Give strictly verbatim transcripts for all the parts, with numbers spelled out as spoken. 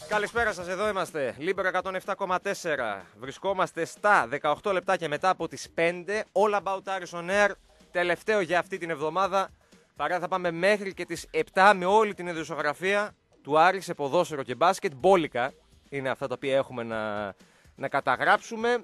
Καλησπέρα σας, εδώ είμαστε. Libero εκατόν επτά κόμμα τέσσερα. Βρισκόμαστε στα δεκαοκτώ λεπτά και μετά από τις πέντε. All About Aris on Air. Τελευταίο για αυτή την εβδομάδα. Παρά θα πάμε μέχρι και τις επτά με όλη την ειδησιογραφία του Άρη σε ποδόσφαιρο και μπάσκετ. Μπόλικα είναι αυτά τα οποία έχουμε να, να καταγράψουμε.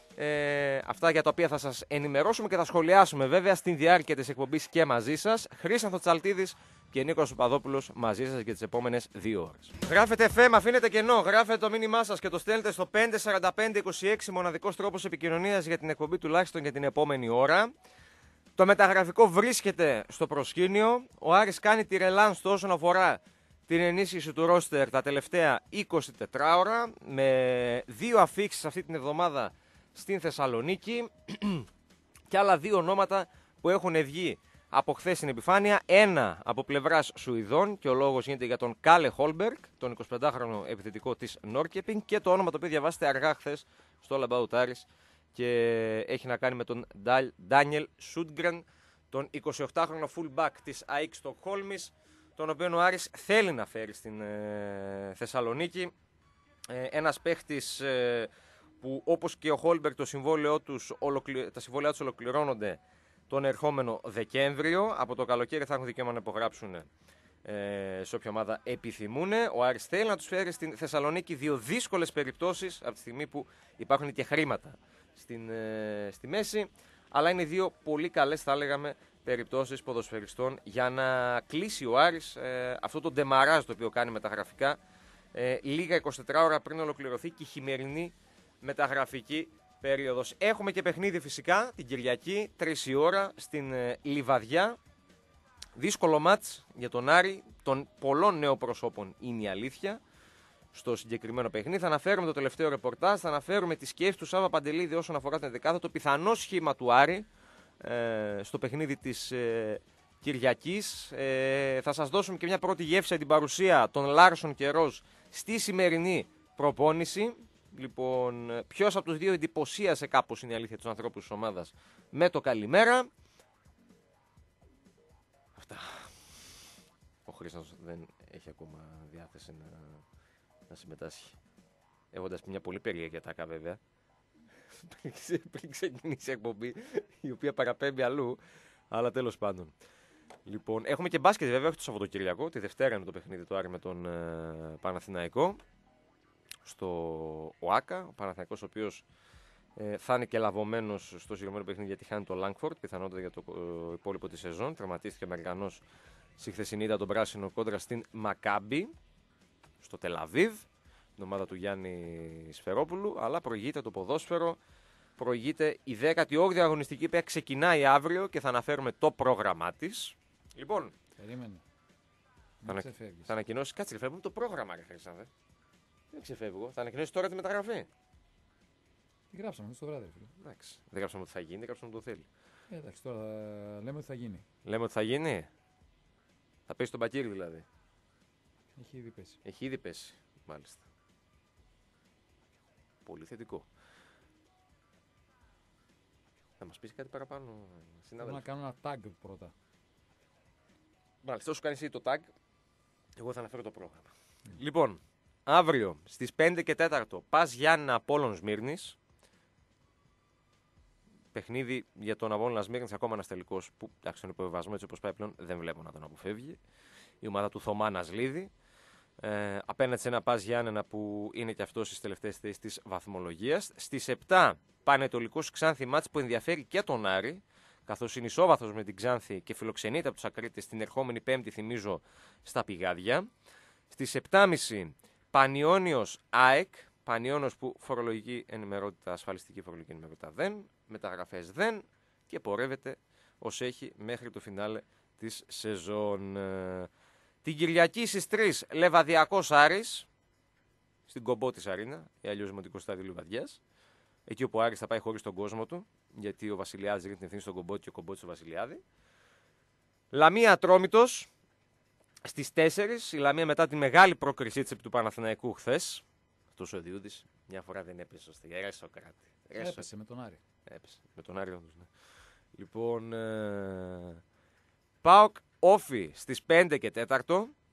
Ε, αυτά για τα οποία θα σας ενημερώσουμε και θα σχολιάσουμε βέβαια στην διάρκεια της εκπομπής και μαζί σας. Χρήστος Τσαλτίδης και Νίκος Παπαδόπουλος μαζί σας για τις επόμενες δύο ώρες. Γράφετε εφ εμ, αφήνετε κενό, γράφετε το μήνυμά σας και το στέλνετε στο πέντε σαράντα πέντε είκοσι έξι, μοναδικός τρόπος επικοινωνίας για την εκπομπή τουλάχιστον για την επόμενη ώρα. Το μεταγραφικό βρίσκεται στο προσκήνιο. Ο Άρης κάνει τη ρελάνς όσον αφορά την ενίσχυση του ρόστερ τα τελευταία είκοσι τέσσερις ώρα, με δύο αφίξεις αυτή την εβδομάδα στην Θεσσαλονίκη και άλλα δύο ονόματα που έχουν βγει από χθες στην επιφάνεια. Ένα από πλευράς Σουηδών και ο λόγος γίνεται για τον Κάλε Χόλμπεργκ, τον εικοσιπεντάχρονο επιθετικό της Νόρκεπινγκ, και το όνομα το οποίο διαβάσετε αργά χθες στο All About Aris και έχει να κάνει με τον Ντάνιελ Σούντγκρεν, τον εικοσιοκτάχρονο fullback της ΑΕΚ Στοκχόλμης, τον οποίο ο Άρης θέλει να φέρει στην ε, Θεσσαλονίκη. Ε, ένας παίχτης ε, που όπως και ο Χόλμπεργκ το συμβόλαιό τους, ολοκλη... τα συμβόλαιά τους ολοκληρώνονται τον ερχόμενο Δεκέμβριο. Από το καλοκαίρι θα έχουν δικαίωμα να υπογράψουν ε, σε όποια ομάδα επιθυμούν. Ο Άρης θέλει να τους φέρει στην Θεσσαλονίκη, δύο δύσκολες περιπτώσεις από τη στιγμή που υπάρχουν και χρήματα στην, ε, στη μέση, αλλά είναι δύο πολύ καλές, θα λέγαμε, περιπτώσεις ποδοσφαιριστών για να κλείσει ο Άρης ε, αυτό το ντεμαράζ το οποίο κάνει μεταγραφικά ε, λίγα εικοσιτέσσερις ώρα πριν ολοκληρωθεί και η χειμερινή μεταγραφική περίοδος. Έχουμε και παιχνίδι φυσικά την Κυριακή, τρεις η ώρα στην ε, Λιβαδιά. Δύσκολο μάτς για τον Άρη, των πολλών νέων προσώπων είναι η αλήθεια στο συγκεκριμένο παιχνίδι. Θα αναφέρουμε το τελευταίο ρεπορτάζ, θα αναφέρουμε τη σκέψη του Σάβα Παντελίδη όσον αφορά την δεκάδα, το πιθανό σχήμα του Άρη ε, στο παιχνίδι της ε, Κυριακής. Ε, θα σας δώσουμε και μια πρώτη γεύση για την παρουσία των Λάρσον και Ροζ στη σημερινή προπόνηση. Λοιπόν, ποιος από τους δύο εντυπωσίασε κάπως, είναι η αλήθεια, τους ανθρώπους της ομάδας με το καλημέρα. Αυτά. Ο Χρήστος δεν έχει ακόμα διάθεση να, να συμμετάσχει. Έχοντας μια πολύ περίεργη ατάκα βέβαια πριν ξεκινήσει η εκπομπή, η οποία παραπέμπει αλλού, αλλά τέλος πάντων. Λοιπόν, έχουμε και μπάσκετ βέβαια, όχι το Σαββατοκυριακό. Τη Δευτέρα είναι το παιχνίδι του Άρη με τον ε, Παναθηναϊκό στο ΟΑΚΑ. Ο Παναθηναϊκός ο οποίος ε, θα είναι και λαβωμένος στο συγκεκριμένο παιχνίδι γιατί χάνει το Λάγκφορντ, πιθανότατα για το ε, υπόλοιπο της σεζόν. Τραυματίστηκε ο Αμερικανός στη χθεσινή ήττα τον πράσινο κόντρα στην Μακάμπι στο Τελαβίβ, την ομάδα του Γιάννη Σφερόπουλου, αλλά προηγείται το ποδόσφαιρο. Προηγείται η δέκατη όγδοη αγωνιστική που ξεκινάει αύριο και θα αναφέρουμε το πρόγραμμά της. Λοιπόν, περίμενε. Θα, ανα... θα ανακοινώσει. Κάτσε, ρε, φεύγουμε το πρόγραμμα, ρε Χρυσάνθε. Δεν ξεφεύγω. Θα ανακοινώσει τώρα τη μεταγραφή. Τι γράψαμε στο βράδυ, φίλε. Εντάξει. Δεν γράψαμε ότι θα γίνει, δεν γράψαμε ότι το θέλει. Ε, εντάξει, τώρα λέμε ότι θα γίνει. Λέμε ότι θα γίνει. Θα πέσει τον Μπακίρι δηλαδή. Έχει ήδη πέσει. Έχει ήδη πέσει, μάλιστα. Πολύ θετικό. Θα μας πεις κάτι παραπάνω, συνάδελφε? Θέλω να κάνω ένα tag πρώτα. Μάλιστα, όσο κάνεις εσύ το tag, εγώ θα αναφέρω το πρόγραμμα. Mm. Λοιπόν, αύριο στις πέντε και τέσσερα πας Γιάννενα Απόλλων Σμύρνης. Παιχνίδι για τον Απόλλωνα Σμύρνης, ακόμα ένας τελικός που, εντάξει, τον υποβιβασμό έτσι όπως πάει πλέον, δεν βλέπω να τον αποφεύγει. Η ομάδα του Θωμά Νασλίδη. Ε, απέναντι σε ένα πας Γιάννενα που είναι και αυτό στις τελευταίες θέσεις της βαθμολογίας. Στις επτά Πανετολικός Ξάνθη, μάτς που ενδιαφέρει και τον Άρη, καθώς είναι ισόβαθος με την Ξάνθη και φιλοξενείται από τους Ακρίτες την ερχόμενη Πέμπτη, θυμίζω, στα Πηγάδια. Στις επτά και μισή Πανιώνιος ΑΕΚ, Πανιώνιος που φορολογική ενημερότητα, ασφαλιστική φορολογική ενημερότητα δεν, μεταγραφές δεν και πορεύεται ως έχει μέχρι το φινάλε της σεζόν. Την Κυριακή στις τρεις Λεβαδιακός Άρης, στην Κομπό της Αρίνα, ή αλλιώς Δημοτικό Στάδιο Λιβαδιάς. Εκεί όπου ο Άρης θα πάει χωρίς τον κόσμο του, γιατί ο Βασιλιάδης ρίχνει την ευθύνη στον Κομπότη και ο Κομπότης στον Βασιλιάδη. Λαμία Ατρόμητος στις τέσσερις. Η Λαμία μετά τη μεγάλη πρόκρισή της επί του Παναθηναϊκού χθες. Αυτός ο Διούδης μια φορά δεν έπεσε σωστά. Ρε Σοκράτη. Έπεσε με τον Άρη. Έπεσε με τον Άρη όντως, ναι. Λοιπόν, ε... ΠΑΟΚ Όφι στις πέντε και τέσσερα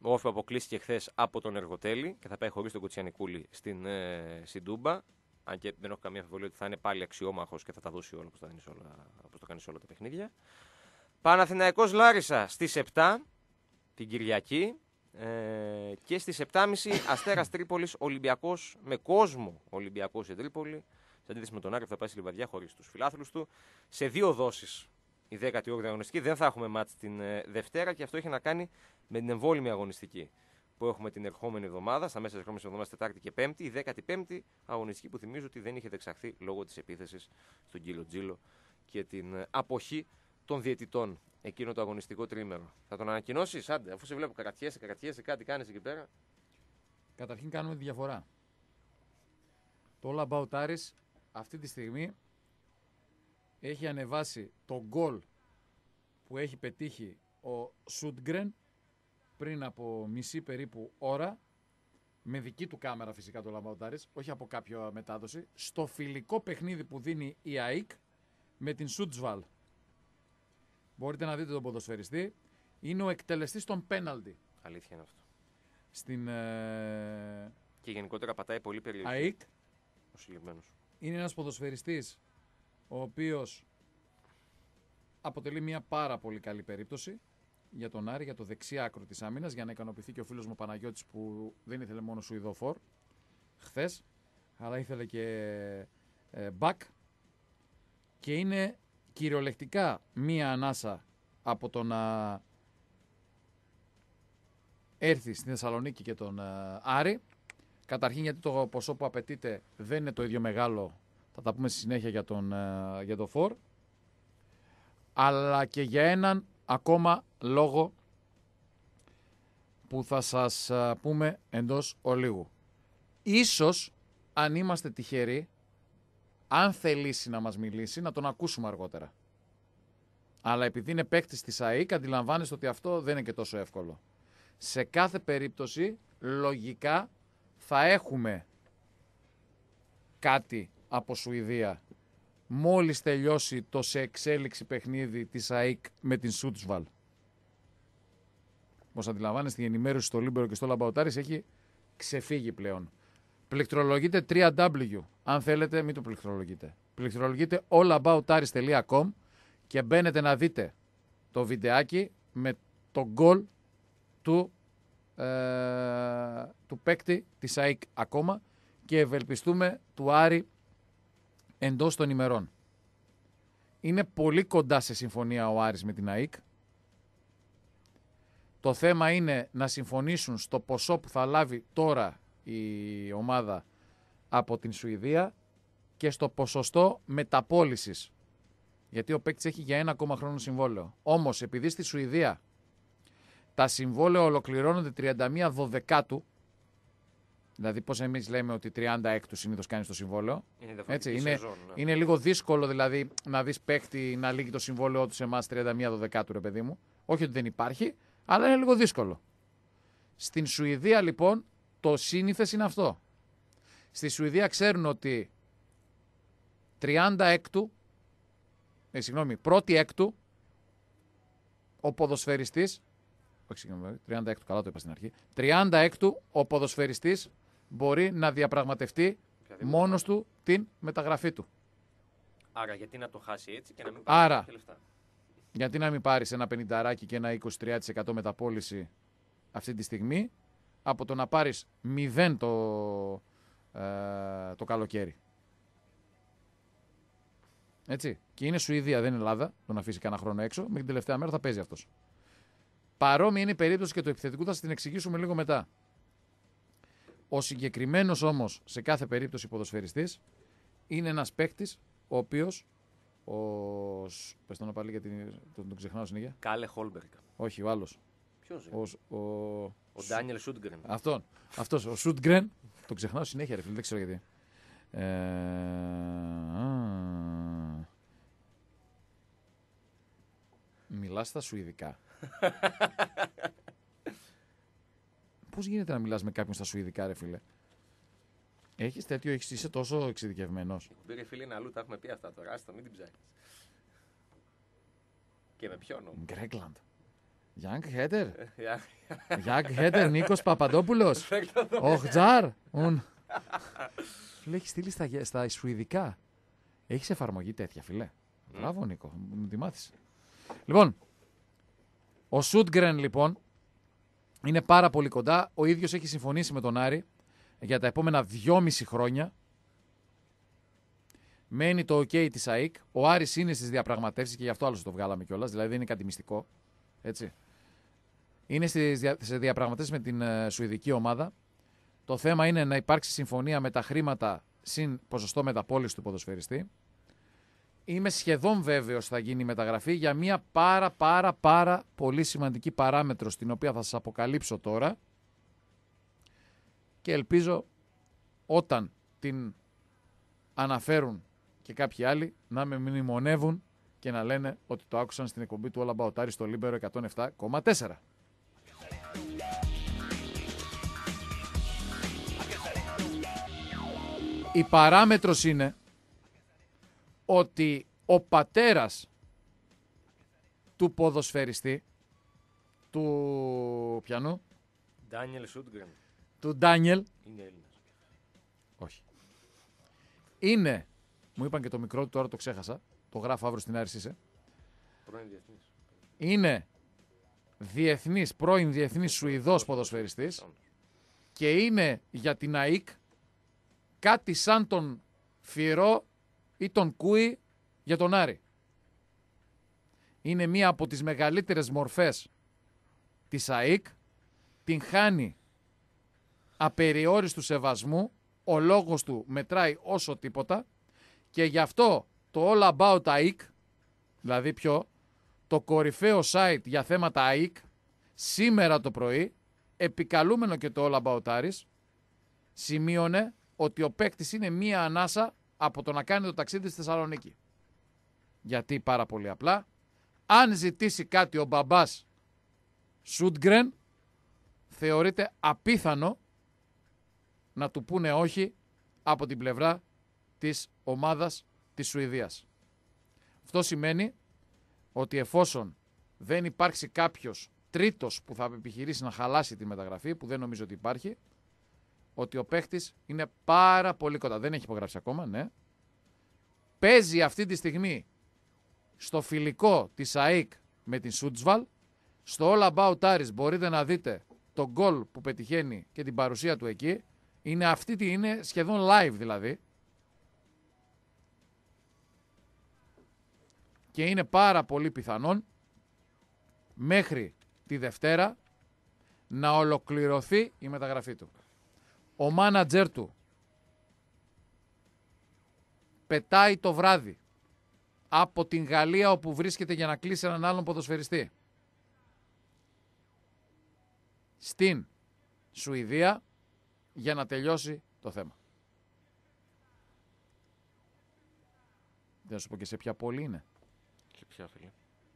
Ο Όφη αποκλείστηκε χθες από τον Εργοτέλη και θα πάει χωρίς τον Κουτσιανικούλη στην, ε, στην Τούμπα. Αν και δεν έχω καμία αμφιβολία ότι θα είναι πάλι αξιόμαχος και θα τα δώσει όλα όπως, τα όλα, όπως το κάνει σε όλα τα παιχνίδια. Παναθηναϊκός Λάρισα στις επτά την Κυριακή. Ε, και στις επτά και μισή Αστέρας Τρίπολης Ολυμπιακός με κόσμο Ολυμπιακός σε Τρίπολη. Σε αντίθεση με τον Άρη που θα πάει στη Λιβαδιά χωρίς τους φιλάθλους του. Σε δύο δόσεις η δέκατη όγδοη αγωνιστική. Δεν θα έχουμε μάτς την ε, Δευτέρα και αυτό έχει να κάνει με την εμβόλυμη αγωνιστική που έχουμε την ερχόμενη εβδομάδα, στα μέσα της ερχόμενης εβδομάδας Τετάρτη και Πέμπτη. Η δέκατη πέμπτη αγωνιστική που θυμίζω ότι δεν είχε δεξαχθεί λόγω της επίθεσης στον Κίλο Τζίλο και την ε, αποχή των διαιτητών. Εκείνο το αγωνιστικό τρίμερο. Θα τον ανακοινώσεις, άντε, αφού σε βλέπω καρατιέσαι, καρατιέσαι, κάτι κάνεις εκεί πέρα. Καταρχήν κάνουμε τη διαφορά. Το All About Aris αυτή τη στιγμή έχει ανεβάσει το γκολ που έχει πετύχει ο Σούντγκρεν πριν από μισή περίπου ώρα, με δική του κάμερα φυσικά το All About Aris, όχι από κάποια μετάδοση, στο φιλικό παιχνίδι που δίνει η ΑΕΚ με την Σούτσβαλ. Μπορείτε να δείτε τον ποδοσφαιριστή. Είναι ο εκτελεστής των πέναλτι. Αλήθεια είναι αυτό. Στην ε... και γενικότερα πατάει πολύ περιοχή. ΑΕΚ. Ο συλλεγμένος. Είναι ένας ποδοσφαιριστής ο οποίος αποτελεί μια πάρα πολύ καλή περίπτωση για τον Άρη, για το δεξί άκρο της άμυνας, για να ικανοποιηθεί και ο φίλος μου Παναγιώτης που δεν ήθελε μόνο Σουηδοφόρ χθες, αλλά ήθελε και ε, μπακ, και είναι κυριολεκτικά μία ανάσα από το να έρθει στην Θεσσαλονίκη και τον uh, Άρη. Καταρχήν γιατί το ποσό που απαιτείται δεν είναι το ίδιο μεγάλο, θα τα πούμε στη συνέχεια για τον, uh, για το Φορ, αλλά και για έναν ακόμα λόγο που θα σας uh, πούμε εντός ολίγου. Ίσως, αν είμαστε τυχεροί, αν θελήσει να μας μιλήσει, να τον ακούσουμε αργότερα. Αλλά επειδή είναι παίκτης της ΑΕΚ, αντιλαμβάνεστε ότι αυτό δεν είναι και τόσο εύκολο. Σε κάθε περίπτωση, λογικά, θα έχουμε κάτι από Σουηδία μόλις τελειώσει το σε εξέλιξη παιχνίδι της ΑΕΚ με την Σούτσβαλ. Όπως αντιλαμβάνεστε, η ενημέρωση στο Λίμπερο και στο Λαμπαουτάρης έχει ξεφύγει πλέον. Πληκτρολογείτε double-u double-u double-u, αν θέλετε μην το πληκτρολογείτε. Πληκτρολογείτε allaboutaris τελεία com και μπαίνετε να δείτε το βιντεάκι με το γκολ του, ε, του παίκτη της ΑΕΚ ακόμα και ευελπιστούμε του Άρη εντός των ημερών. Είναι πολύ κοντά σε συμφωνία ο Άρης με την ΑΕΚ. Το θέμα είναι να συμφωνήσουν στο ποσό που θα λάβει τώρα η ομάδα από την Σουηδία και στο ποσοστό μεταπώλησης. Γιατί ο παίκτης έχει για ένα ακόμα χρόνο συμβόλαιο. Όμως επειδή στη Σουηδία τα συμβόλαια ολοκληρώνονται τριάντα μία Δωδεκάτου, δηλαδή πώς εμείς λέμε ότι τριάντα έκτου συνήθως κάνεις το συμβόλαιο. Είναι, έτσι, είναι, σεζόν, ναι. είναι λίγο δύσκολο δηλαδή να δεις παίκτη να λύγει το συμβόλαιό του σε εμάς τριάντα μία Δωδεκάτου, ρε παιδί μου. Όχι ότι δεν υπάρχει, αλλά είναι λίγο δύσκολο. Στην Σουηδία λοιπόν το σύνηθες είναι αυτό. Στη Σουηδία ξέρουν ότι τριάντα έκτου, ε, συγγνώμη, πρώτη έκτου, ο ποδοσφαιριστής, όχι συγγνώμη, τριάντα έκτου, καλά το είπα στην αρχή, τριάντα έκτου ο ποδοσφαιριστής μπορεί να διαπραγματευτεί μόνος του την μεταγραφή του. Άρα γιατί να το χάσει έτσι και να μην πάρει Άρα, λεφτά. Γιατί να μην πάρεις ένα πενηνταράκι και ένα είκοσι τρία τοις εκατό μεταπώληση αυτή τη στιγμή, από το να πάρεις μηδέν το, ε, το καλοκαίρι. Έτσι. Και είναι Σουηδία, δεν είναι Ελλάδα, τον αφήσει κανένα χρόνο έξω, μέχρι την τελευταία μέρα θα παίζει αυτός. Παρόμοια είναι η περίπτωση και του επιθετικού, θα σας την εξηγήσουμε λίγο μετά. Ο συγκεκριμένος όμως, σε κάθε περίπτωση ποδοσφαιριστής, είναι ένας παίκτης, ο οποίος, ο... πες τον να πάλι γιατί τον, τον ξεχνάω συνέχεια. Κάλε Χόλμπεργκ. Όχι, ο άλλος. Ποιος είναι? Ο, ο... Ο Ντάνιελ Σούντγκρεν. Αυτόν. Αυτός, ο Σούντγκρεν. Τον ξεχνάω συνέχεια, ρε φίλε, δεν ξέρω γιατί. Ε... Μιλάς στα σουηδικά. Πώς γίνεται να μιλάς με κάποιον στα σουηδικά, ρε φίλε? Έχεις τέτοιο, έχεις, είσαι τόσο εξειδικευμένος. Μπήρε φίλε είναι αλλού, τα έχουμε πει αυτά τώρα. Άστα, μην την ψάχνεις. Και με ποιον όμως? Γκρέγκλαντ. Young Header. Young Header, Νίκος Παπαδόπουλος. Οχτζάρ. Φίλε, έχει στείλει στα, στα σουηδικά. Έχεις εφαρμογή τέτοια, φίλε. Mm. Μπράβο, Νίκο. Μου τη μάθεις. Λοιπόν, ο Σούντγκρεν, λοιπόν, είναι πάρα πολύ κοντά. Ο ίδιος έχει συμφωνήσει με τον Άρη για τα επόμενα δυόμιση χρόνια. Μένει το OK της ΑΕΚ. Ο Άρης είναι στις διαπραγματεύσεις και γι' αυτό άλλωστε το βγάλαμε κιόλας. Δηλαδή δεν είναι κάτι μυστικό. Έτσι. Είναι στις δια... διαπραγματεύσεις με την uh, σουηδική ομάδα. Το θέμα είναι να υπάρξει συμφωνία με τα χρήματα συν ποσοστό μεταπώληση του ποδοσφαιριστή. Είμαι σχεδόν βέβαιος θα γίνει η μεταγραφή για μια πάρα πάρα πάρα πολύ σημαντική παράμετρο στην οποία θα σας αποκαλύψω τώρα και ελπίζω όταν την αναφέρουν και κάποιοι άλλοι να με μνημονεύουν και να λένε ότι το άκουσαν στην εκπομπή του All About Aris στο Λίμπερο εκατόν επτά κόμμα τέσσερα. Η παράμετρος είναι ότι ο πατέρας του ποδοσφαιριστή, του πιανού, Ντάνιελ Σούντγκρεν. Του Ντάνιελ. Είναι Έλληνας. Όχι. Είναι, μου είπαν και το μικρό του, τώρα το ξέχασα, το γράφω αύριο στην Άρης είσαι. Πρώην διεθνής. Είναι διεθνής, πρώην διεθνής Σουηδός ποδοσφαιριστής και είναι για την ΑΕΚ κάτι σαν τον Φιρό ή τον Κούι για τον Άρη. Είναι μία από τις μεγαλύτερες μορφές της ΑΕΚ, την χάνει απεριόριστου σεβασμού, ο λόγος του μετράει όσο τίποτα και γι' αυτό το All About ΑΕΚ, δηλαδή ποιο, το κορυφαίο site για θέματα ΑΕΚ, σήμερα το πρωί, επικαλούμενο και το All About Aris, σημείωνε ότι ο παίκτης είναι μία ανάσα από το να κάνει το ταξίδι στη Θεσσαλονίκη. Γιατί πάρα πολύ απλά, αν ζητήσει κάτι ο μπαμπάς Σούντγκρεν, θεωρείται απίθανο να του πούνε όχι από την πλευρά της ομάδας της Σουηδίας. Αυτό σημαίνει ότι εφόσον δεν υπάρξει κάποιος τρίτος που θα επιχειρήσει να χαλάσει τη μεταγραφή, που δεν νομίζω ότι υπάρχει, ότι ο παίχτης είναι πάρα πολύ κοντά. Δεν έχει υπογράψει ακόμα, ναι. Παίζει αυτή τη στιγμή στο φιλικό της ΑΕΚ με την Σούντσβαλ. Στο All About Aris μπορείτε να δείτε το γκολ που πετυχαίνει και την παρουσία του εκεί. Είναι αυτή τη, είναι σχεδόν live δηλαδή. Και είναι πάρα πολύ πιθανόν μέχρι τη Δευτέρα να ολοκληρωθεί η μεταγραφή του. Ο μάνατζερ του πετάει το βράδυ από την Γαλλία όπου βρίσκεται για να κλείσει έναν άλλον ποδοσφαιριστή στην Σουηδία για να τελειώσει το θέμα. Δεν σου πω και σε ποια πόλη είναι. Σε ποια, φίλε.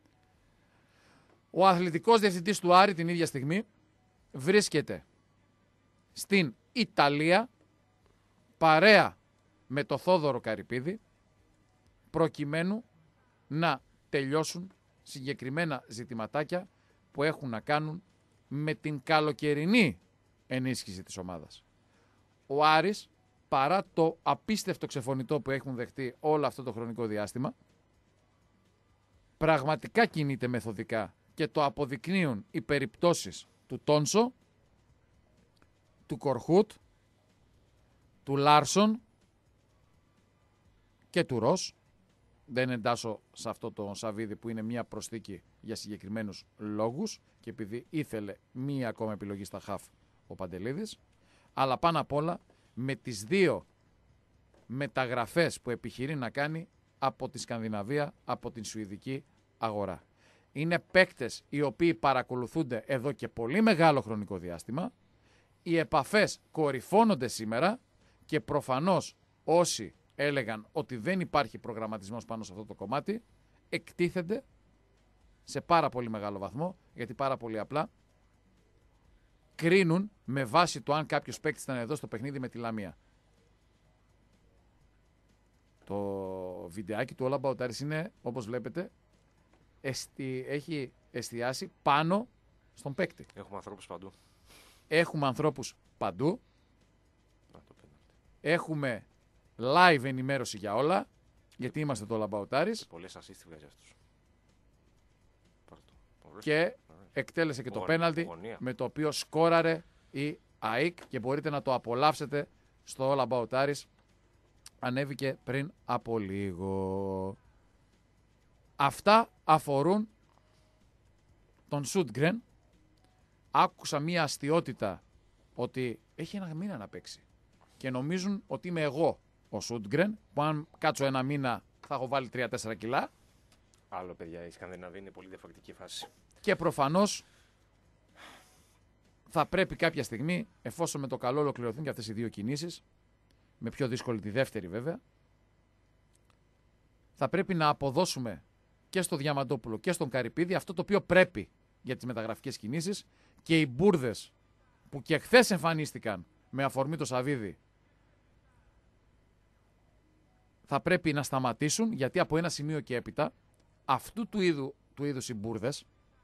Ο αθλητικός διευθυντής του Άρη την ίδια στιγμή βρίσκεται στην Ιταλία παρέα με το Θόδωρο Καρυπίδη προκειμένου να τελειώσουν συγκεκριμένα ζητηματάκια που έχουν να κάνουν με την καλοκαιρινή ενίσχυση της ομάδας. Ο Άρης, παρά το απίστευτο ξεφωνητό που έχουν δεχτεί όλο αυτό το χρονικό διάστημα, πραγματικά κινείται μεθοδικά και το αποδεικνύουν οι περιπτώσεις του Τόνσο, του Κορχούτ, του Λάρσον και του Ρος. Δεν εντάσσω σε αυτό το Σαββίδι που είναι μια προσθήκη για συγκεκριμένους λόγους και επειδή ήθελε μία ακόμα επιλογή στα χαφ ο Παντελίδης, αλλά πάνω απ' όλα με τις δύο μεταγραφές που επιχειρεί να κάνει από τη Σκανδιναβία, από την Σουηδική αγορά. Είναι παίκτες οι οποίοι παρακολουθούνται εδώ και πολύ μεγάλο χρονικό διάστημα. Οι επαφές κορυφώνονται σήμερα και προφανώς όσοι έλεγαν ότι δεν υπάρχει προγραμματισμός πάνω σε αυτό το κομμάτι εκτίθενται σε πάρα πολύ μεγάλο βαθμό, γιατί πάρα πολύ απλά κρίνουν με βάση το αν κάποιος παίκτης ήταν εδώ στο παιχνίδι με τη Λαμία. Το βιντεάκι του All About Aris είναι, όπως βλέπετε, εστι, έχει εστιάσει πάνω στον παίκτη. Έχουμε ανθρώπους παντού. Έχουμε ανθρώπους παντού. Να το πέναλτι. Έχουμε live ενημέρωση για όλα. Γιατί είμαστε το λαμπαουτάρις. Πολλές assist βγάζει αυτούς. Πάρ' το. Ωραίος. Και εκτέλεσε και το Γωνία, πέναλτι γωνία. με το οποίο σκόραρε η ΑΕΚ και μπορείτε να το απολαύσετε στο All About Aris. Ανέβηκε πριν από λίγο. Αυτά αφορούν τον Σούντγκρεν. Άκουσα μία αστιότητα ότι έχει ένα μήνα να παίξει και νομίζουν ότι είμαι εγώ ο Σούντγκρεν, που αν κάτσω ένα μήνα θα έχω βάλει τρία τέσσερα κιλά. Άλλο, παιδιά, η Σκανδιναβία είναι πολύ διαφορετική φάση. Και προφανώς θα πρέπει κάποια στιγμή, εφόσον με το καλό ολοκληρωθούν και αυτές οι δύο κινήσεις, με πιο δύσκολη τη δεύτερη βέβαια, θα πρέπει να αποδώσουμε και στο Διαμαντόπουλο και στον Καρυπίδη αυτό το οποίο πρέπει για τις μεταγραφικές κινήσεις, και οι μπουρδες που και χθες εμφανίστηκαν με αφορμή το Σαβίδι θα πρέπει να σταματήσουν, γιατί από ένα σημείο και έπειτα αυτού του, είδου, του είδους οι μπουρδες,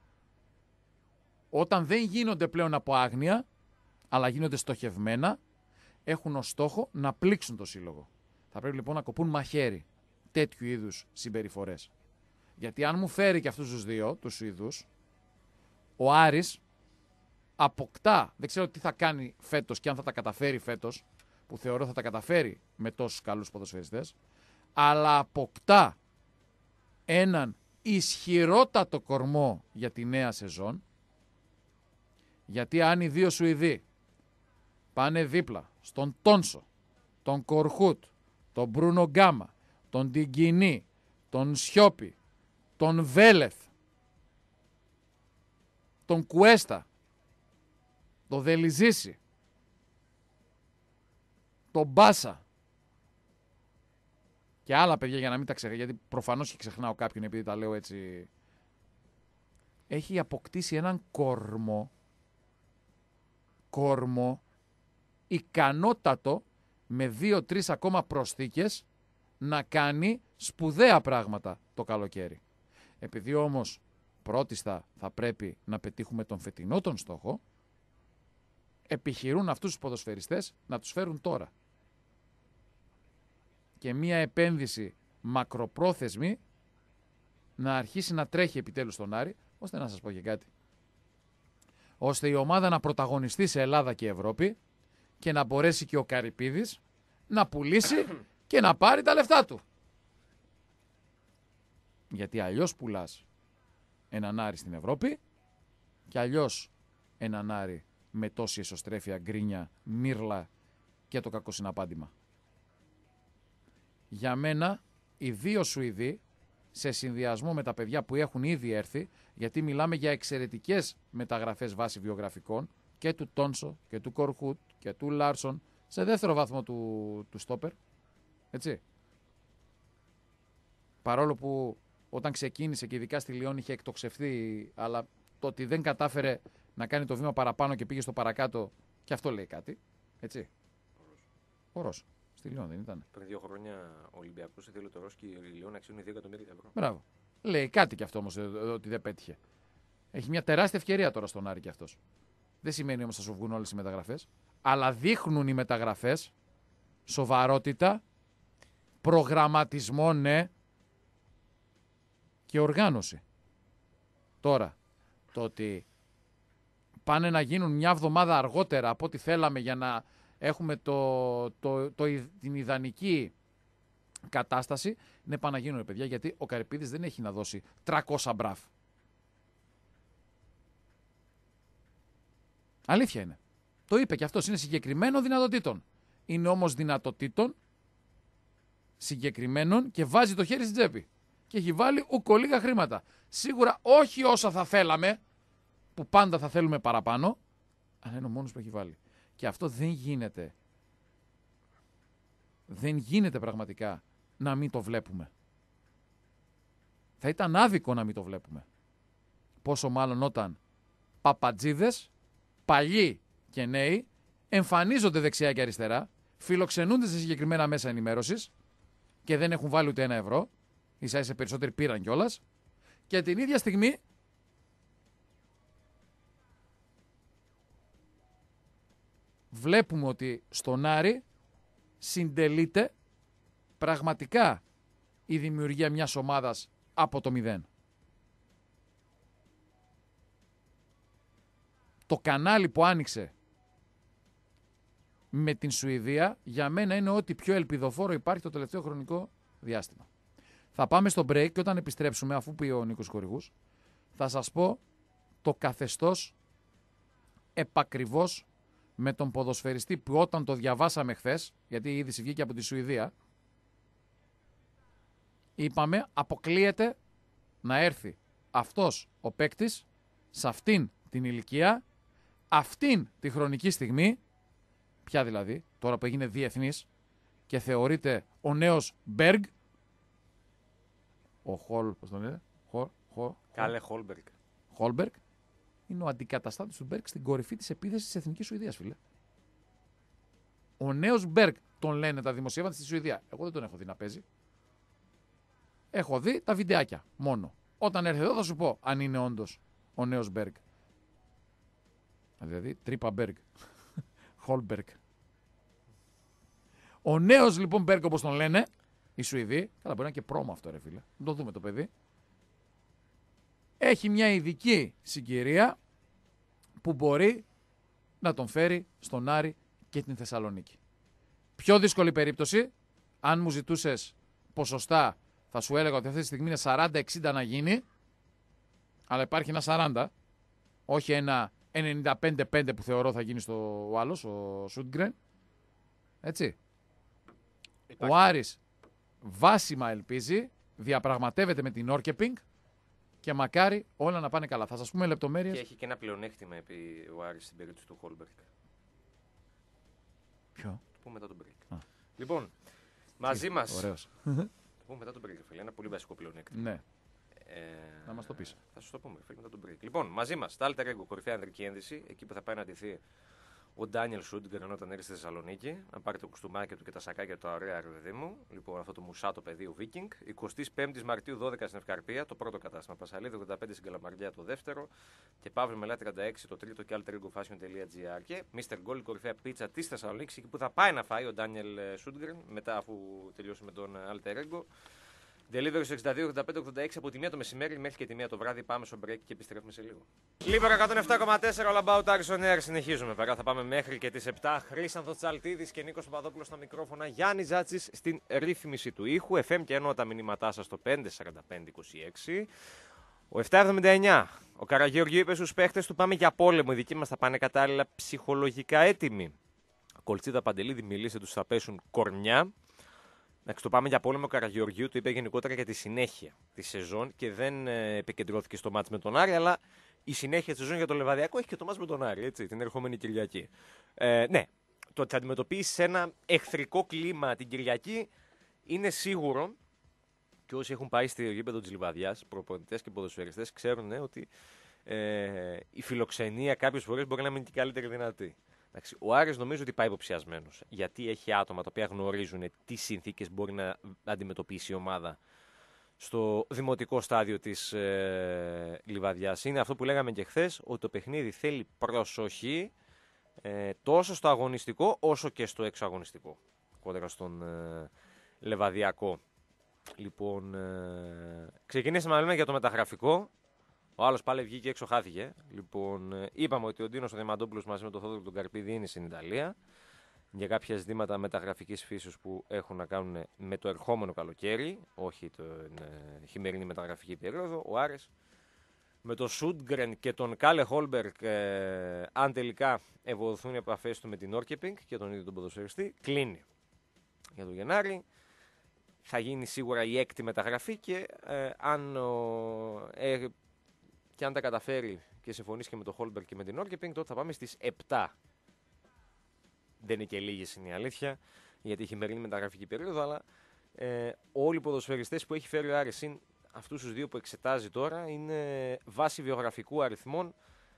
όταν δεν γίνονται πλέον από άγνοια αλλά γίνονται στοχευμένα, έχουν ως στόχο να πλήξουν το σύλλογο. Θα πρέπει λοιπόν να κοπούν μαχαίρι τέτοιου είδους συμπεριφορές. Γιατί αν μου φέρει και αυτούς τους δύο, τους Σουηδούς, ο Άρης αποκτά, δεν ξέρω τι θα κάνει φέτος και αν θα τα καταφέρει φέτος, που θεωρώ θα τα καταφέρει με τόσους καλούς ποδοσφαιριστές, αλλά αποκτά έναν ισχυρότατο κορμό για τη νέα σεζόν, γιατί αν οι δύο Σουηδοί πάνε δίπλα στον Τόνσο, τον Κορχούτ, τον Μπρούνο Γκάμα, τον Τιγκινή, τον Σιώπη, τον Βέλεθ, τον Κουέστα, τον Δελιζίση, τον Μπάσα και άλλα παιδιά, για να μην τα ξεχνάω, γιατί προφανώς και ξεχνάω κάποιον επειδή τα λέω έτσι, έχει αποκτήσει έναν κόρμο, κόρμο ικανότατο με δύο-τρεις ακόμα προσθήκες να κάνει σπουδαία πράγματα το καλοκαίρι. Επειδή όμως πρώτιστα θα πρέπει να πετύχουμε τον φετινό τον στόχο, επιχειρούν αυτούς τους ποδοσφαιριστές να τους φέρουν τώρα. Και μία επένδυση μακροπρόθεσμη να αρχίσει να τρέχει επιτέλους στον Άρη, ώστε να σας πω και κάτι. Ώστε η ομάδα να πρωταγωνιστεί σε Ελλάδα και Ευρώπη και να μπορέσει και ο Καρυπίδης να πουλήσει και να πάρει τα λεφτά του. Γιατί αλλιώς πουλάς έναν Άρη στην Ευρώπη και αλλιώς έναν Άρη με τόση εσωστρέφεια, γκρίνια, μύρλα και το κακό συναπάντημα. Για μένα οι δύο Σουηδοί, σε συνδυασμό με τα παιδιά που έχουν ήδη έρθει, γιατί μιλάμε για εξαιρετικές μεταγραφές βάσει βιογραφικών και του Τόνσο και του Κορχούτ και του Λάρσον, σε δεύτερο βαθμό του, του Στόπερ, έτσι. Παρόλο που όταν ξεκίνησε και ειδικά στη Λιόν είχε εκτοξευθεί, αλλά το ότι δεν κατάφερε να κάνει το βήμα παραπάνω και πήγε στο παρακάτω, και αυτό λέει κάτι, έτσι. Ο Ρος. Στη Λιόν δεν ήταν. Πριν δύο χρόνια ο Ολυμπιακός ήθελε το Ρος και η Λιόν αξιώνει δύο εκατομμύρια ευρώ. Μπράβο. Λέει κάτι κι αυτό όμως ότι δεν πέτυχε. Έχει μια τεράστια ευκαιρία τώρα στον Άρη κι αυτός. Δεν σημαίνει όμως θα σου βγουν όλες οι μεταγραφές. Αλλά δείχνουν οι μεταγραφές σοβαρότητα, προγραμματισμό, ναι, και οργάνωση. Τώρα, το ότι πάνε να γίνουν μια εβδομάδα αργότερα από ό,τι θέλαμε για να έχουμε το, το, το, την ιδανική κατάσταση, ναι, πάνε να γίνουν, παιδιά, γιατί ο Καρυπίδης δεν έχει να δώσει τριακόσια μπραφ. Αλήθεια είναι. Το είπε και αυτός, είναι συγκεκριμένο δυνατοτήτων. Είναι όμως δυνατοτήτων συγκεκριμένων και βάζει το χέρι στην τσέπη. Και έχει βάλει ουκολίγα χρήματα. Σίγουρα όχι όσα θα θέλαμε, που πάντα θα θέλουμε παραπάνω, αλλά είναι ο μόνος που έχει βάλει. Και αυτό δεν γίνεται. Δεν γίνεται πραγματικά να μην το βλέπουμε. Θα ήταν άδικο να μην το βλέπουμε. Πόσο μάλλον όταν παπατζίδες, παλιοί και νέοι, εμφανίζονται δεξιά και αριστερά, φιλοξενούνται σε συγκεκριμένα μέσα ενημέρωσης και δεν έχουν βάλει ούτε ένα ευρώ, ίσα ίσα περισσότεροι πήραν κιόλας, και την ίδια στιγμή βλέπουμε ότι στον Άρη συντελείται πραγματικά η δημιουργία μιας ομάδας από το μηδέν. Το κανάλι που άνοιξε με την Σουηδία για μένα είναι ό,τι πιο ελπιδοφόρο υπάρχει το τελευταίο χρονικό διάστημα. Θα πάμε στο break και όταν επιστρέψουμε, αφού πει ο Νίκος Χορηγούς, θα σας πω το καθεστώς επακριβώς με τον ποδοσφαιριστή που όταν το διαβάσαμε χθες, γιατί η είδηση βγήκε από τη Σουηδία, είπαμε αποκλείεται να έρθει αυτός ο παίκτης σε αυτήν την ηλικία, αυτήν τη χρονική στιγμή, ποια δηλαδή, τώρα που έγινε διεθνής και θεωρείται ο νέος Μπέργκ, ο Χολ, πώς τον λέτε, Χολ, Χολ, Κάλε Χόλμπεργκ. Χόλμπεργκ, είναι ο αντικαταστάτης του Μπέργκ στην κορυφή της επίθεσης της Εθνικής Σουηδίας, φίλε. Ο νέος Μπέργκ τον λένε τα δημοσιεύματα στη Σουηδία. Εγώ δεν τον έχω δει να παίζει. Έχω δει τα βιντεάκια μόνο. Όταν έρθει εδώ θα σου πω αν είναι όντως ο νέος Μπέργκ. Δηλαδή τρύπα Μπέργκ. Χόλμπεργκ. Ο νέος λοιπόν Μπέργκ, όπως τον λένε οι Σουηδοί, καλά μπορεί να είναι και πρόμο αυτό ρε φίλε. Να το δούμε το παιδί. Έχει μια ειδική συγκυρία που μπορεί να τον φέρει στον Άρη και την Θεσσαλονίκη. Πιο δύσκολη περίπτωση, αν μου ζητούσες ποσοστά, θα σου έλεγα ότι αυτή τη στιγμή είναι σαράντα εξήντα να γίνει, αλλά υπάρχει ένα σαράντα, όχι ένα ενενήντα πέντε πέντε που θεωρώ θα γίνει στο ο άλλος, ο Σούντγκρεν. Έτσι. Υπάρχει. Ο Άρης βάσιμα ελπίζει, διαπραγματεύεται με την Όρκεπινγκ και μακάρι όλα να πάνε καλά. Θα σας πούμε λεπτομέρειες. Και έχει και ένα πλεονέκτημα επί ο Άρης στην περίπτωση του Χόλμπεργκ. Ποιο? Το πούμε μετά τον break. Α. Λοιπόν, μαζί μας. Ωραίος. Το πούμε μετά τον break, φίλε. Ένα πολύ βασικό πλεονέκτημα. Ναι. Ε, να μας το πεις. Θα σου το πούμε, φίλε, μετά τον break. Λοιπόν, μαζί μας, τα Alter Ego, κορυφαία ανδρική ένδυση, εκεί που θα πάει να ντυθεί ο Ντάνιελ Σούντγκρεν όταν έρθει στη Θεσσαλονίκη, να πάρει το κουστούμάκι του και τα σακάκια του ωραία, ρε παιδί μου. Λοιπόν, αυτό το μουσάτο παιδί, ο Βίκινγκ. εικοστή πέμπτη Μαρτίου δώδεκα στην Ευκαρπία, το πρώτο κατάστημα. Πασαλίδη ογδόντα πέντε στην Καλαμαριά, το δεύτερο. Και Παύλο Μελά τριάντα έξι το τρίτο και alter ego fashion τελεία gr. Και μίστερ Γκόλ, κορυφαία πίτσα τη Θεσσαλονίκη, εκεί που θα πάει να φάει ο Ντάνιελ Σούντγκρεν μετά αφού τελειώσει με τον Alter Ego. Delivery στο εξήντα δύο ογδόντα πέντε ογδόντα έξι από τη μία το μεσημέρι μέχρι και τη μία το βράδυ. Πάμε στο break και επιστρέφουμε σε λίγο. Λίμπερο εκατόν επτά κόμμα τέσσερα All About Aris on Air. Συνεχίζουμε. Παρά θα πάμε μέχρι και τις επτά. Χρήσανθος Τσαλτίδης και Νίκος Παπαδόπουλος στα μικρόφωνα. Γιάννη Ζάτσης στην ρύθμιση του ήχου. εφ εμ και εννοώ τα μηνύματά σας στο πέντε σαράντα πέντε είκοσι έξι. Ο επτακόσια εβδομήντα εννιά. Ο Καραγεωργίου είπε στους παίχτες του: πάμε για πόλεμο. Οι δικοί μας θα πάνε κατάλληλα ψυχολογικά έτοιμοι. Κολτσίδα Παντελίδη, μιλήστε τους, θα πέσουν κορμιά. Εντάξει, το πάμε για πόλεμο. Ο Καραγεωργίου το είπε γενικότερα για τη συνέχεια τη σεζόν και δεν ε, επικεντρώθηκε στο μάτς με τον Άρη, αλλά η συνέχεια τη σεζόν για το Λεβαδιακό έχει και το μάτς με τον Άρη, έτσι, την ερχόμενη Κυριακή. Ε, ναι, το ότι θα αντιμετωπίσει ένα εχθρικό κλίμα την Κυριακή είναι σίγουρο και όσοι έχουν πάει στο γήπεδο της Λιβαδιάς, προπονητές και ποδοσφαιριστές, ξέρουν ναι, ότι ε, η φιλοξενία κάποιες φορές μπορεί να μην είναι και καλύτερη δυνατή. Εντάξει, ο Άρης νομίζω ότι πάει υποψιασμένος, γιατί έχει άτομα τα οποία γνωρίζουν τι συνθήκες μπορεί να αντιμετωπίσει η ομάδα στο δημοτικό στάδιο της ε, Λιβαδιάς. Είναι αυτό που λέγαμε και χθες, ότι το παιχνίδι θέλει προσοχή ε, τόσο στο αγωνιστικό όσο και στο εξωαγωνιστικό, κόντρα στον ε, Λεβαδιακό. Λοιπόν, ε, ξεκινήσαμε να λέμε για το μεταγραφικό. Ο άλλος πάλι βγήκε έξω, χάθηκε. Λοιπόν, είπαμε ότι ο Ντίνος ο Διαμαντόπουλος μαζί με τον Θόδωρο τον Καρπίδη είναι στην Ιταλία για κάποια ζητήματα μεταγραφικής φύσεως που έχουν να κάνουν με το ερχόμενο καλοκαίρι, όχι την ε, χειμερινή μεταγραφική περίοδο. Ο Άρης με τον Σούντγκρεν και τον Κάλε Χόλμπεργκ, ε, αν τελικά ευοδοθούν οι επαφές του με την Όρκεπινγκ και τον ίδιο τον ποδοσφαιριστή, κλείνει για τον Γενάρη. Θα γίνει σίγουρα η έκτη μεταγραφή και ε, αν ο, ε, και αν τα καταφέρει και συμφωνήσει και με τον Χόλμπεργκ και με την Όρκεπινγκ, τότε θα πάμε στις επτά. Δεν είναι και λίγες, είναι η αλήθεια, γιατί έχει χειμερινή μεταγραφική περίοδο, αλλά ε, όλοι οι ποδοσφαιριστές που έχει φέρει ο Άρης, είναι αυτούς τους δύο που εξετάζει τώρα, είναι βάση βιογραφικού αριθμών.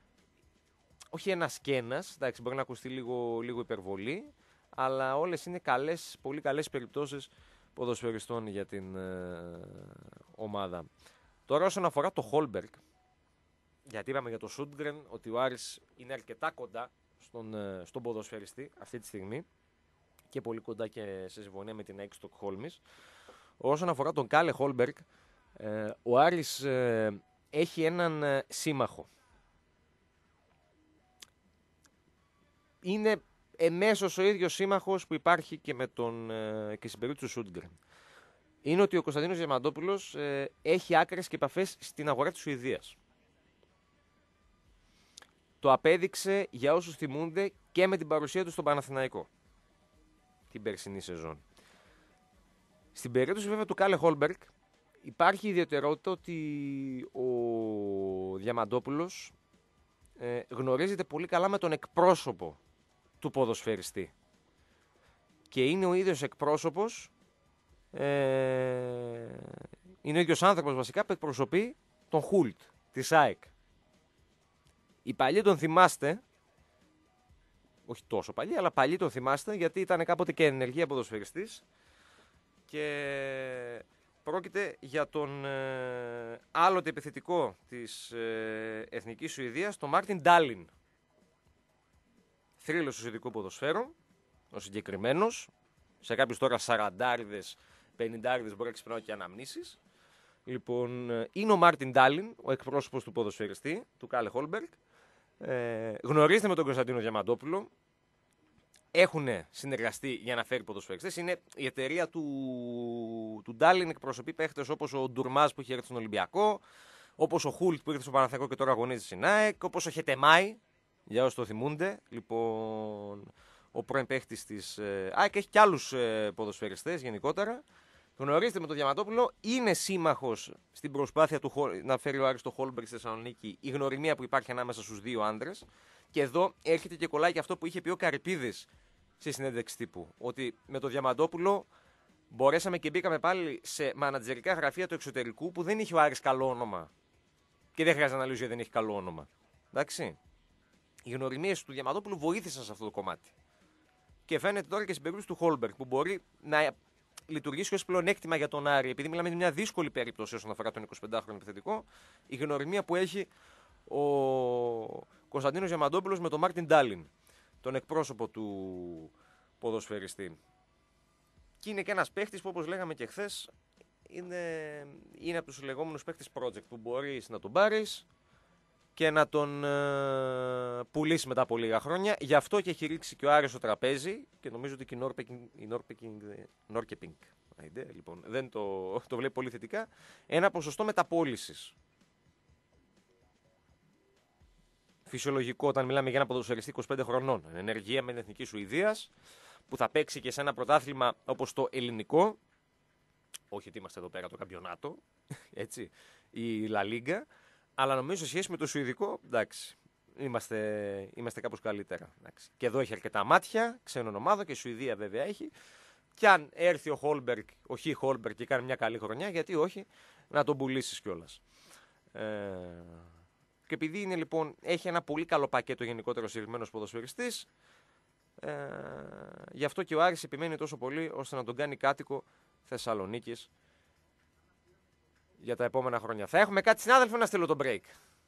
Όχι ένας και ένας, εντάξει, μπορεί να ακουστεί λίγο, λίγο υπερβολή, αλλά όλες είναι καλές, πολύ καλές περιπτώσεις ποδοσφαιριστών για την ε, ομάδα. Τώρα όσον αφορά το Χόλμπεργκ, γιατί είπαμε για το Σούντγκρεν ότι ο Άρης είναι αρκετά κοντά στον, στον ποδοσφαιριστή αυτή τη στιγμή και πολύ κοντά και σε συμφωνία με την ΑΕΚ Στοκχόλμης. Όσον αφορά τον Κάλε Χόλμπεργκ, ε, ο Άρης ε, έχει έναν ε, σύμμαχο. Είναι εμέσως ο ίδιος σύμμαχος που υπάρχει και, με τον, ε, και στην περίπτωση του Σούντγκρεν. Είναι ότι ο Κωνσταντίνος Διαμαντόπουλος ε, έχει άκρες και επαφές στην αγορά της Σουηδίας. Το απέδειξε για όσους θυμούνται και με την παρουσία του στον Παναθηναϊκό την περσινή σεζόν. Στην περίπτωση βέβαια του Κάλε Χόλμπεργκ υπάρχει η ιδιαιτερότητα ότι ο Διαμαντόπουλος ε, γνωρίζεται πολύ καλά με τον εκπρόσωπο του ποδοσφαιριστή. Και είναι ο ίδιος εκπρόσωπος, ε, είναι ο ίδιος άνθρωπος βασικά που εκπροσωπεί τον Χουλτ της ΑΕΚ. Οι παλιοί τον θυμάστε, όχι τόσο παλιοί, αλλά παλιοί τον θυμάστε γιατί ήταν κάποτε και ενεργεία ποδοσφαιριστής και πρόκειται για τον ε, άλλοτε επιθετικό της ε, Εθνικής Σουηδίας, τον Μάρτιν Ντάλιν. Θρύλος του σουηδικού ποδοσφαίρου, ο συγκεκριμένος, σε κάποιους τώρα σαραντάριδες, πενηντάριδες μπορεί να ξυπνάω και αναμνήσεις. Λοιπόν, είναι ο Μάρτιν Ντάλιν, ο εκπρόσωπος του ποδοσφαιριστή, του Κάλε Χόλμπεργκ. Ε, γνωρίζετε με τον Κωνσταντίνο Διαμαντόπουλο. Έχουν συνεργαστεί για να φέρει ποδοσφαιριστές. Είναι η εταιρεία του, του Ντάλιν, εκπροσωπεί παίχτες όπως ο Ντουρμάζ που είχε έρθει στον Ολυμπιακό, όπως ο Χουλτ που ήρθε στο Παναθηναϊκό και τώρα αγωνίζεται στην ΑΕΚ, όπως ο Χετεμάι, για όσοι το θυμούνται. Λοιπόν, ο πρώην παίχτης της ε, ΑΕΚ έχει και άλλους ε, ποδοσφαιριστές γενικότερα. Γνωρίζετε με τον Διαμαντόπουλο, είναι σύμμαχος στην προσπάθεια του να φέρει ο Άρης το Χόλμπεργκ στη Θεσσαλονίκη, η γνωριμία που υπάρχει ανάμεσα στους δύο άντρες. Και εδώ έρχεται και κολλάει και αυτό που είχε πει ο Καρυπίδης στη συνέντευξη τύπου. Ότι με τον Διαμαντόπουλο μπορέσαμε και μπήκαμε πάλι σε μανατζερικά γραφεία του εξωτερικού που δεν είχε ο Άρης καλό όνομα. Και δεν χρειάζεται να αναλύσει γιατί δεν έχει καλό όνομα. Εντάξει. Οι γνωριμίες του Διαμαντόπουλου βοήθησαν σε αυτό το κομμάτι. Και φαίνεται τώρα και στην περίπτωση του Χόλμπεργκ που μπορεί να λειτουργήσει ως πλεονέκτημα για τον Άρη, επειδή μιλάμε για μια δύσκολη περίπτωση όσον αφορά τον εικοσιπεντάχρονο επιθετικό, η γνωριμία που έχει ο Κωνσταντίνος Διαμαντόπουλος με τον Μάρτιν Ντάλιν, τον εκπρόσωπο του ποδοσφαιριστή. Και είναι και ένας παίχτης που, όπως λέγαμε και χθες, είναι, είναι από τους λεγόμενους παίχτες project που μπορείς να τον πάρεις και να τον ε, πουλήσει μετά από λίγα χρόνια. Γι' αυτό και έχει ρίξει και ο Άρης στο τραπέζι και νομίζω ότι και η Νόρκεπινγκ λοιπόν, δεν το, το βλέπει πολύ θετικά, ένα ποσοστό μεταπώλησης. Φυσιολογικό όταν μιλάμε για ένα ποδοσφαιριστή είκοσι πέντε χρονών, ενεργεία με την Εθνική Σουηδίας, που θα παίξει και σε ένα πρωτάθλημα όπως το ελληνικό, όχι ότι είμαστε εδώ πέρα το καμπιονάτο, έτσι, η Λα Λίγκα, αλλά νομίζω σε σχέση με το σουηδικό, εντάξει, είμαστε, είμαστε κάπως καλύτερα. Εντάξει. Και εδώ έχει αρκετά μάτια, ξένων ομάδων και η Σουηδία βέβαια έχει. Και αν έρθει ο Χόλμπεργκ, ο Χι Χόλμπεργκ και κάνει μια καλή χρονιά, γιατί όχι, να τον πουλήσεις κιόλας. Ε, και επειδή είναι λοιπόν, έχει ένα πολύ καλό πακέτο γενικότερο συγκεκριμένος ποδοσφαιριστής, ε, γι' αυτό και ο Άρης επιμένει τόσο πολύ ώστε να τον κάνει κάτοικο Θεσσαλονίκης για τα επόμενα χρόνια. Θα έχουμε κάτι συνάδελφο να στείλω το break.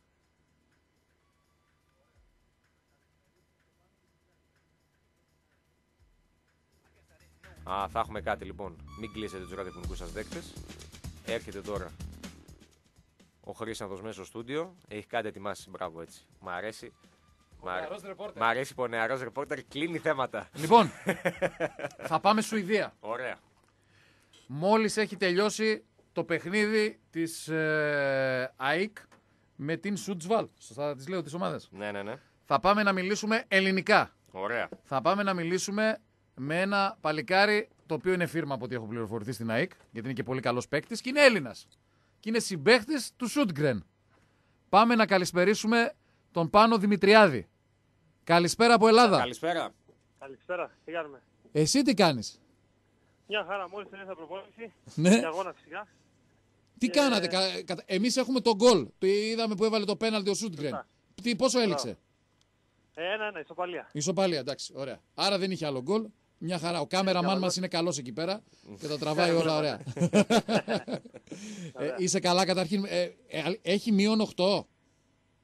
Α, θα έχουμε κάτι λοιπόν. Μην κλείσετε τους ραδιοφωνικούς σας δέκτες. Έρχεται τώρα ο Χρήσανθος μέσα στο στούντιο. Έχει κάτι ετοιμάσει. Μπράβο, έτσι. Μ' αρέσει. Μ' αρέσει που ο νεαρός ρεπόρτερ κλείνει θέματα. Λοιπόν, θα πάμε Σουηδία. Ωραία. Μόλις έχει τελειώσει το παιχνίδι της ε, ΑΕΚ με την Σουτσβάλ. Σωστά τις λέω τις ομάδες. Ναι, ναι, ναι. Θα πάμε να μιλήσουμε ελληνικά. Ωραία. Θα πάμε να μιλήσουμε με ένα παλικάρι το οποίο είναι φίρμα από ό,τι έχω πληροφορηθεί στην ΑΕΚ, γιατί είναι και πολύ καλός παίκτης και είναι Έλληνας. Και είναι συμπαίκτης του Σούντγκρεν. Πάμε να καλησπερίσουμε τον Πάνο Δημητριάδη. Καλησπέρα από Ελλάδα. Καλησπέρα. Καλησπέρα, τι κάνουμε. Εσύ τι κάνεις? Μια χαρά, μόλις τελείωσα προπόνηση. Ναι. Και αγώνα φυσικά. Τι και... κάνατε, κα... εμείς έχουμε τον γκολ. Το είδαμε που έβαλε το πέναλτι ο Σούντγκρεν. Τι, πόσο έληξε? Ένα-ένα, ισοπαλία. Ισοπαλία, εντάξει, ωραία. Άρα δεν είχε άλλο γκολ. Μια χαρά. Ο κάμεραμαν μας είναι καλός εκεί πέρα και τα τραβάει όλα ωραία. ε, είσαι καλά καταρχήν. Ε, ε, έχει μείον οκτώ.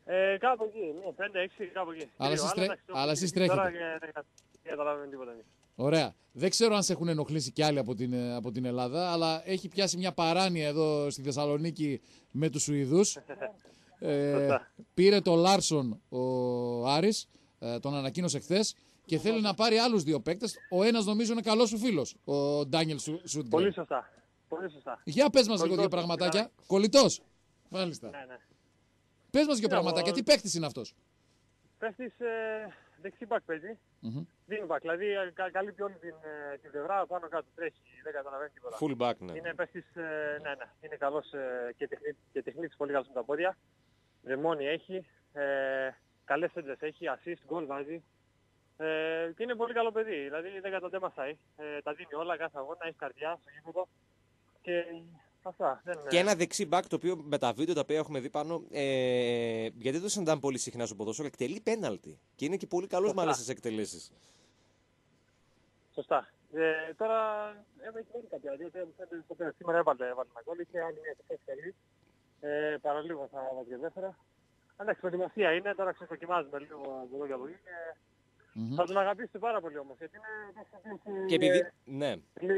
Ε, κάπου εκεί, ναι, πέντε έξι, κάπου εκεί. Αλλά Δύο, εσείς τρέ- εντάξει, αλλά εσείς τώρα τρέχετε. και δεν κα- δεν καταλαβαίνω τίποτα εμείς. Ωραία. Δεν ξέρω αν σε έχουν ενοχλήσει κι άλλοι από την, ε, από την Ελλάδα, αλλά έχει πιάσει μια παράνοια εδώ στη Θεσσαλονίκη με τους Σουηδούς. ε, Σωστά. πήρε το Λάρσον ο Άρης, ε, τον ανακοίνωσε χθες και θέλει να πάρει άλλους δύο παίκτες. Ο ένας νομίζω είναι καλός σου φίλος, ο Ντάνιελ Σούντγκρεν. Πολύ σωστά. Πολύ σωστά. Για πες μας λίγο δύο Κολλητός, πραγματάκια. Κολλητός. Μάλιστα. Ναι, ναι. Πες μας δύο Ναι, πραγματάκια. ο- Τι παίκτης είναι αυτός. Παίχτης ε, δεξί μπακ παίζει. Μμμ. Δίνει μπακ, δηλαδή ε, κα- καλύπτει όλη την, ε, την πλευρά, πάνω κάτω τρέχει, δεν καταλαβαίνει τίποτα. Full back, ναι. Είναι παίχτης, ε, ναι, ναι, είναι καλός ε, και, τεχνί, και τεχνίτης πολύ καλός με τα πόδια. Δαιμόνι έχει, ε, καλές έντρες έχει, assist, goal βάζει. Ε, και είναι πολύ καλό παιδί, δηλαδή δεν καταντέμασάει. Ε, τα δίνει όλα κάθε αγώνα, έχει καρδιά στο γήπεδο. Και αυτά. Δεν, Και ένα δεξί back το οποίο με τα βίντεο τα οποία έχουμε δει πάνω, ε, γιατί δεν το συναντάμε πολύ συχνά στο ποδόσφαιρο, εκτελεί πέναλτι. Και είναι και πολύ καλός Σωστά. μάλιστα στις εκτελέσεις. Σωστά. Ε, τώρα έχουμε έχει γίνει κάποια, διότι μου φαίνεται στο τέλος. Σήμερα έβαλε, έβαλε ένα γκολ, είχε άλλη μια τεχνική καλή. Ε, παραλίγο θα βάζει και δεύτερα. Εντάξει, προετοιμασία είναι, τώρα ξεκοκοιμάζουμε λίγο από εδώ και από εκεί. Και Μμμ. θα τον αγαπήσετε πάρα πολύ όμως, γιατί είναι... Και επειδή. Ναι.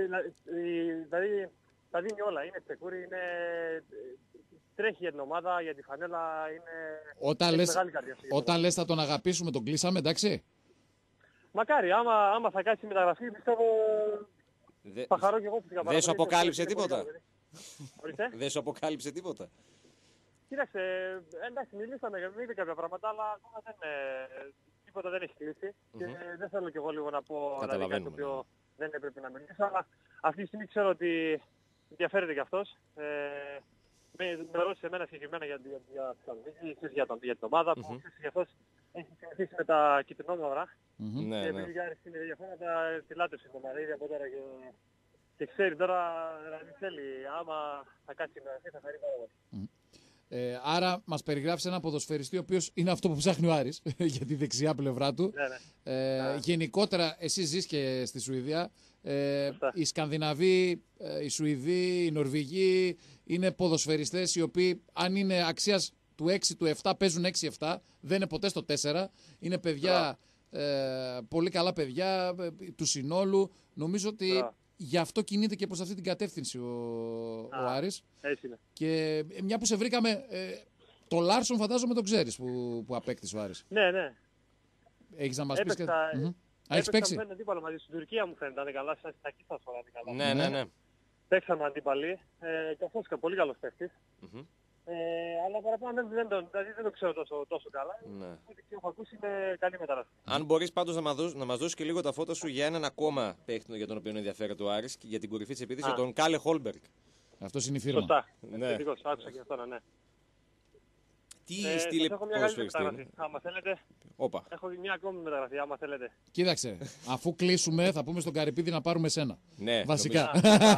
Δηλαδή, τα δίνει όλα, είναι ξεκούρι, είναι... τρέχει για την ομάδα, για τη φανέλα, είναι... Όταν έχει λες, μεγάλη καρδιά στο γήπεδο. όταν λες θα τον αγαπήσουμε, τον κλείσαμε, εντάξει. Μακάρι, άμα, άμα θα κάτσει η μεταγραφή, πιστεύω Δε- θα χαρώ και εγώ που την Δεν σου αποκάλυψε Είναι πολύ τίποτα. καλό, δηλαδή. Ορίστε. Δεν σου αποκάλυψε τίποτα. Κοίταξε, εντάξει, μιλήσαμε, μου είπε κάποια πράγματα, αλλά ακόμα δεν, ε, τίποτα δεν έχει κλείσει. Και δεν θέλω κι εγώ λίγο να πω δηλαδή, κάτι το Καταλαβαίνουμε, οποίο δεν έπρεπε να μιλήσω, αλλά αυτή τη στιγμή ξέρω ότι ενδιαφέρεται κι αυτός. Ε, με, με ρώτησε εμένα συγκεκριμένα για, για, για, για, για, τον- για την ομάδα που mm-hmm. γι' αυτός έχει συνηθίσει με τα κυτρινόμαυρα. Μμμ. Ναι, Και ναι. επειδή για είναι διαφορετικά τη λάτρεψε την ομάδα ήδη από τώρα και, και ξέρει τώρα δηλαδή θέλει άμα θα κάτσει να θα χαρεί πάρα πολύ. Ε, άρα μας περιγράφεις ένα ποδοσφαιριστή ο οποίος είναι αυτό που ψάχνει ο Άρης για τη δεξιά πλευρά του. Ναι, ναι. Ε, Α. γενικότερα, εσύ ζεις και στη Σουηδία. Ε, Σωστά. οι Σκανδιναβοί, ε, οι Σουηδοί, οι Νορβηγοί είναι ποδοσφαιριστές οι οποίοι αν είναι αξίας του έξι, του επτά παίζουν έξι επτά, δεν είναι ποτέ στο τέσσερα. Είναι παιδιά, ε, πολύ καλά παιδιά ε, του συνόλου. Νομίζω ότι Μπράβο. γι' αυτό κινείται και προς αυτή την κατεύθυνση ο, ο Α. Άρης. Έτσι είναι. Και ε, μια που σε βρήκαμε, ε, το Λάρσον φαντάζομαι τον ξέρεις που, που απέκτησε ο Άρης. Ναι, ναι. Έχεις να μας πεις και... Έπαιξα, Μμμ. Α, έπαιξα, έχεις παίξει. μου φαίνεται αντίπαλο μαζί στην Τουρκία μου φαίνεται, αν είναι καλά, σαν στα Κίθα φορά είναι καλά. Ναι, ναι, ναι. Παίξαμε αντίπαλοι, ε, και αυτός και πολύ καλός παίχτης. Μμμ. Ε, αλλά παραπάνω δεν, δεν, τον, δηλαδή δεν το ξέρω τόσο, τόσο καλά. Ναι. Ό,τι και έχω ακούσει είναι καλή μεταγραφή. Αν μπορείς πάντως να μας δώσεις, να μας δώσεις και λίγο τα φώτα σου για έναν ακόμα παίχτη για τον οποίο ενδιαφέρεται ο Άρης και για την κορυφή της επίθεσης, Α. τον Κάλε Χόλμπεργκ. Αυτός είναι η φίρμα. Σωστά. Ναι. Θετικός, άκουσα και αυτό, ναι. Τι Ε, στείλε σας έχω μια καλή ποδοσφαιριστή μεταγραφή. είναι. Άμα θέλετε, Όπα. έχω μια ακόμη μεταγραφή, άμα θέλετε. Κοίταξε, αφού κλείσουμε θα πούμε στον Καρυπίδη να πάρουμε σένα. Ναι, Βασικά.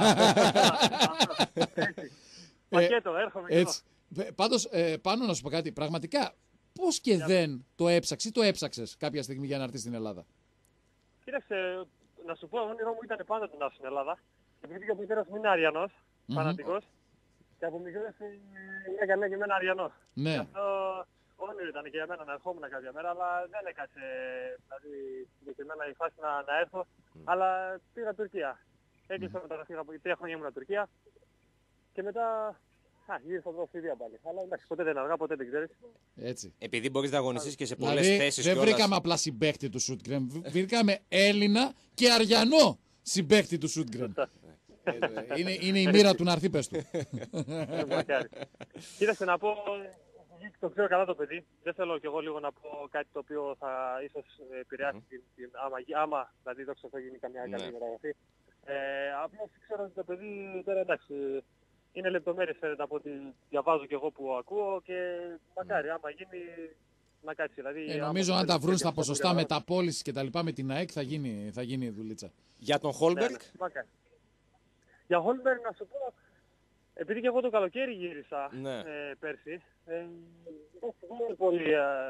Πακέτο, έρχομαι και εγώ. Έτσι. Ε, Πάντως, ε, πάνω να σου πω κάτι. Πραγματικά, πώς και δεν το έψαξες ή το έψαξες κάποια στιγμή για να έρθεις στην Ελλάδα. Κοίταξε, να σου πω, ο όνειρό μου ήταν πάντα να έρθω στην Ελλάδα. Επειδή και ο πατέρας μου είναι Αριανός, Μμμ. φανατικός, και από μικρός ε, λέγανε λέγε εμένα Αριανός. Ναι. Γι' αυτό όνειρο ήταν και για μένα να ερχόμουν κάποια μέρα, αλλά δεν έκατσε δηλαδή, συγκεκριμένα η φάση να, να έρθω. Αλλά πήγα Τουρκία. Έκλεισα μεταγραφή από τρία χρόνια ήμουν Τουρκία και μετά α, γύρισα εδώ στη Σουηδία πάλι. Αλλά εντάξει, ποτέ δεν είναι αργά, ποτέ δεν ξέρεις. Έτσι. Επειδή μπορείς να αγωνιστείς και σε πολλές Δηλαδή, θέσεις δεν κιόλας. βρήκαμε απλά συμπαίχτη του Σούτγκρεν. Βρήκαμε Έλληνα και Αριανό συμπαίχτη του Σούτγκρεν. Ε, είναι, είναι η μοίρα του να έρθει, πες του. Ε, μακάρι. Κοίταξε να πω, το ξέρω καλά το παιδί. Δεν θέλω κι εγώ λίγο να πω κάτι το οποίο θα ίσως επηρεάσει την, την άμα, γι- άμα, δηλαδή δόξα θα γίνει καμιά Ναι. καλή μεταγραφή. Ε, απλώς ξέρω ότι το παιδί τώρα εντάξει, είναι λεπτομέρειες φαίνεται από ό,τι διαβάζω κι εγώ που ακούω και μακάρι άμα γίνει να κάτσει. Δηλαδή, Ε, άμα νομίζω αν θέλει τα και βρουν αυτό στα που ποσοστά διαβάζω. μεταπώληση και τα λοιπά με την ΑΕΚ θα γίνει, θα γίνει η δουλίτσα. Για τον Ναι, Χόλμπεργκ. ναι, μακάρι. Για Χόλμπεργκ να σου πω, επειδή και εγώ το καλοκαίρι γύρισα Ναι. ε, πέρσι, ε, δεν είναι πολύ, ε,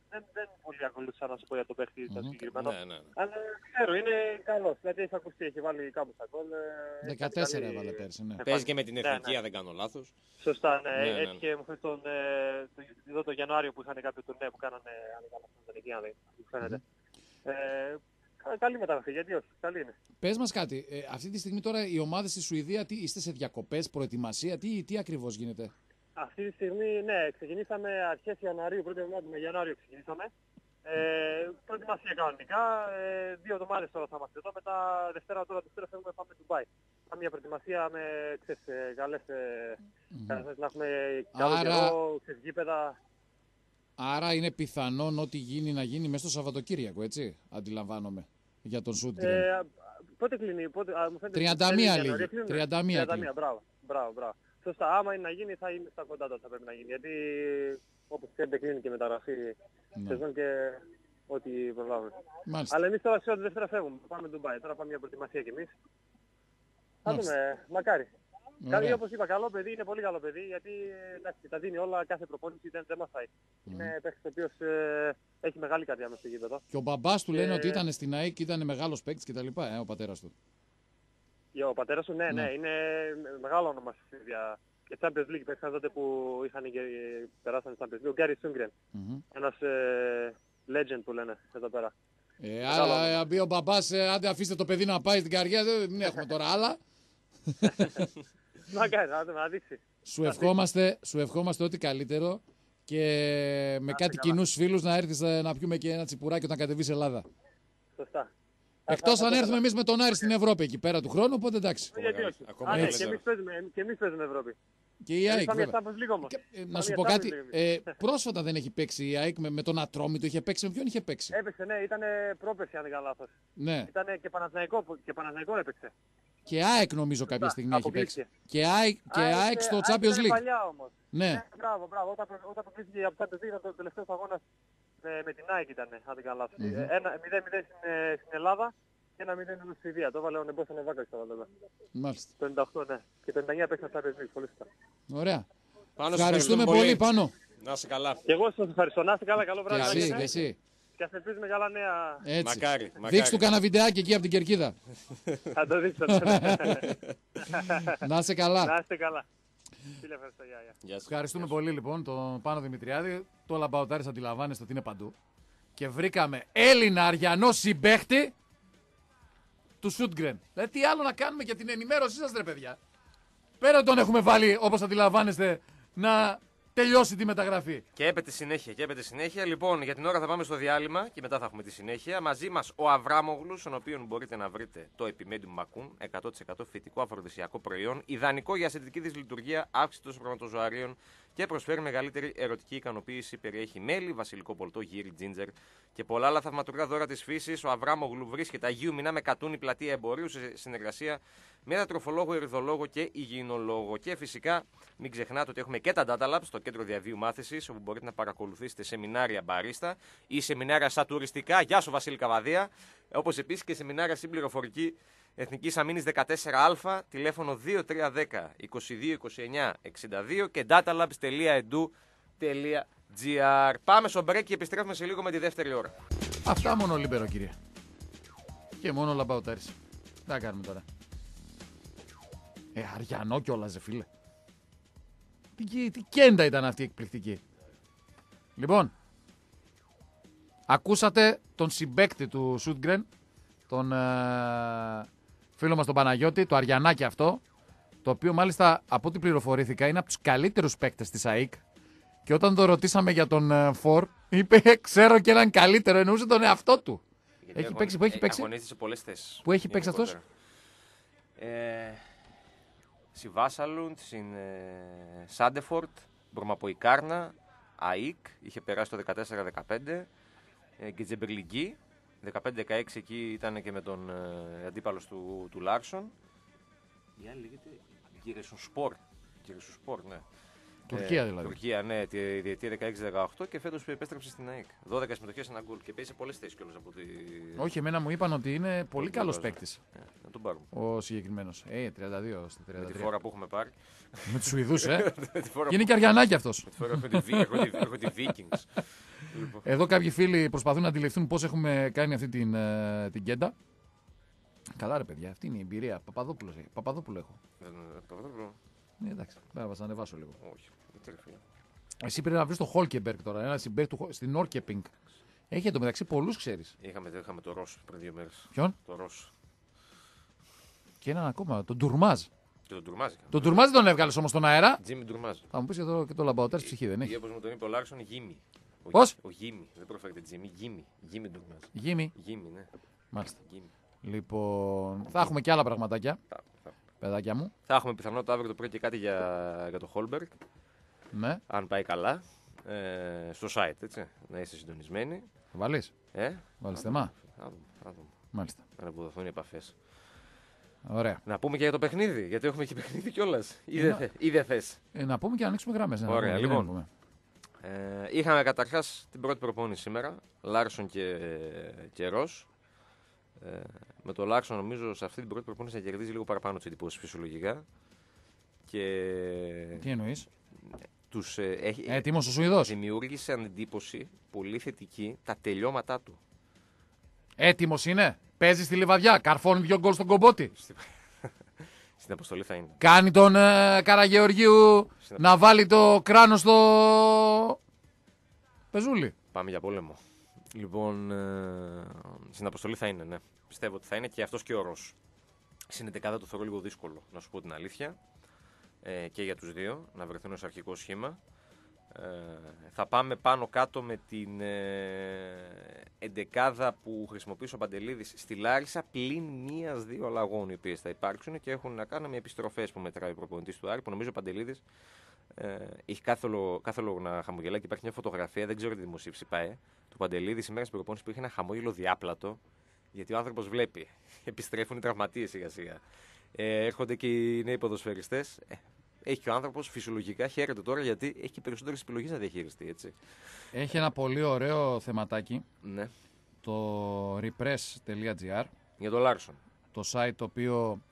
δεν, δεν πολύ ακολούθησα να σου πω για το παίχτη mm-hmm. το συγκεκριμένο. Ναι, ναι, ναι. Αλλά ξέρω, είναι καλός. Δηλαδή έχει ακουστεί, έχει βάλει κάπου στα γκολ. δεκατέσσερα έβαλε πέρσι, ναι. Παίζει και με την εθνική, ναι, ναι. αν δεν κάνω λάθος. Σωστά, ναι. ναι, ναι. Έτυχε μου φέρει τον, το, εδώ το Ιανουάριο που είχαν κάποιο τουρνέ που κάνανε, αν δεν κάνω λάθος, αν δεν φαίνεται. Mm-hmm. Ε, καλή μεταγραφή, γιατί όχι, καλή είναι. Πες μας κάτι, ε, αυτή τη στιγμή τώρα οι ομάδες στη Σουηδία, τι, είστε σε διακοπές, προετοιμασία, τι, τι ακριβώς γίνεται? Αυτή τη στιγμή, ναι, ξεκινήσαμε αρχές Ιανουαρίου, πρώτη εβδομάδα με Ιανουάριο ξεκινήσαμε. Ε, προετοιμασία κανονικά, ε, δύο εβδομάδες τώρα θα είμαστε εδώ, μετά Δευτέρα τώρα, Δευτέρα φεύγουμε πάμε Ντουμπάι. Πάμε μια προετοιμασία με, ξέρεις, καλές, mm-hmm. να έχουμε καλό Άρα... καιρό, ξέρεις, γήπεδα. Άρα είναι πιθανόν ό,τι γίνει να γίνει μέσα στο Σαββατοκύριακο, έτσι, αντιλαμβάνομαι, για τον Σούντγκρεν. Ε, πότε κλείνει, πότε, α, μου φαίνεται... τριάντα μία λίγη, τριάντα μία κλείνει. Μπράβο, μπράβο, μπράβο. Σωστά, άμα είναι να γίνει θα είναι στα κοντά τότε θα πρέπει να γίνει, γιατί όπως ξέρετε κλείνει και μεταγραφή σεζόν και ό,τι προλάβουμε. Μάλιστα. Αλλά εμείς τώρα σε ό,τι Δευτέρα φεύγουμε, πάμε Ντουμπάι, τώρα πάμε μια προετοιμασία κι εμείς. Θα δούμε, μακάρι. Κάτι όπως είπα, καλό παιδί, είναι πολύ καλό παιδί, γιατί εντάξει, τα δίνει όλα, κάθε προπόνηση δεν, δεν μαθάει. Mm. Είναι παίκτης ο οποίος ε, έχει μεγάλη καρδιά μες στο γήπεδο. Και ο μπαμπάς του και... λένε ότι ήταν στην ΑΕΚ και ήταν μεγάλος παίκτης και τα λοιπά, ε, ο πατέρας του. Για ο πατέρας του, ναι, ναι, ναι, είναι μεγάλο όνομα στη Σουηδία. Και Champions League παίξαν τότε που είχαν και περάσαν στη Champions League. Ο Γκάρι Σούγκρεν, mm-hmm. ένας ε, legend που λένε εδώ πέρα. Ε, άρα μπει ο μπαμπάς, ε, άντε αφήστε το παιδί να πάει στην καριέρα, δεν έχουμε τώρα άλλα. Μακάρι, να δείξει. Σου ευχόμαστε, σου ευχόμαστε ό,τι καλύτερο και με κάτι κοινούς φίλους να έρθεις να πιούμε και ένα τσιπουράκι όταν κατεβείς Ελλάδα. Σωστά. Εκτός αν έρθουμε εμείς με τον Άρη στην Ευρώπη εκεί πέρα του χρόνου, οπότε εντάξει. Γιατί όχι. Α, ναι, και εμείς παίζουμε, και εμείς παίζουμε Ευρώπη. Και η ΑΕΚ. Ε, να σου πω κάτι, ε, πρόσφατα δεν έχει παίξει η ΑΕΚ με, με τον Ατρόμητο, είχε παίξει, με ποιον είχε παίξει? Έπαιξε, ναι, ήταν πρόπερση αν δεν κάνω λάθος. Ναι. Ήταν και Παναθηναϊκό, και Παναθηναϊκό έπαιξε. Και ΑΕΚ νομίζω κάποια στιγμή έχει παίξει. Και ΑΕΚ, και ΑΕΚ στο Champions League. Παλιά όμως. Ναι. ναι. Μπράβο, μπράβο. Όταν, όταν αποκλείστηκε από το Champions League ήταν το τελευταίο αγώνα με, με την ΑΕΚ ήταν, αν δεν κάνω λάθος. Mm-hmm. μηδέν μηδέν στην, στην Ελλάδα και ένα μηδέν στην Σουηδία. Το έβαλε ο Νεμπός Νεβάκα στο Βαλτόβα. Μάλιστα. Το ενενήντα οκτώ, ναι. Και το ενενήντα εννιά παίξαν στα Champions League. Πολύ σωστά. Ωραία. Πάνω ευχαριστούμε πολύ, πολύ πάνω. Να είσαι καλά. Και εγώ σας ευχαριστώ. Να είσαι καλά, καλό βράδυ. Και εσύ, και εσύ. Και ας ελπίζουμε καλά νέα. Έτσι. Μακάρι, μακάρι. Δείξ' του κανένα βιντεάκι εκεί από την Κερκίδα. Θα το δείξω. Να είσαι καλά. Να είστε καλά. Φίλε, ευχαριστώ. Γεια σας. Ευχαριστούμε Γεια πολύ λοιπόν τον Πάνο Δημητριάδη. Το Λαμπαουτάρης αντιλαμβάνεστε ότι είναι παντού. Και βρήκαμε Έλληνα Αριανό συμπαίχτη του Σούντγκρεν. Δηλαδή τι άλλο να κάνουμε για την ενημέρωσή σας ρε παιδιά. Πέρα τον έχουμε βάλει όπως αντιλαμβάνεστε να τελειώσει τη μεταγραφή. Και έπεται συνέχεια, και έπεται συνέχεια. Λοιπόν, για την ώρα θα πάμε στο διάλειμμα και μετά θα έχουμε τη συνέχεια. Μαζί μας ο Αβράμογλους, στον οποίο μπορείτε να βρείτε το Epimedium Macun, εκατό τοις εκατό φυτικό αφροδισιακό προϊόν, ιδανικό για ασθεντική δυσλειτουργία, αύξηση των σπερματοζωαρίων και προσφέρει μεγαλύτερη ερωτική ικανοποίηση. Περιέχει μέλι, βασιλικό πολτό, γύρι, τζίντζερ και πολλά άλλα θαυματουργά δώρα της φύσης. Ο Αβράμογλου βρίσκεται Αγίου Μινά με Κατούνη, πλατεία εμπορίου, σε συνεργασία με διατροφολόγο, ερυδολόγο και υγιεινολόγο. Και φυσικά μην ξεχνάτε ότι έχουμε και τα Data Labs στο κέντρο διαβίου μάθησης, όπου μπορείτε να παρακολουθήσετε σεμινάρια μπαρίστα ή σεμινάρια στα τουριστικά. Γεια σου Βασίλη Καβαδία. Όπως επίσης και σεμινάρια στην πληροφορική Εθνικής Αμήνης δεκατέσσερα Α, τηλέφωνο δύο τρία ένα μηδέν είκοσι δύο είκοσι εννιά εξήντα δύο και datalabs τελεία edu τελεία gr. Πάμε στο break και επιστρέφουμε σε λίγο με τη δεύτερη ώρα. Αυτά μόνο λίμπερο κύριε. Και μόνο Λαμπαουτάρης. Τι θα κάνουμε τώρα. Ε, Αριανό κιόλας ρε φίλε. Τι, τι κέντα ήταν αυτή η εκπληκτική. Λοιπόν, ακούσατε τον συμπαίκτη του Σούντγκρεν, τον ε, φίλο μας τον Παναγιώτη, το Αριανάκι αυτό, το οποίο μάλιστα από ό,τι πληροφορήθηκα είναι από τους καλύτερους παίκτες της ΑΕΚ και όταν το ρωτήσαμε για τον ε, Φορ, είπε ξέρω και έναν καλύτερο, εννοούσε τον εαυτό του. Γιατί έχει παίξει, που έχει παίξει. Αγωνίζεται σε πολλές θέσεις. Που έχει παίξει αυτός. Ε, Στη Βάσαλουντ, στην Σάντεφορτ, Μπρομαποϊκάρνα, ΑΕΚ, είχε περάσει το δεκατέσσερα δεκαπέντε ε, και Τζεμπερλιγκή, δεκαπέντε δεκαέξι εκεί ήταν και με τον ε, αντίπαλος του, του Λάρσον. Η άλλη λέγεται Γκυρεσουσπορ, Γκυρεσουσπορ, ναι. Τουρκία δηλαδή. Ε, Τουρκία, ναι, τη διετία δεκαέξι δεκαοκτώ και φέτος επέστρεψε στην ΑΕΚ. δώδεκα συμμετοχές, ένα γκολ και παίζει σε πολλές θέσεις κιόλας από τη. Όχι, εμένα μου είπαν ότι είναι πολύ καλός παίκτης. Ε, να το τον πάρουμε. Ο συγκεκριμένος. Ε, τριάντα δύο στα τριάντα τρία. Με τη φόρα που έχουμε πάρει. Με τους Σουηδούς, ε. Με τη φόρα Και είναι και αριανάκι αυτός. Με τη φόρα έχω τη, έχω τη, έχω τη Vikings. Λοιπόν. Εδώ κάποιοι φίλοι προσπαθούν να αντιληφθούν πώς έχουμε κάνει αυτή την, ε, την κέντα. Καλά ρε παιδιά, αυτή είναι η εμπειρία. Παπαδόπουλος, ε. Παπαδόπουλο έχω. Παπαδόπουλο. Ναι, εντάξει, πέρα να ανεβάσω λίγο. Όχι, δεν τρέφει. Εσύ πρέπει να βρεις το Χόλκεμπεργκ τώρα, ένα συμπέρ του, στην Όρκεπινγκ. Έχει εντωμεταξύ πολλούς, ξέρεις. Είχαμε, είχαμε το Ρος πριν δύο μέρες. Ποιον? Το Ρος. Και έναν ακόμα, τον Ντουρμάζ. Και τον Τουρμάζ. Τον Ντουρμάζ δεν τον έβγαλες όμως στον αέρα. Τζίμι Τουρμάζ. Θα μου πεις και το, και το λαμπαωτέρ ψυχή δεν Ή έχει. όπως μου τον είπε ο Λάρσον, Γίμι. Ο Πώς? Ο Γίμι. Δεν προφέρεται Τζίμι. Γίμι. Γίμι Τουρμάζ. Γήμι. Γίμι, ναι. Μάλιστα. Γίμι. Λοιπόν, θα έχουμε και άλλα πραγματάκια, Θα, θα. παιδάκια μου. θα έχουμε πιθανότητα αύριο το πρωί και κάτι για, για το Χόλμπεργκ. Ναι, Αν πάει καλά. Ε, στο site, έτσι. Να είστε συντονισμένοι. θα βάλεις. Ε, Βάλεις θεμά. θα δούμε. Θα δούμε. Μάλιστα. Να αποδοθούν οι επαφές. Ωραία. Να πούμε και για το παιχνίδι, γιατί έχουμε και παιχνίδι κιόλας. Ή Είναι- δεν θε- ή δεν θες. Ε, να πούμε και να ανοίξουμε γράμμες. να Ωραία, πούμε, λοιπόν. τι να πούμε. Ε, είχαμε καταρχάς την πρώτη προπόνηση σήμερα, Λάρσον και, και Ρος. Ε, με το Λάρσον νομίζω σε αυτή την πρώτη προπόνηση να κερδίζει λίγο παραπάνω τις εντυπώσεις φυσιολογικά. Και Τι εννοείς. τους ε, έχει, Έτοιμος ο Σουηδός. δημιούργησε εντύπωση πολύ θετική τα τελειώματά του. Έτοιμος είναι. Παίζει στη Λιβαδιά. Καρφώνει δύο γκολ στον κομπότη. Στην αποστολή θα είναι. Κάνει τον ε, Καραγεωργίου να βάλει το κράνο στο πεζούλι. Πάμε για πόλεμο. Λοιπόν, ε, στην αποστολή θα είναι, ναι. Πιστεύω ότι θα είναι και αυτός και ο Ρος. Στην εντεκάδα το θεωρώ λίγο δύσκολο, να σου πω την αλήθεια. Ε, και για τους δύο, να βρεθούν ως αρχικό σχήμα. Ε, θα πάμε πάνω κάτω με την ε, εντεκάδα που χρησιμοποιήσει ο Παντελίδης στη Λάρισα, πλην μίας-δύο αλλαγών οι οποίες θα υπάρξουν και έχουν να κάνουν με επιστροφές που μετράει ο προπονητής του Άρη, που νομίζω ο Παντελίδης ε, έχει κάθε λόγο, κάθε λόγο να χαμογελάει και υπάρχει μια φωτογραφία, δεν ξέρω τι δημοσίευση πάει, του Παντελίδη σήμερα στην προπόνηση που είχε ένα χαμόγελο διάπλατο, γιατί ο άνθρωπος βλέπει. Επιστρέφουν οι τραυματίες σιγά σιγά. Ε, έρχονται και οι νέοι ποδοσφαιριστές. Ε, έχει και ο άνθρωπος φυσιολογικά, χαίρεται τώρα γιατί έχει και περισσότερες επιλογές να διαχειριστεί. Έτσι. Έχει ένα πολύ ωραίο θεματάκι. Ναι. Το repress τελεία gr. Για τον Λάρσον. Το site το οποίο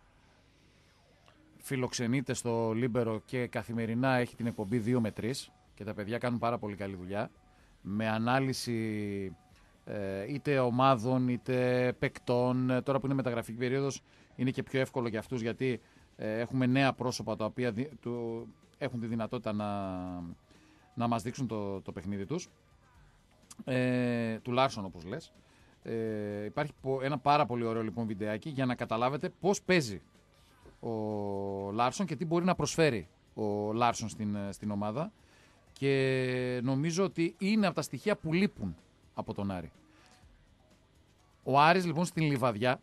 φιλοξενείται στο Λίμπερο και καθημερινά έχει την εκπομπή δύο με τρεις και τα παιδιά κάνουν πάρα πολύ καλή δουλειά με ανάλυση ε, είτε ομάδων είτε παικτών. Ε, τώρα που είναι μεταγραφική περίοδος είναι και πιο εύκολο για αυτούς γιατί ε, έχουμε νέα πρόσωπα τα οποία δι, του, έχουν τη δυνατότητα να, να μας δείξουν το, το παιχνίδι τους. Ε, του Λάρσον όπως λες. Ε, υπάρχει ένα πάρα πολύ ωραίο λοιπόν βιντεάκι για να καταλάβετε πώς παίζει ο Λάρσον και τι μπορεί να προσφέρει ο Λάρσον στην, στην ομάδα και νομίζω ότι είναι από τα στοιχεία που λείπουν από τον Άρη. Ο Άρης λοιπόν στην Λιβαδιά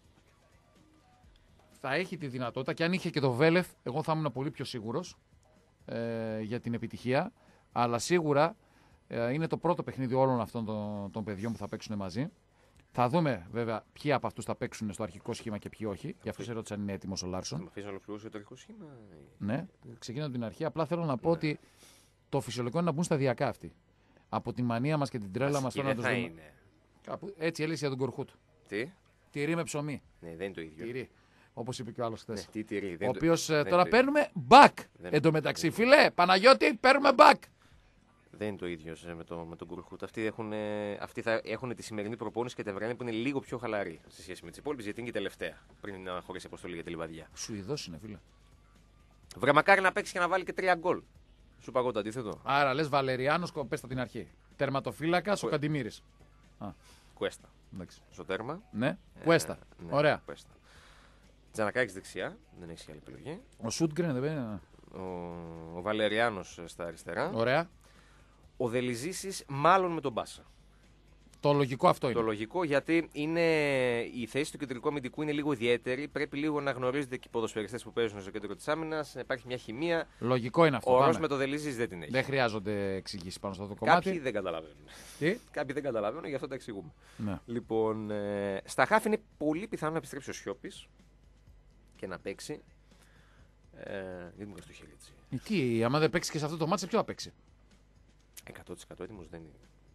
θα έχει τη δυνατότητα και αν είχε και το Βέλεφ εγώ θα ήμουν πολύ πιο σίγουρος ε, για την επιτυχία, αλλά σίγουρα ε, είναι το πρώτο παιχνίδι όλων αυτών των, των παιδιών που θα παίξουν μαζί. Θα δούμε βέβαια ποιοι από αυτούς θα παίξουν στο αρχικό σχήμα και ποιοι όχι. Γι' αυτό σε ρώτησα αν είναι έτοιμος ο Θα Λάρσον. με αφήσει να ολοκληρώσω το αρχικό σχήμα. Ναι, ξεκινάω από την αρχή. Απλά θέλω να πω Ναι. ότι το φυσιολογικό είναι να μπουν σταδιακά αυτοί. Από τη μανία μας και την τρέλα μας Βασική τώρα να δεν τους θα δούμε. είναι. Κάπου έτσι έλεγε για τον Κορχούτ. Τι? Τυρί με ψωμί. Ναι, δεν είναι το ίδιο. Τυρί. Όπως είπε και ο άλλος Ναι, χθες. τι τυρί. Ο δεν το- οποίος δεν είναι τώρα το ίδιο. παίρνουμε back. Δεν- Εν τω μεταξύ, δεν- φιλέ, Παναγιώτη, παίρνουμε back. Δεν είναι το ίδιο σε- με, το, με τον Κουρχούτ. Αυτοί, έχουν, ε, αυτοί θα έχουν τη σημερινή προπόνηση και τα βράδια που είναι λίγο πιο χαλαρή σε σχέση με τις υπόλοιπες, γιατί είναι και τελευταία πριν να χωρίσει αποστολή για τη Λιβαδιά. Σουηδός είναι, φίλε. Βρε μακάρι να παίξει και να βάλει και τρία γκολ. Σου είπα εγώ το αντίθετο. Άρα λες Βαλεριάνος, πες από την αρχή. Τερματοφύλακας ο Κου- Καντιμήρης. Κουέστα Εντάξει. στο τέρμα. Ναι, Κουέστα. Ναι, Ωραία. Κουέστα. Τζανακάκης δεξιά, δεν έχει άλλη επιλογή. Ο Σούτγκρεν δεν παίρνει. Ο, ο Βαλεριάνος στα αριστερά. Ωραία. Ο Δελιζήσης μάλλον με τον Μπάσα. Το λογικό αυτό Το είναι. λογικό γιατί είναι, η θέση του κεντρικού αμυντικού είναι λίγο ιδιαίτερη. Πρέπει λίγο να γνωρίζετε και οι ποδοσφαιριστές που παίζουν στο κέντρο της άμυνας. Να υπάρχει μια χημεία. Λογικό είναι αυτό. Ο Ρος Πάμε. με το Δελιζής δεν την έχει. Δεν χρειάζονται εξηγήσει πάνω σε αυτό το κομμάτι. Κάποιοι δεν καταλαβαίνουν. Τι? Κάποιοι δεν καταλαβαίνουν, γι' αυτό τα εξηγούμε. Ναι. Λοιπόν, ε, στα χάφη είναι πολύ πιθανό να επιστρέψει ο Σιώπης και να παίξει. Ε, δεν μου το χέρι έτσι. Ε, Τι, άμα δεν παίξει και σε αυτό το μάτι, σε ποιο θα παίξει. εκατό τοις εκατό έτοιμος δεν είναι.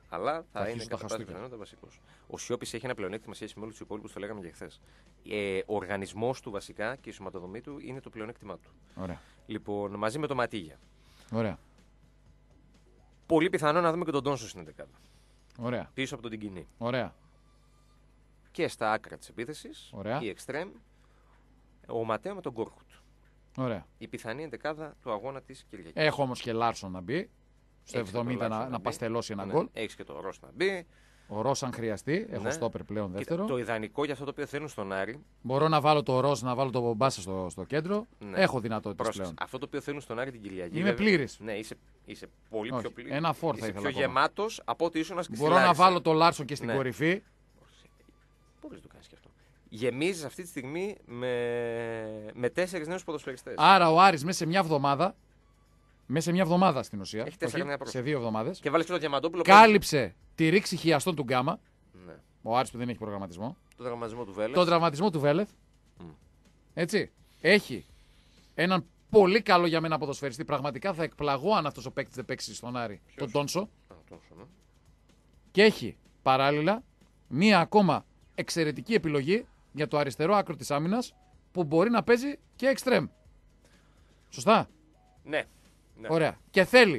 Αλλά θα, Θα είναι αρχίσουν τα κατά πάσα χαστούκια. πιθανότητα βασικός. Ο Σιώπης έχει ένα πλεονέκτημα σχέση με όλους τους υπόλοιπους, το λέγαμε και χθες. Ε, ο οργανισμός του βασικά και η σωματοδομή του είναι το πλεονέκτημά του. Ωραία. Λοιπόν, μαζί με το Ματίγια. Ωραία. Πολύ πιθανό να δούμε και τον Τόνσο στην εντεκάδα. Ωραία. Πίσω από τον Τιγκινή. Ωραία. Και στα άκρα της επίθεσης, Ωραία. η εξτρέμ, ο Ματέο με τον Γκόρχουτ. Ωραία. Η πιθανή εντεκάδα του αγώνα της Κυριακής. Έχω όμως και Λάρσον να μπει. Στο Έχεις και εβδομήντα τον να, Λάρσον να μπει. παστελώσει ένα Ναι. γκολ. Έχεις και το Ρος να μπει. Ο Ρο, αν χρειαστεί. Έχω Ναι. στόπερ πλέον Κοίτα, δεύτερο. το ιδανικό για αυτό το οποίο θέλουν στον Άρη. Μπορώ να βάλω το Ρο, να βάλω το Μπομπάσα στο, στο κέντρο. Ναι. Έχω δυνατότητες Πρόσεξε, πλέον. αυτό το οποίο θέλουν στον Άρη την Κυριακή. Είμαι βέβαια- πλήρης. Ναι, είσαι, είσαι πολύ Όχι, πιο πλήρης. ένα φορ θα Είσαι ήθελα πιο ακόμα. γεμάτος από ό,τι ήσουν και Μπορώ να βάλω το Λάρσον και στην Ναι. κορυφή. Μπορείς να το κάνεις και αυτό. Γεμίζεις αυτή τη στιγμή με, με τέσσερις νέους ποδοσφαιριστές. Άρα ο Άρης μέσα σε μια εβδομάδα. Μέσα σε μια εβδομάδα στην ουσία. Έχει τέσσερα όχι, νέα πρόσωπα. σε δύο εβδομάδες. Και βάλεις και το Διαμαντόπουλο. Κάλυψε τη ρήξη χιαστών του Γκάμα. Ναι. Ο Άρης που δεν έχει προγραμματισμό. Το τραυματισμό του Βέλεθ. Τον τραυματισμό του Βέλεθ. Μμ. Έτσι. Έχει έναν πολύ καλό για μένα ποδοσφαιριστή. Πραγματικά θα εκπλαγώ αν αυτός ο παίκτης δεν παίξει στον Άρη. Τον Τόνσο. Α, τόσο, ναι. Και έχει παράλληλα μία ακόμα εξαιρετική επιλογή για το αριστερό άκρο της άμυνας που μπορεί να παίζει και εξτρέμ. Σωστά. Ναι. ναι. Ωραία. Και θέλει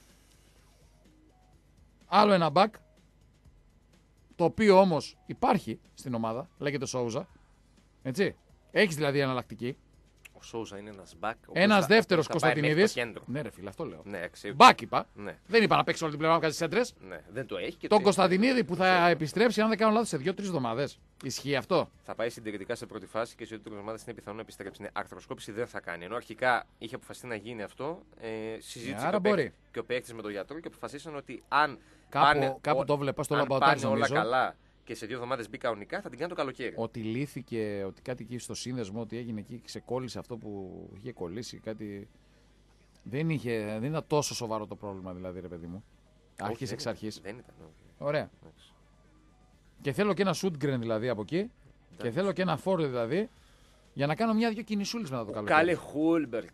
άλλο ένα back, το οποίο όμως υπάρχει στην ομάδα, λέγεται Σόουζα. Έτσι. Έχεις δηλαδή εναλλακτική. Ο Σόουζα είναι ένας μπακ. Ένας δεύτερος θα πάει μέχρι Κωνσταντινίδης. το κέντρο. Ναι, ρε φίλε, αυτό λέω. Ναι, αξί- Μπακ είπα. ναι, Δεν είπα να παίξει όλη την πλευρά να βγάζει σέντρες. ναι. Δεν το έχει. Και Τον το- Κωνσταντινίδη που θα επιστρέψει, αν δεν κάνω λάθος, σε δύο-τρεις εβδομάδες. Ισχύει αυτό. Θα πάει συντηρητικά σε πρώτη φάση και σε δύο τρει εβδομάδε είναι πιθανό να επιστρέψει. Ναι, αρθροσκόπηση δεν θα κάνει. Ενώ αρχικά είχε αποφασιστεί να γίνει αυτό, ε, συζήτησε Ναι, άρα και, ο μπορεί. παίκτης- και ο παίκτη με τον γιατρό και αποφασίσαν ότι αν Κάπου, πάνε, κάπου ο- το βλέπα στο αν λαμπαοτάρι, πάνε όλα νομίζω. καλά και σε δύο εβδομάδε μπει κανονικά, θα την κάνει το καλοκαίρι. Ότι λύθηκε, ότι κάτι εκεί στο σύνδεσμο, ότι έγινε εκεί, ξεκόλλησε αυτό που είχε κολλήσει, κάτι. Δεν, είχε, δεν ήταν τόσο σοβαρό το πρόβλημα, δηλαδή, ρε παιδί μου. Όχι, Αρχής δεν εξ ήταν, αρχής. Δεν ήταν. όχι. Ωραία. Εντάξει. Και θέλω και ένα Σούντγκρεν δηλαδή από εκεί. Και θέλω και ένα φόρο δηλαδή. Για να κάνω μια-δυο κινησούλες μετά το Κάλε καλοκαίρι. Χούλμπεργκ.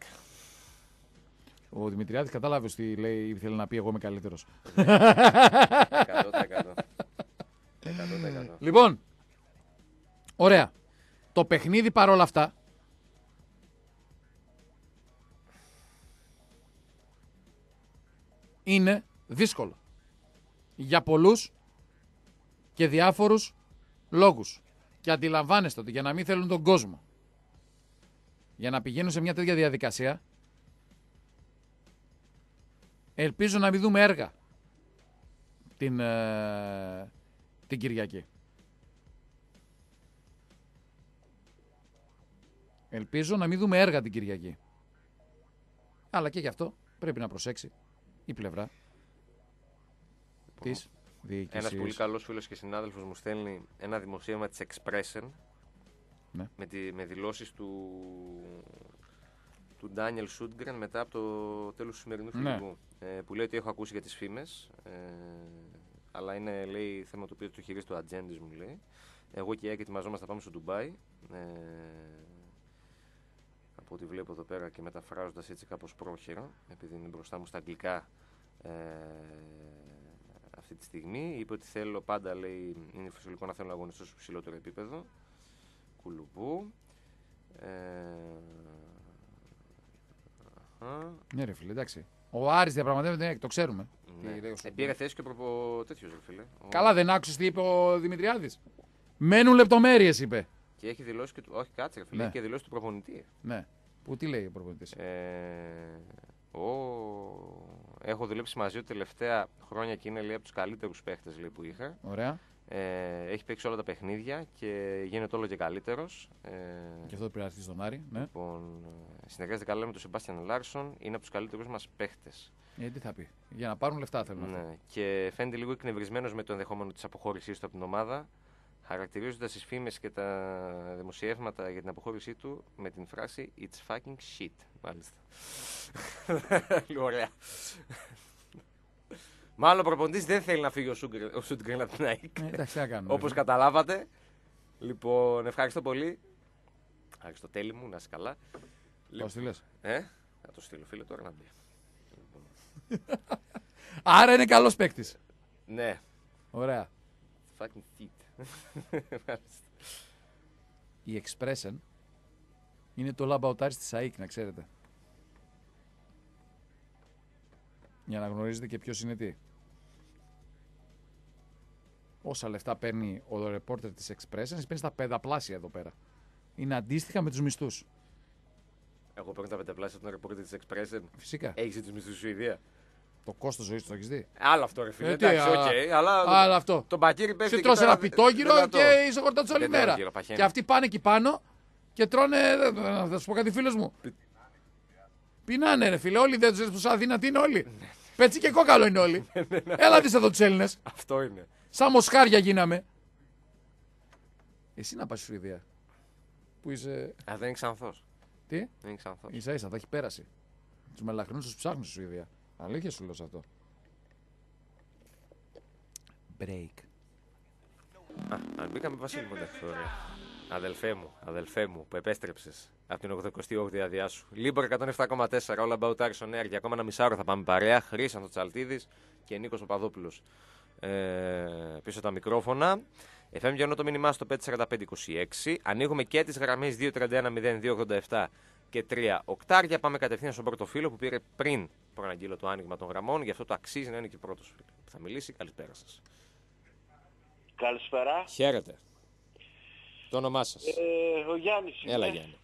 Ο Δημητριάδης κατάλαβε ότι λέει, ήθελε να πει εγώ είμαι καλύτερος. εκατό τοις εκατό. εκατό τοις εκατό. Λοιπόν, ωραία. Το παιχνίδι παρόλα αυτά είναι δύσκολο. Για πολλούς και διάφορους λόγους. Και αντιλαμβάνεστε ότι για να μην θέλουν τον κόσμο, για να πηγαίνουν σε μια τέτοια διαδικασία, ελπίζω να μην δούμε έργα την, ε, την Κυριακή. Ελπίζω να μην δούμε έργα την Κυριακή. Αλλά και γι' αυτό πρέπει να προσέξει η πλευρά της διοίκησης. Ένας πολύ καλός φίλος και συνάδελφος μου στέλνει ένα δημοσίευμα της Expression Ναι. με, τη, με δηλώσεις του του Ντάνιελ Σούντγκρεν μετά από το τέλος του σημερινού Ναι. φιλικού. Ε, που λέει ότι έχω ακούσει για τις φήμες, ε, αλλά είναι, λέει, θέμα το οποίο το χειρίζεται το ατζέντης μου, λέει. Εγώ και η Άκη ετοιμαζόμαστε να πάμε στο Ντουμπάι. Ε, από ό,τι βλέπω εδώ πέρα και μεταφράζοντας έτσι κάπως πρόχειρα, επειδή είναι μπροστά μου στα αγγλικά ε, αυτή τη στιγμή. Είπε ότι θέλω πάντα, λέει, είναι φυσιολογικό να θέλω να αγωνιστώ στο ψηλότερο επίπεδο. Κουλουπού. Ε, αχα. Ναι, ρε φίλε, εντάξει. Ο Άρης διαπραγματεύεται, το ξέρουμε. Ναι. Τι λέει ο Ε, Σούντγκρεν. πήρε θέση και ο προπο... τέτοιος, ρε φίλε. Ο- Καλά, δεν άκουσες τι είπε ο Δημητριάδης. Μένουν λεπτομέρειες, είπε. Και έχει δηλώσει και του... Όχι, κάτσε, ρε φίλε. Ναι. Έχει και δηλώσει του προπονητή. Ναι. Που τι λέει ο προπονητής. Ε, ο... Έχω δουλέψει μαζί του τελευταία χρόνια και είναι, λέει, από τους καλύτερους παίχτες, λέει, που είχα. Ωραία. Ε, έχει παίξει όλα τα παιχνίδια και γίνεται όλο και καλύτερος. Ε, Και αυτό πρέπει να έρθει στον Άρη. Ναι. λοιπόν, ε, συνεργάζεται καλά με τον Σεμπάστιαν Λάρσον. Είναι από τους καλύτερους μας παίχτες. Ε, τι θα πει. Για να πάρουν λεφτά θέλουν. αυτοί. Ναι. Και φαίνεται λίγο εκνευρισμένος με το ενδεχόμενο της αποχώρησής του από την ομάδα, χαρακτηρίζοντας τις φήμες και τα δημοσιεύματα για την αποχώρησή του με την φράση «It's fucking shit». Μάλιστα. Λίγο ωραία. Μάλλον ο προπονητής δεν θέλει να φύγει ο Σούντγκρεν- ο Σούντγκρεν από την ΑΕΚ. Ε, εντάξει, τι να κάνουμε. Όπως καταλάβατε. Λοιπόν, ευχαριστώ πολύ. Αριστοτέλη μου, να είσαι καλά. Το στείλες. Ε, θα το στείλω, φίλε, τώρα να μπει. Λοιπόν. Άρα είναι καλός παίκτης. Ναι. Ωραία. Fucking feet. Η Expressen είναι το λαμπαοτάρι της ΑΕΚ, να ξέρετε. Για να γνωρίζετε και ποιος είναι τι. Όσα λεφτά παίρνει ο ρεπόρτερ της Expressen, παίρνει στα πενταπλάσια εδώ πέρα. Είναι αντίστοιχα με τους μισθούς. Εγώ παίρνω τα πενταπλάσια από τον ρεπόρτερ της Expressen. Φυσικά. Έχεις δει τους μισθούς στη Σουηδία? Το κόστος ζωής το έχεις δει? Άλλο αυτό, ρε φίλε. Ε, τι, Εντάξει, οκ. α, Okay, αλλά άλλο αυτό. το μπακίρι πέφτει. Σε τρως ένα πιτόγυρο δεν και είσαι χορτάτος όλη Δεν μέρα. τρώω γύρω, παχαίνει. Και αυτοί πάνε εκεί πάνω και τρώνε. Θα σου πω κάτι, φίλος μου. Πεινάνε, ρε φίλε. Όλοι δεν τους που σαν αδύνατοι είναι όλοι. Πέτσι και κόκαλο είναι όλοι. Έλα δεις εδώ τους Έλληνες. Αυτό είναι. Σαν μοσχάρια γίναμε. Εσύ να πας στη Σουηδία. Που είσαι. Α, δεν είναι ξανθός. Τι? Δεν είναι ξανθός. Ίσα ίσα, θα έχει πέρασει. Τους μελαχρινούς τους ψάχνουν στη Σουηδία. Αλήθεια σου λέω σε αυτό. Break. Α, αν μπήκαμε Βασίλη μου, εντάξει, ωραία. Αδελφέ μου, αδελφέ μου, που επέστρεψες από την ογδοηκοστή όγδοη άδειά σου. Λίμπορ εκατόν επτά κόμμα τέσσερα, όλα about Action Air. Για ακόμα ένα μισάωρο θα πάμε παρέα. Χρήσαντο Τσαλτίδης και Νίκος Παπαδόπουλος ε, πίσω τα μικρόφωνα. εφ εμ Γιονό το μήνυμά στο πέντε τέσσερα πέντε είκοσι έξι. Ανοίγουμε και τις γραμμές δύο τριάντα ένα μηδέν δύο ογδόντα επτά και τρία οκτάρια. Πάμε κατευθείαν στον πρώτο φίλο που πήρε πριν προαναγγείλω το άνοιγμα των γραμμών. Γι' αυτό το αξίζει να είναι και ο πρώτος φίλος που θα μιλήσει. Καλησπέρα σας. Καλησπέρα. Χαίρετε. Το όνομά σας? Ε, ο Γιάννης είμαι. Έλα, Γιάννη.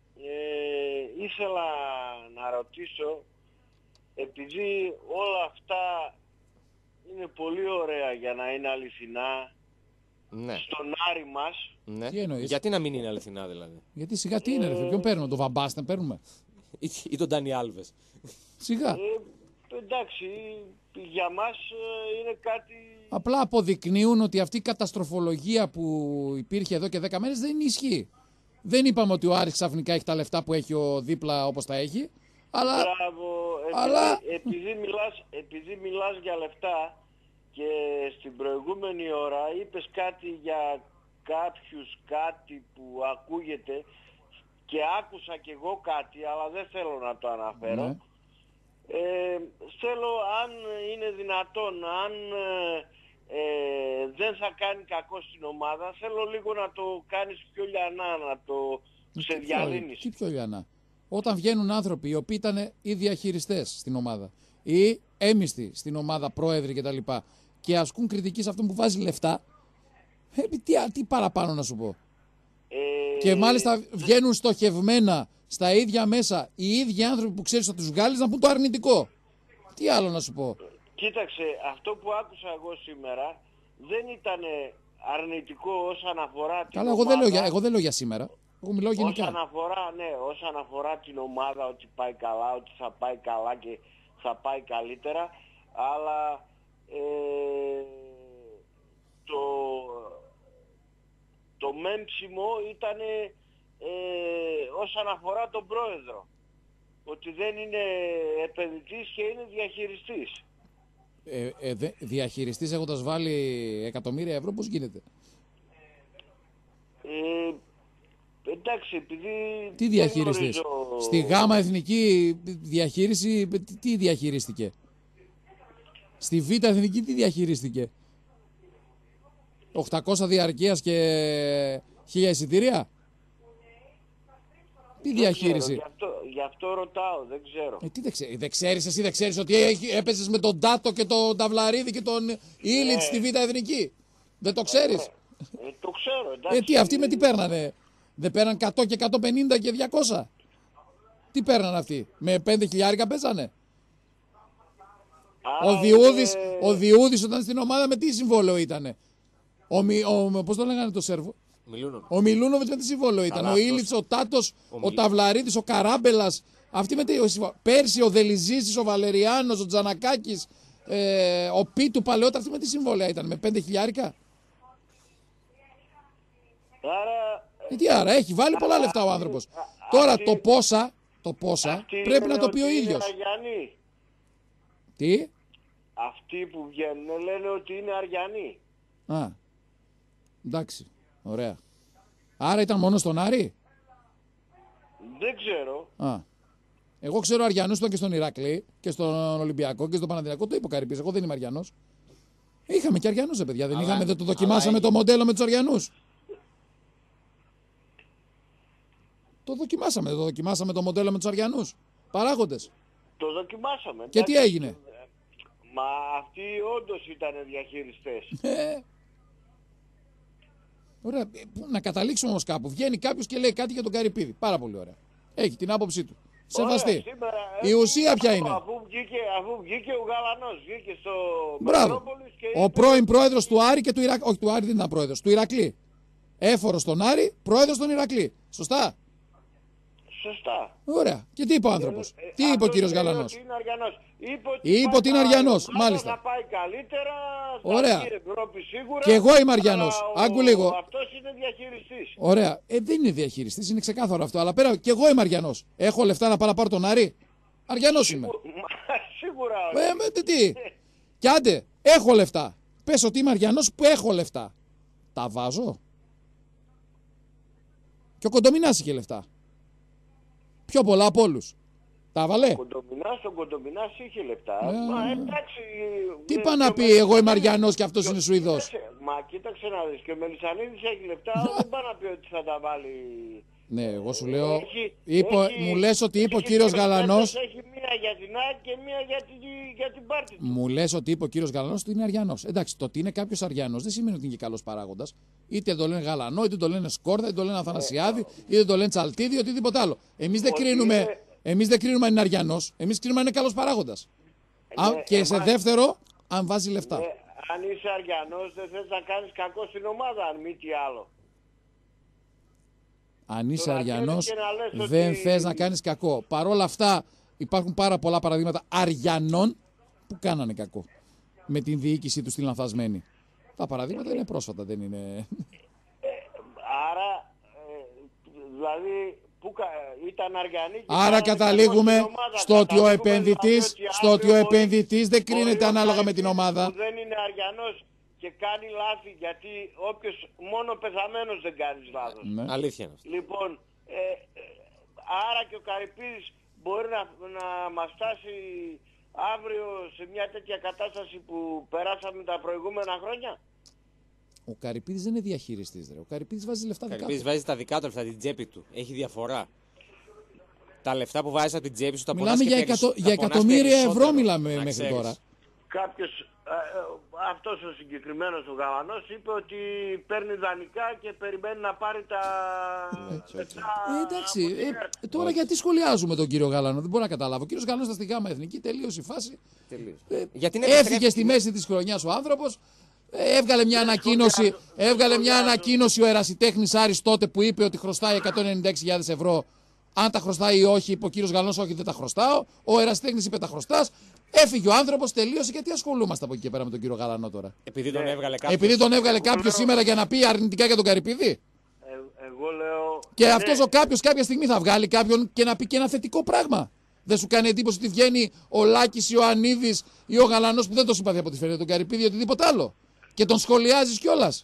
Ε, ήθελα να ρωτήσω, επειδή όλα αυτά είναι πολύ ωραία για να είναι αληθινά, Ναι. στον Άρη μας, Ναι. Τι εννοείς? Γιατί να μην είναι αληθινά δηλαδή? Γιατί σιγά τι είναι, ρε φίλε. Ποιον παίρνουμε, τον Βαμπάστεν παίρνουμε. Ή, ή τον Ντάνι Άλβες. Σιγά. ε, εντάξει, για μας ε, είναι κάτι... Απλά αποδεικνύουν ότι αυτή η καταστροφολογία που υπήρχε εδώ και δέκα μέρες δεν ισχύει. Δεν είπαμε ότι ο Άρης ξαφνικά έχει τα λεφτά που έχει ο δίπλα όπως τα έχει. Αλλά. Μπράβο, επειδή, αλλά... επειδή, μιλάς, επειδή μιλάς για λεφτά και στην προηγούμενη ώρα είπες κάτι για κάποιους, κάτι που ακούγεται και άκουσα κι εγώ κάτι, αλλά δεν θέλω να το αναφέρω. Ναι. Ε, θέλω, αν είναι δυνατόν, αν ε, ε, δεν θα κάνει κακό στην ομάδα, θέλω λίγο να το κάνεις πιο λιανά, να το ξεδιαλύνεις. Τι πιο λιανά? Όταν βγαίνουν άνθρωποι οι οποίοι ήταν ή διαχειριστές στην ομάδα ή έμιστοι στην ομάδα, πρόεδροι κτλ. Και, και ασκούν κριτική σε αυτόν που βάζει λεφτά, ε, τι, τι παραπάνω να σου πω. Ε, Και μάλιστα βγαίνουν στοχευμένα στα ίδια μέσα οι ίδιοι άνθρωποι που ξέρεις θα τους βγάλεις να πούν το αρνητικό. Τι άλλο να σου πω. Κοίταξε, αυτό που άκουσα εγώ σήμερα δεν ήταν αρνητικό όσον αφορά την Καλά, εγώ ομάδα. δεν, λέω για, εγώ δεν λέω για σήμερα. Εγώ μιλάω γενικά. Όσον αφορά, ναι, όσον αφορά την ομάδα, ότι πάει καλά, ότι θα πάει καλά και θα πάει καλύτερα, αλλά ε, το, το μέμψιμο ήταν ε, όσον αφορά τον πρόεδρο, ότι δεν είναι επενδυτής και είναι διαχειριστής. Ε, ε, δε, διαχειριστής έχοντας βάλει εκατομμύρια ευρώ, πώς γίνεται? Ε, εντάξει, επειδή... Τι διαχειριστής? γνωρίζω... Στη γάμα εθνική διαχείριση, τι, τι διαχειρίστηκε? Στη β εθνική τι διαχειρίστηκε? οκτακόσια διαρκείας και χίλια εισιτήρια? Τι Δεν διαχείριση? Ξέρω, γι, αυτό, γι' αυτό ρωτάω, δεν ξέρω. Ε, τι δεν, ξέ, δεν ξέρεις εσύ, δεν ξέρεις ότι έχει- έπαιζες με τον Τάτο και τον Ταυλαρίδη και τον Ήλιτ στη β εθνική? Δεν το ξέρεις? Ε, το ξέρω, εντάξει. Ε, τι, αυτοί με τι παίρνανε? Δεν παίρναν εκατό και εκατόν πενήντα και διακόσια? Τι παίρναν αυτοί? Με πέντε χιλιάρικα παίζανε? Άρα Ο Διούδης, είναι- ο Διούδης όταν στην ομάδα με τι συμβόλαιο ήτανε? Ο, Μι- ο, πώς το λέγανε το Σέρβο? Μιλούν. Ο Μιλούνοβιτς με τι συμβόλαιο ήταν? Καλά, Ο αυτός- Ήλιτς, ο Τάτος, ο, Μιλ- Ταυλαρίδης, ο Καράμπελας. Αυτοί με τι συμβόλαιο? Πέρσι ο Δελιζίστης, ο Βαλεριάνος, ο Τζανακάκης, ε, ο Πίτου παλαιότερα. Αυτοί με τι συμβόλαια ήταν? Με πέντε χιλιάρικα? Άρα... Ε, τι άρα, έχει βάλει πολλά λεφτά ο άνθρωπος. α- Τώρα αυτή- το πόσα, το πόσα αυτοί πρέπει λένε να το πει ο ότι είναι ίδιος. Αριανοί. Τι? Αυτοί που βγαίνουν λένε ότι είναι Αριανοί. Α, εντάξει, ωραία. Άρα ήταν μόνο στον Άρη? Δεν ξέρω. Α. Εγώ ξέρω Αριανούς, ήταν και στον Ηρακλή και στον Ολυμπιακό και στον Παναθηναϊκό. Το είπε ο Καρυπής. Εγώ δεν είμαι Αριανός. Είχαμε και Αριανούς, παιδιά. Δεν Αλλά- είχαμε, δεν το αλλά δοκιμάσαμε έχει- το μοντέλο με τους Αριανούς. Το δοκιμάσαμε, δεν το δοκιμάσαμε το μοντέλο με τους Αριανούς. Παράγοντες. Το δοκιμάσαμε. Και τι εντάξει. έγινε? Μα αυτοί όντως ήταν διαχειριστές. Ε, ωραία. Ε, πού- Να καταλήξουμε όμως κάπου. Βγαίνει κάποιος και λέει κάτι για τον Καρυπίδη. Πάρα πολύ ωραία. Έχει την άποψή του. Σεβαστή. Ωραία, σήμερα, Η ε, ουσία ποια είναι? Αφού βγήκε, αφού βγήκε ο Γαλανός, βγήκε στο Μπράβο. Μετρόπολης και Ο είπε- πρώην πρόεδρος του Άρη και του Ηρακλή. Όχι, του Άρη δεν ήταν πρόεδρος. Του Ηρακλή. Έφορος στον Άρη, πρόεδρος στον Ηρακλή. Σωστά. Σωστά. Ωραία. Και τι είπε ο άνθρωπος? Ε, Τι είπε ο αυτός κύριος λέει Γαλανός? ότι είναι Αριανός. Είπε ότι, Είπε πάει ότι είναι τα- Αριανός, η ομάδα μάλιστα. να πάει καλύτερα, θα Ωραία. βγει η Ευρώπη σίγουρα. Και εγώ είμαι Αριανός. αλλά Άκου ο- λίγο. Αυτός είναι διαχειριστής. Ωραία. Ε, δεν είναι διαχειριστής, είναι ξεκάθαρο αυτό. Αλλά πέρα, και εγώ είμαι Αριανός. Έχω λεφτά να πάω να πάρω τον Άρη. Αριανός είμαι. Μα, σίγουρα. Ε, με, τι, τι. Κι άντε, έχω λεφτά. Πες ότι είμαι Αριανός που έχω λεφτά. Τα βάζω. Και ο Κοντομινάς είχε λεφτά. Πιο πολλά από όλους. Τα βάλε. Κοντομινάς, ο Κοντομινάς είχε λεπτά. Ε, Μα εντάξει. Τι ε, πάει και να ο πει, εγώ είμαι Μελισσανίδης- Αριανός και αυτός και ο- είναι Σουηδός. κοίταξε, Μα κοίταξε να δεις. Και ο Μελισσανίδης έχει λεπτά. Δεν πάει να πει ότι θα τα βάλει. Ναι, εγώ σου λέω. Έχει- Είπε, έχει- μου λες ότι είπε ο έχει κύριος τρεις Γαλανός. πέτρες, Έχει μία για την ΑΕΚ και μία για την, για την πάρτη του. Μου λες ότι είπε ο κύριος Γαλανός ότι είναι Αριανός. Εντάξει, το ότι είναι κάποιος Αριανός δεν σημαίνει ότι είναι και καλός παράγοντας. Είτε το λένε Γαλανό, είτε το λένε Σκόρδα, είτε το λένε Αθανασιάδη, είτε το λένε Τσαλτίδη, οτιδήποτε άλλο. Εμείς δεν Ότι κρίνουμε, είναι- εμείς δεν κρίνουμε αν είναι Αριανός. Εμείς κρίνουμε αν είναι καλός παράγοντας. Α, Ναι, και σε εμάς- δεύτερο, αν βάζει λεφτά. Ε, αν είσαι Αριανός δεν θες να κάνεις κακό στην ομάδα, αν μη τι άλλο. Αν είσαι Τώρα Αριανός, θέλεις και να λες δεν ότι- θες να κάνεις κακό. Παρ' όλα αυτά, υπάρχουν πάρα πολλά παραδείγματα Αριανών που κάνανε κακό. Με την διοίκησή του στη λανθασμένη. Τα παραδείγματα είναι πρόσφατα, δεν είναι. Άρα, ε, δηλαδή, που κα- ήταν Αριανοί και Άρα κάνανε καταλήγουμε κακό στην ομάδα. στο ότι ο Καταλήγουμε επενδυτής, δηλαδή ότι στο ότι ο αύριο μπορεί- επενδυτής δεν κρίνεται μπορεί ο ανάλογα με την Καρυπίδης ομάδα. που δεν είναι Αριανός και κάνει λάθη, γιατί όποιος μόνο πεθαμένος δεν κάνει λάθος. Ναι. Αλήθεια είναι αυτό. Λοιπόν, ε, ε, άρα και ο Καρυπίδης μπορεί να, να μας φτάσει αύριο σε μια τέτοια κατάσταση που περάσαμε τα προηγούμενα χρόνια. Ο Καρυπίδης δεν είναι διαχειριστής. Ρε. Ο Καρυπίδης βάζει λεφτά Ο δικά Καρυπίδης του. βάζει τα δικά του λεφτά, την τσέπη του. Έχει διαφορά. Τα λεφτά που βάζεις από την τσέπη σου τα πονάς Μιλάμε και για, περισσο- εκατο- τα για πονάς εκατομμύρια περισσότερο, ευρώ μιλάμε να μέχρι ξέρεις. τώρα. Κάποιος, ε, ε, αυτός ο συγκεκριμένος ο Γαλανός είπε ότι παίρνει δανεικά και περιμένει να πάρει τα λεφτά Ε, εντάξει, από την ε, ΕΡΤ. τώρα γιατί σχολιάζουμε τον κύριο Γαλανό, δεν μπορώ να καταλάβω. Ο κύριος Γαλανός ήταν στη ΓΑΜΑ Εθνική, τελείωσε η φάση. Τελείως. Ε, Γιατί είναι έφυγε επιστρέφει- στη μέση της χρονιάς ο άνθρωπος, ε, έβγαλε μια ανακοίνωση, σχολιάζω, δεν έβγαλε μια σχολιάζω. ανακοίνωση ο ερασιτέχνης Άρης τότε που είπε ότι χρωστάει εκατόν ενενήντα έξι χιλιάδες ευρώ. Αν τα χρωστάει ή όχι, είπε ο κύριος Γαλανός, όχι δεν τα χρωστάω. Ο ερασιτέχνης είπε τα χρωστάς. Έφυγε ο άνθρωπος, τελείωσε. Γιατί ασχολούμαστε από εκεί και πέρα με τον κύριο Γαλανό τώρα? Επειδή τον έβγαλε κάποιος. Επειδή τον έβγαλε κάποιο σήμερα για να πει αρνητικά για τον Καρυπίδη. Ε, εγώ λέω... Και ναι, αυτός ο κάποιος κάποια στιγμή θα βγάλει κάποιον και να πει και ένα θετικό πράγμα. Δεν σου κάνει εντύπωση ότι βγαίνει ο Λάκης, ο Ανίδης ή ο Γαλανός που δεν το συμπαθεί από ό,τι φαίνεται τον Καρυπίδη ή οτιδήποτε άλλο. Και τον σχολιάζεις κιόλας.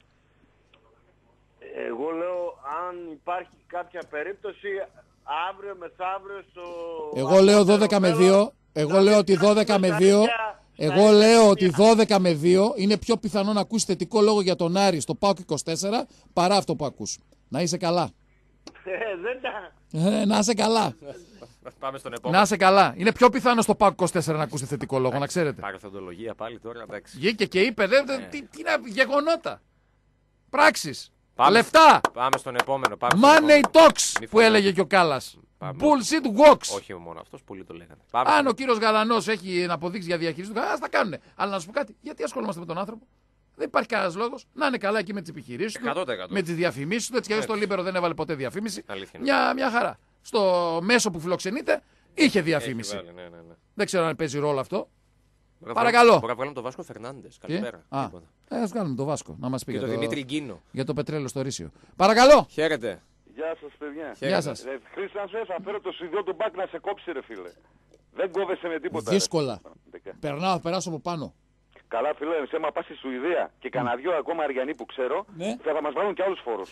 Εγώ λέω αν υπάρχει κάποια περίπτωση αύριο μεθαύριο στο... Εγώ λέω δώδεκα με δύο. Εγώ λέω ότι δώδεκα με δύο. Εγώ λέω ότι δώδεκα με δύο είναι πιο πιθανό να ακούσει θετικό λόγο για τον Άρη στο ΠΑΟΚ είκοσι τέσσερα παρά αυτό που ακούς. Να είσαι καλά. Ε, δεν τα... Ε, να είσαι καλά. Πάμε στον επόμενο. Να είσαι καλά. Είναι πιο πιθανό στο ΠΑΟΚ είκοσι τέσσερα να ακούσει θετικό λόγο, να ξέρετε. Παραθεντολογία πάλι τώρα, εντάξει. Βγήκε και είπε, δε, δε, τι, τι να γεγονότα. Πράξεις. Πάμε. Λεφτά. Πάμε στον επόμενο. Πάμε στον Money επόμενο. talks Μη που φωνάζεις. έλεγε και ο Κάλλας. Πάμε. Bullshit walks. Όχι μόνο αυτός, πολλοί το λέγανε. Πάμε Αν στον- ο κύριος Γαλανός έχει να αποδείξει για διαχείριση του, ας τα κάνουνε. Αλλά να σου πω κάτι, γιατί ασχολούμαστε με τον άνθρωπο? Δεν υπάρχει κανένα λόγο να είναι καλά εκεί με τις επιχειρήσεις του, εκατό τοις εκατό. με τις διαφημίσεις του. Έτσι κι αλλιώς το Λίμπερο δεν έβαλε ποτέ διαφήμιση. Αλήθεια είναι. Μια, μια χαρά. Στο μέσο που φιλοξενείται είχε διαφήμιση. Έχει βάλει, ναι, ναι, ναι. Δεν ξέρω αν παίζει ρόλο αυτό. Μπορούμε να Παρακαλώ. βγάλουμε- Μπορούμε να βγάλουμε τον Βάσκο Φερνάντες. Τι? Καλησπέρα. Α, Τίποτα. ε, ας βγάλουμε τον Βάσκο να μας πει Και για τον το, Δημήτρη Γκίνο. για το πετρέλαιο στο Ρήσιο. Παρακαλώ. Χαίρετε. Γεια σας παιδιά. Γεια Χαίρετε. σας. Ρε, Χρήστανσε, θα φέρω το σιδό του μπακ να σε κόψει ρε φίλε. Δεν κόβεσαι με τίποτα. ρε. Δύσκολα. Δεκα. Περνάω, θα περάσω από πάνω. Καλά, φίλε, σε άμα πας στη Σουηδία και κανένα δυο ακόμα Αριανοί που ξέρω, Ναι. θα, θα μας βάλουν και άλλους φόρους.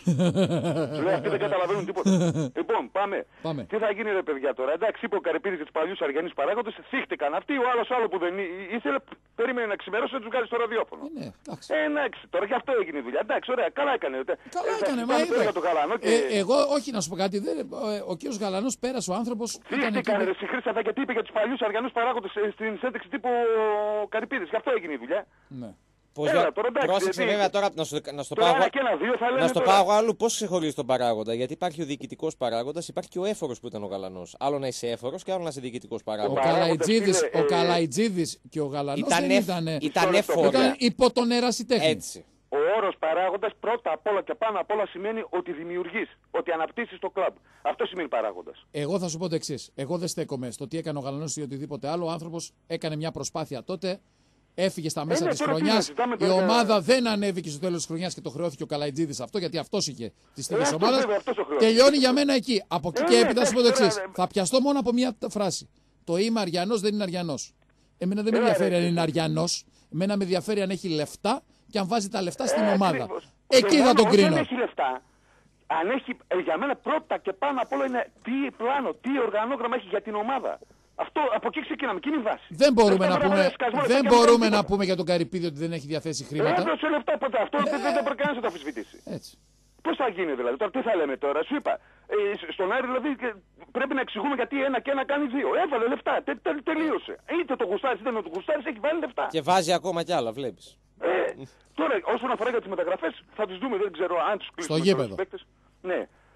Σου λέει αυτοί δεν καταλαβαίνουν τίποτα. Λοιπόν, πάμε. Πάμε. Τι θα γίνει ρε παιδιά τώρα. Εντάξει, είπε ο Καρυπίδης για τους παλιούς Αριανείς παράγοντες, θύχτηκαν αυτοί. Ο άλλος άλλο που δεν εί- ήθελε, περίμενε να ξημερώσει να τους βγάλει στο ραδιόφωνο. Ε, ναι, εντάξει. Ε, εντάξει, τώρα γι' αυτό έγινε η δουλειά. Εντάξει, ωραία, καλά έκανε. Καλά Ε, θα έκανε, μα συζητάμε τώρα είδε. για τον Γαλανό και... Ε, εγώ, όχι να σου πω κάτι, δεν, ε, ο κύριος Γαλανός πέρασε, ο άνθρωπος ήταν εκεί. Θύχτηκαν ρε στη Χρύσα γιατί είπε για τους παλιούς Αριανούς παράγοντες ε, στην συνέντευξη τύπου ο Καρυπίδης. Γι' αυτό έγινε η δουλειά. Ναι. Πώς Έλα, για- τώρα, εντάξει, Πρόσεξε γιατί- βέβαια τώρα να σου, να σου το Τώρα πάω. ένα και ένα δύο θα λένε Να στο τώρα. πάω εγώ αλλού, πώς ξεχωρίζει τον παράγοντα. Γιατί υπάρχει ο διοικητικός παράγοντας, υπάρχει και ο έφορος που ήταν ο Γαλανός. Άλλο να είσαι έφορος και άλλο να είσαι διοικητικός Ο παράγοντας. παράγοντας, Καλαϊτζίδης, φίλε, ο ε, Καλαϊτζίδης και ο Γαλανός Ήταν, δεν εφ, ήταν. ήταν Μισό λεπτό. έφορα. Ήταν υπό τον ερασιτέχνη. Έτσι. Ο όρος παράγοντας πρώτα απ' όλα και πάνω απ' όλα σημαίνει ότι δημιουργείς, ότι αναπτύσσεις το κλαμπ. Αυτό σημαίνει παράγοντας. Εγώ θα σου πω το εξής. Εγώ δεν στέκομαι στο τι έκανε ο Γαλανός ή οτιδήποτε άλλο. Ο άνθρωπος έκανε μια προσπάθεια τότε. Έφυγε στα μέσα ναι, της τώρα τι χρονιάς. να συζητάμε Η τώρα για- ομάδα δεν ανέβηκε στο τέλος της χρονιάς και το χρεώθηκε ο Καλαϊτζίδης αυτό γιατί αυτός είχε τις Ε, τύχες αυτός ομάδας. βέβαια, αυτός το χρεώθηκε. Τελειώνει για μένα εκεί. Από εκεί Ε, και ναι, έπειτα θα σου πω το εντάξει, εξής. τώρα, ε, Θα πιαστώ μόνο από μια φράση. Το είμαι Αριανός δεν είναι Αριανός. Εμένα δεν με Ε, ενδιαφέρει ρε, αν εσύ. είναι Αριανός. Εμένα με ενδιαφέρει αν έχει λεφτά και αν βάζει τα λεφτά στην Ε, ομάδα. ακριβώς. Εκεί Και θα τον μόνο κρίνω. Δεν έχει λεφτά. Αν έχει, ε, για μένα πρώτα και πάνω απ' όλα είναι τι πλάνο, τι οργανόγραμμα έχει για την ομάδα. Αυτό από εκεί ξεκινάμε, εκείνη η βάση. Δεν μπορούμε, Λεφτά να, πρέπει πούμε, είναι σκασμό, λεφτά δεν και να μπορούμε κάνει να τίποτα. πούμε για τον Καρυπίδη ότι δεν έχει διαθέσει χρήματα. Έδωσε λεφτά ποτέ. Αυτό δεν, δεν, δεν μπορεί κανένας να το αμφισβητήσει. Έτσι. Πώς θα γίνει δηλαδή, τώρα τι θα λέμε τώρα, σου είπα. Ε, στον Άρη δηλαδή και πρέπει να εξηγούμε γιατί ένα και ένα κάνει δύο. Έβαλε λεφτά, τε, τε, τελείωσε. Είτε το γουστάρεις είτε δεν το γουστάρεις, έχει βάλει λεφτά. Και βάζει ακόμα κι άλλα, βλέπεις. Ε, τώρα, όσον αφορά για τις μεταγραφές, θα τις δούμε, δεν ξέρω αν τους κλείσουμε. Στο γήπεδο. τους παίκτες. Ναι.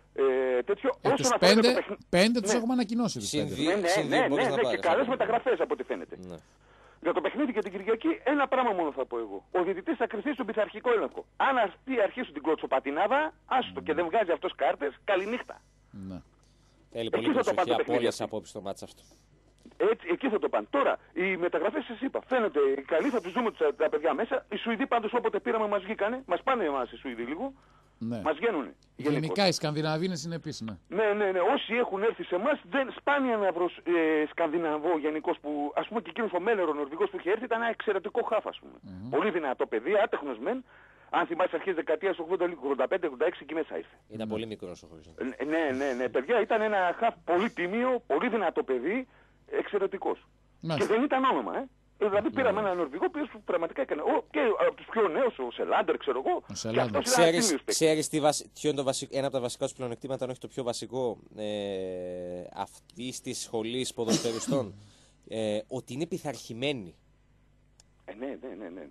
Ε, τέτοιο, Ε, όσον τους αφορά για πέντε, το παιχνίδι. πέντε τους Ναι. έχουμε ανακοινώσει. Τους Συν πέντε. δύο. Ναι, ναι, Συν δύο ναι, μπορείς ναι, να ναι, και πάρεις, καλές ακόμα. μεταγραφές από ό,τι φαίνεται. Ναι. Για το παιχνίδι και την Κυριακή, ένα πράγμα μόνο θα πω εγώ. Ο διαιτητής θα κρυφθεί στον πειθαρχικό έλεγχο. Αν αυτοί αρχίσουν την κλωτσοπατινάδα, άστο και δεν βγάζει αυτός κάρτες, καληνύχτα. Ναι. Θέλει Εκεί πολύ θα το προσοχή πάνε τα από παιχνίδια όλες τις αυτοί. απόψεις το μάτς αυτό. Έτσι, εκεί θα το πάνε. Τώρα, οι μεταγραφές σας είπα, φαίνονται καλοί, θα τους δούμε τα, τα παιδιά μέσα. Οι Σουηδοί πάντως όποτε πήραμε μας βγήκανε, μας πάνε εμάς οι Σουηδοί λίγο, Ναι. μας βγαίνουνε. Γενικά οι Σκανδιναβοί είναι συνεπείς, ναι. Ναι, ναι, ναι. Όσοι έχουν έρθει σε εμάς, δεν σπάνια να βρω ε, Σκανδιναβό γενικώς που, ας πούμε και εκείνος ο Μέλερο, ο Νορβηγός που είχε έρθει, ήταν ένα εξαιρετικό χάφ, ας πούμε. Πολύ δυνατό παιδί, άτεχνος μεν. Αν θυμάσαι αρχές δεκαετίας ογδόντα, ογδόντα πέντε ογδόντα έξι εκεί μέσα ήρθε. Ήταν πολύ μικρός ο Χωριστός. Ε, Ναι, ναι, ναι. Παιδιά, ήταν ένα χαφ πολύ τίμιο, πολύ δυνατό παιδί, εξαιρετικός. Μάλιστα. Και δεν ήταν όνομα, ε. Ε, Δηλαδή πήραμε έναν Νορβηγό που πραγματικά έκανε. Ο, και από τους πιο νέους, ο Σελάντερ, ξέρω εγώ. Και Σελάντερ. αυτός ήταν Ξέρεις, τίμιος παίκτης. ξέρεις τι βασι... ποιο είναι το βασικό, ένα από τα βασικά του πλεονεκτήματα, αν όχι το πιο βασικό, ε, αυτής της σχολής ποδοσφαιριστών, ε, ότι είναι πειθαρχημένοι. Ε, ναι, ναι, ναι, ναι.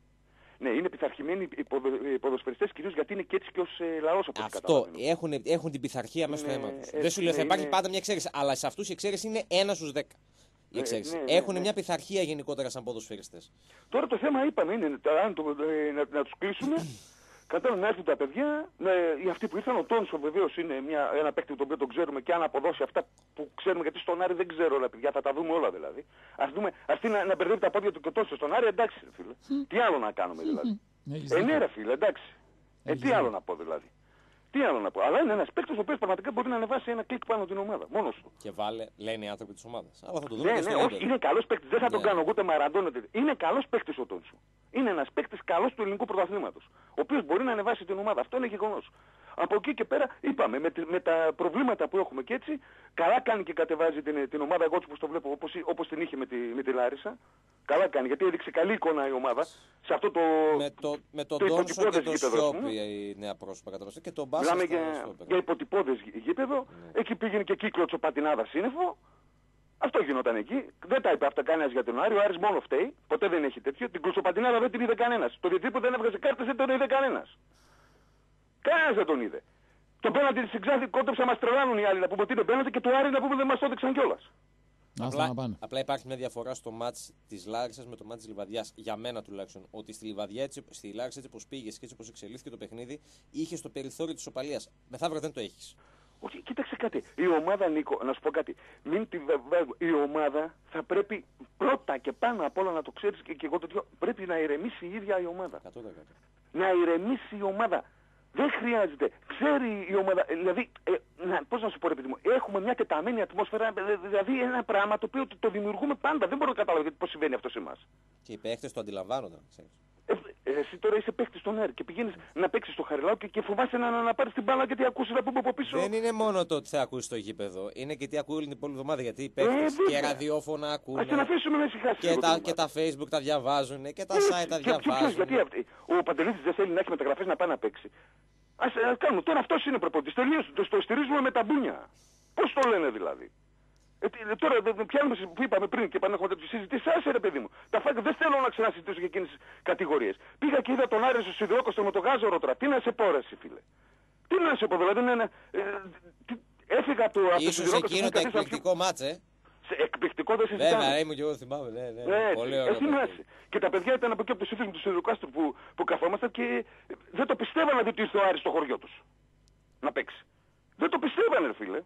Ναι, είναι πειθαρχημένοι οι ποδο, οι ποδοσφαιριστές κυρίως γιατί είναι και έτσι και ως ε, λαός από ό,τι Αυτό, καταλαβαίνω. έχουν, έχουν την πειθαρχία μέσα στο Είναι- αίμα τους. έτσι, Δεν σου λέω θα ναι, υπάρχει είναι- πάντα μια εξαίρεση, αλλά σε αυτούς η εξαίρεση είναι ένα στους δέκα. Η Ε, εξαίρεση. ναι, ναι, Έχουν ναι. μια πειθαρχία γενικότερα σαν ποδοσφαιριστές. Τώρα το θέμα είπαμε είναι τώρα, αν το, ε, να, να τους κλείσουμε, κατάλαβα να έρθουν τα παιδιά, ναι, οι αυτοί που ήρθαν, ο Τόνσο βεβαίως είναι μια, ένα παίκτη το οποίο τον ξέρουμε και αν αποδώσει αυτά που ξέρουμε γιατί στον Άρη δεν ξέρω όλα παιδιά, θα τα δούμε όλα δηλαδή. Ας δούμε, αυτή να, να μπερδεύει τα πόδια του και ο Τόνσο στον Άρη, εντάξει ρε φίλε. Τι άλλο να κάνουμε δηλαδή. Έχεις Ε, ναι δίκιο. ρε φίλε, εντάξει. Ε, τι άλλο να πω δηλαδή. Τι άλλο να πω. Αλλά είναι ένας παίκτης ο οποίος πραγματικά μπορεί να ανεβάσει ένα κλικ πάνω την ομάδα, μόνος του. Και βάλε, λένε οι άνθρωποι της ομάδας. Αλλά θα το δούμε Ναι, και ναι, στο όχι, γήπεδο. είναι καλός παίκτης. Δεν θα τον Ναι. κάνω ούτε Μαραντόνα. τέτοιο. Είναι καλός παίκτης ο Τόνσο. Είναι ένας παίκτης καλός του ελληνικού πρωταθλήματος. Ο οποίος μπορεί να ανεβάσει την ομάδα. Αυτό είναι γεγονός. Από εκεί και πέρα είπαμε με, τη- με τα προβλήματα που έχουμε και έτσι, καλά κάνει και κατεβάζει την, την ομάδα. Εγώ όπως το βλέπω, όπως, όπως την είχε με τη, με τη Λάρισα. Καλά κάνει γιατί έδειξε καλή εικόνα η ομάδα. Σε αυτό το. Με, το, με τον το Τόνσο υποτυπώδες και τον γήπεδο, ας πούμε. Σιώπη η νέα πρόσωπα καταρρωστή και τον Μπάσα. Μιλάμε στα για, στόπερ. για υποτυπώδες γη- γήπεδο. Εκεί πήγαινε και κύκλο τσοπατινάδα σύννεφο. Αυτό γινόταν εκεί. Δεν τα είπε αυτά κανένας για τον Άρη. Ο Άρης μόνο φταίει. Ποτέ δεν έχει τέτοιο. Την κλωτσοπατινάδα δεν την είδε κανένας. Το διετή που δεν έβγαζε κάρτες δεν τον είδε κανένας. Κανένας δεν τον είδε. Το πέναντι της Ξάνθη κόντεψα μας τρελάνουν οι άλλοι να πούμε ότι είναι πέναντι και το Άρη να πούμε δεν μας το έδειξαν κιόλας. Άστα Απλά, να πάνε. απλά υπάρχει μια διαφορά στο μάτς της Λάρισσας με το μάτς της Λιβαδιάς. Για μένα τουλάχιστον. Ότι στη Λιβαδιά, έτσι, στη Λάρισα, έτσι όπως πήγες και έτσι όπως εξελίχθηκε το παιχνίδι, είχε το περιθώριο της οπαλίας. Μεθαύριο δεν το έχεις. Όχι, κοίταξε κάτι. Η ομάδα, Νίκο, να σου πω κάτι. Μην τη βε- βε- Η ομάδα θα πρέπει πρώτα και πάνω απ' όλα να το ξέρεις και, και εγώ το τέτοιο. Πρέπει να ηρεμήσει η ίδια η ομάδα. εκατό τοις εκατό. Να ηρεμήσει η ομάδα. Δεν χρειάζεται. Ξέρει η ομάδα. ε, Δηλαδή, ε, να, πώς να σου πω, ρε παιδί μου, έχουμε μια τεταμένη ατμόσφαιρα. ε, Δηλαδή, ένα πράγμα το οποίο το, το δημιουργούμε πάντα. Δεν μπορώ να καταλάβω γιατί πώς συμβαίνει αυτό σε εμάς. Και οι παίχτες το αντιλαμβάνονταν, ξέρεις. Ε, εσύ τώρα είσαι παίκτης στον Άρη και πηγαίνεις να παίξεις στο Χαριλάου και, και φοβάσαι να, να, να πάρεις την μπάλα γιατί ακούσεις να πούμε από πίσω. Δεν είναι μόνο το ότι θα ακούσει στο γήπεδο, είναι και τι ακούει όλη την υπόλοιπη εβδομάδα. Γιατί οι παίκτες Ε, και ραδιόφωνα ακούνε. Ας την αφήσουμε να ησυχάσει. Και τα, και τα Facebook τα διαβάζουν και τα Έτσι, site τα και ποιος, διαβάζουν. γιατί αυτοί, ο Παντελίδης δεν θέλει να έχει μεταγραφές να πάει να παίξει. Ας, ας κάνουμε. Τώρα αυτός είναι προπονητής. Τελείωσε. Το, το στηρίζουμε με τα μπούνια. Πώς το λένε δηλαδή. Ε, τώρα πιάνουμε που είπαμε πριν και επανέρχομαι τις συζητήσεις. Άσε ρε παιδί μου. Τα φάκια δεν θέλω να ξανασυζητήσω για εκείνες τις κατηγορίες. Πήγα και είδα τον Άρη στο Σιδηρόκοστο με τον Γάζορο τώρα. Τι να σε πω ρε εσύ, φίλε. Τι να σε πω δηλαδή. Ναι, ναι, ε, τι, έφυγα από το Ίσως εκείνο το εκπληκτικό μάτσε. Εκπληκτικό δεν συζητάμε. Βέβαια, ήμουν και εγώ θυμάμαι. Ναι, ναι, Ναι, πολύ ωραίο. Και τα παιδιά ήταν από εκεί από τους ίδιους με τους Σιδηροκάστρου που, που καθόμασταν και δεν το πιστεύανε ότι ήρθε ο Άρης στο χωριό τους να παίξει. Δεν το πιστεύανε, ρε φίλε.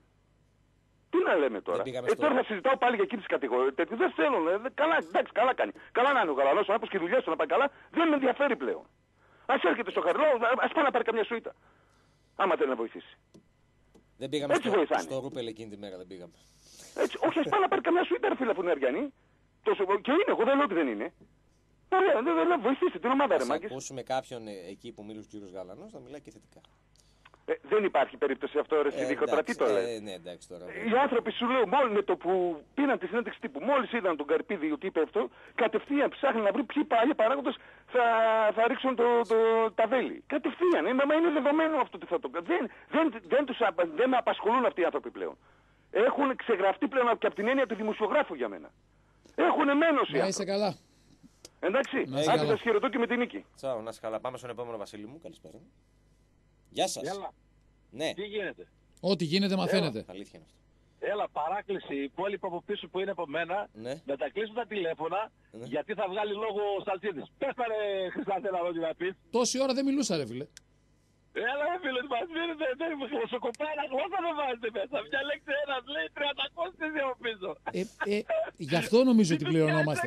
Τι να λέμε τώρα. Ε, τώρα θα συζητάω πάλι για εκείνη τις κατηγορίες. Δεν θέλω. Ε, καλά, εντάξει, καλά κάνει. Καλά να είναι ο Γαλανός, ο άνθρωπος και η δουλειά του να πάει καλά. Δεν με ενδιαφέρει πλέον. Ας έρχεται στο Χαριλάου, ας πάει να πάρει καμιά σουίτα. Άμα θέλει να βοηθήσει. Δεν πήγαμε Έτσι στο, βοηθάνε. στο Ρούπελ εκείνη τη μέρα, δεν πήγαμε. Έτσι, όχι, ας πάει να πάρει καμιά σουίτα, ρε φίλε, που είναι Αριανή. Τόσο, και είναι, εγώ δεν λέω ότι δεν είναι. Ωραία, δεν λέω, βοηθήστε την ομάδα, ρε μάγκες. Αν ακούσουμε κάποιον ε, εκεί που μίλησε ο κύριος Γαλανός, θα μιλάει και θετικά. Ε, δεν υπάρχει περίπτωση αυτό, ρε Σιδίκο, τώρα τι το ε, λέει. ναι, εντάξει τώρα. Οι άνθρωποι σου λέω, μόλις με το που πήραν τη συνέντευξη τύπου, μόλις είδαν τον Καρπίδη ότι είπε αυτό, κατευθείαν ψάχνουν να βρουν ποιοι παλιοί παράγοντες θα, θα ρίξουν το, το, τα βέλη. Κατευθείαν, ε, μα είναι δεδομένο αυτό ότι θα το κάνουν. Δεν, δεν, δεν, τους, δεν με απασχολούν αυτοί οι άνθρωποι πλέον. Έχουν ξεγραφτεί πλέον και από την έννοια του δημοσιογράφου για μένα. Έχουν μένωση. Να είσαι καλά. Εντάξει, άντε σας χαιρετώ και με την νίκη. Τσάου, να είσαι καλά. Πάμε στον επόμενο Βασίλη μου. Καλησπέρα. Γεια σας. Έλα. Ναι. Τι γίνεται. Ό,τι γίνεται μαθαίνετε. Αλήθεια είναι αυτό. Έλα, παράκληση. Η υπόλοιπη από πίσω που είναι από μένα, Ναι. να τα κλείσουν τα τηλέφωνα, Ναι. γιατί θα βγάλει λόγο ο Σαλτσίδης. Πες τα ρε Χρυσάθελα ό,τι να πεις. Τόση ώρα δεν μιλούσα, ρε φίλε. Έλα ρε φίλε, μας πήρετε, δεν μου χρυσοκοπάει ένα γλώσσα δεν βάζετε μέσα. Μια λέξη ένας λέει τριάντα από πίσω. Ε, ε, γι' αυτό νομίζω ότι πληρωνόμαστε.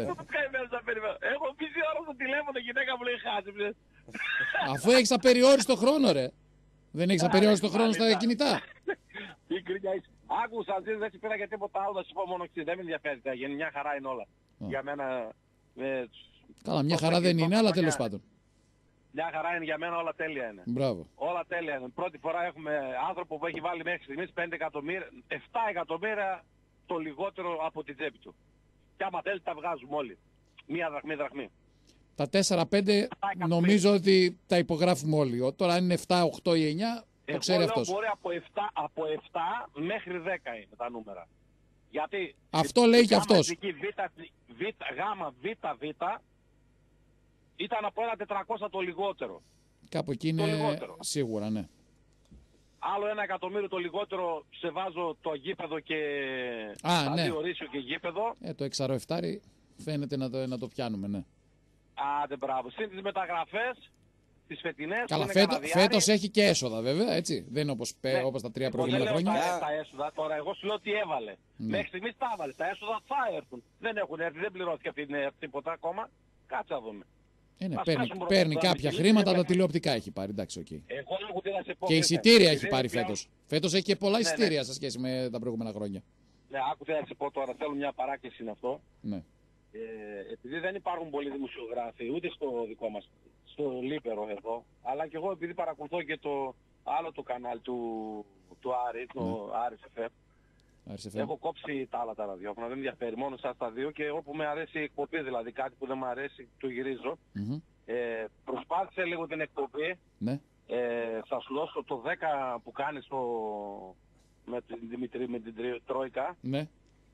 Έχω πίσει ώρα στο τηλέφωνο, η γυναίκα μου λέει χάσιμνες. Αφού έχεις απεριόριστο χρόνο, ρε. Δεν έχεις απεριόριστο χρόνο στα κινητά. Τι κρίνια είσαι. Άκου Σαλτσίδη, δεν σε πήρα για τίποτα άλλο, θα σου πω μόνο εξή. Δεν με ενδιαφέρει, τα γίνει μια χαρά είναι όλα. Για μένα... ε, Καλά, μια χαρά δεν είναι, αλλά τέλος πάντων. Μια χαρά είναι για μένα, όλα τέλεια είναι. Μπράβο. Όλα τέλεια είναι. Πρώτη φορά έχουμε άνθρωπο που έχει βάλει μέχρι στιγμής πέντε εκατομμύρια, επτά εκατομμύρια το λιγότερο από την τσέπη του. Και άμα θέλει τα βγάζουμε όλοι. Μία δραχμή δραχμή. Τα τέσσερα πέντε νομίζω ότι τα υπογράφουμε όλοι. Τώρα αν είναι επτά, οκτώ ή εννιά, το ξέρει Εγώ αυτός. λέω μπορεί από επτά, από επτά μέχρι δέκα είναι τα νούμερα. Γιατί Αυτό λέει και αυτός. Η β, β, γάμα, β, β ήταν από ένα τετρακόσια το λιγότερο. Κάπου εκεί είναι σίγουρα, ναι. Άλλο ένα εκατομμύριο το λιγότερο σε βάζω το γήπεδο και Α, ναι. ορίσιο και γήπεδο. Ε, το εξαροεφτάρι φαίνεται να το, να το πιάνουμε, ναι. Άντε μπράβο. Συν τις μεταγραφές, τις φετινές. Καλά, φέτο, φέτος έχει και έσοδα βέβαια, έτσι. Δεν είναι όπως, ναι. όπως τα τρία προηγούμενα χρόνια. Δεν λέω τα, τα έσοδα τώρα, εγώ σου λέω τι έβαλε. Ναι. Μέχρι στιγμής τα έβαλε. Τα έσοδα θα έρθουν. Δεν έχουν έρθει, δεν πληρώθηκε αυτή τίποτα ακόμα. Κάτσε να δούμε. Ε, ναι, παίρνει παίρνει κάποια χρήματα, τα τηλεοπτικά έχει πάρει. Εντάξει, okay. Εγώ έχω τι να σε πω. Και εισιτήρια έχει πάρει φέτος. Φέτος έχει και πολλά εισιτήρια ναι, ναι. σε σχέση με τα προηγούμενα χρόνια. Ναι, άκου τι να σε πω τώρα. Θέλω μια παράκληση είναι αυτό. Ναι. Ε, επειδή δεν υπάρχουν πολλοί δημοσιογράφοι ούτε στο δικό μας, στο Λίπερο εδώ, αλλά και εγώ επειδή παρακολουθώ και το άλλο το κανάλι του, του Άρη, το ναι. Άρης εφ εμ, έχω κόψει τα άλλα τα ραδιόφωνα, δεν με ενδιαφέρει, μόνο σας τα δύο και όπου με αρέσει η εκπομπή, δηλαδή κάτι που δεν μου αρέσει το γυρίζω. Mm-hmm. Ε, προσπάθησε λίγο την εκπομπή, ναι. ε, θα σου δώσω το δέκα που κάνει στο, με την Δημητρή, με την Τρόικα. Ναι.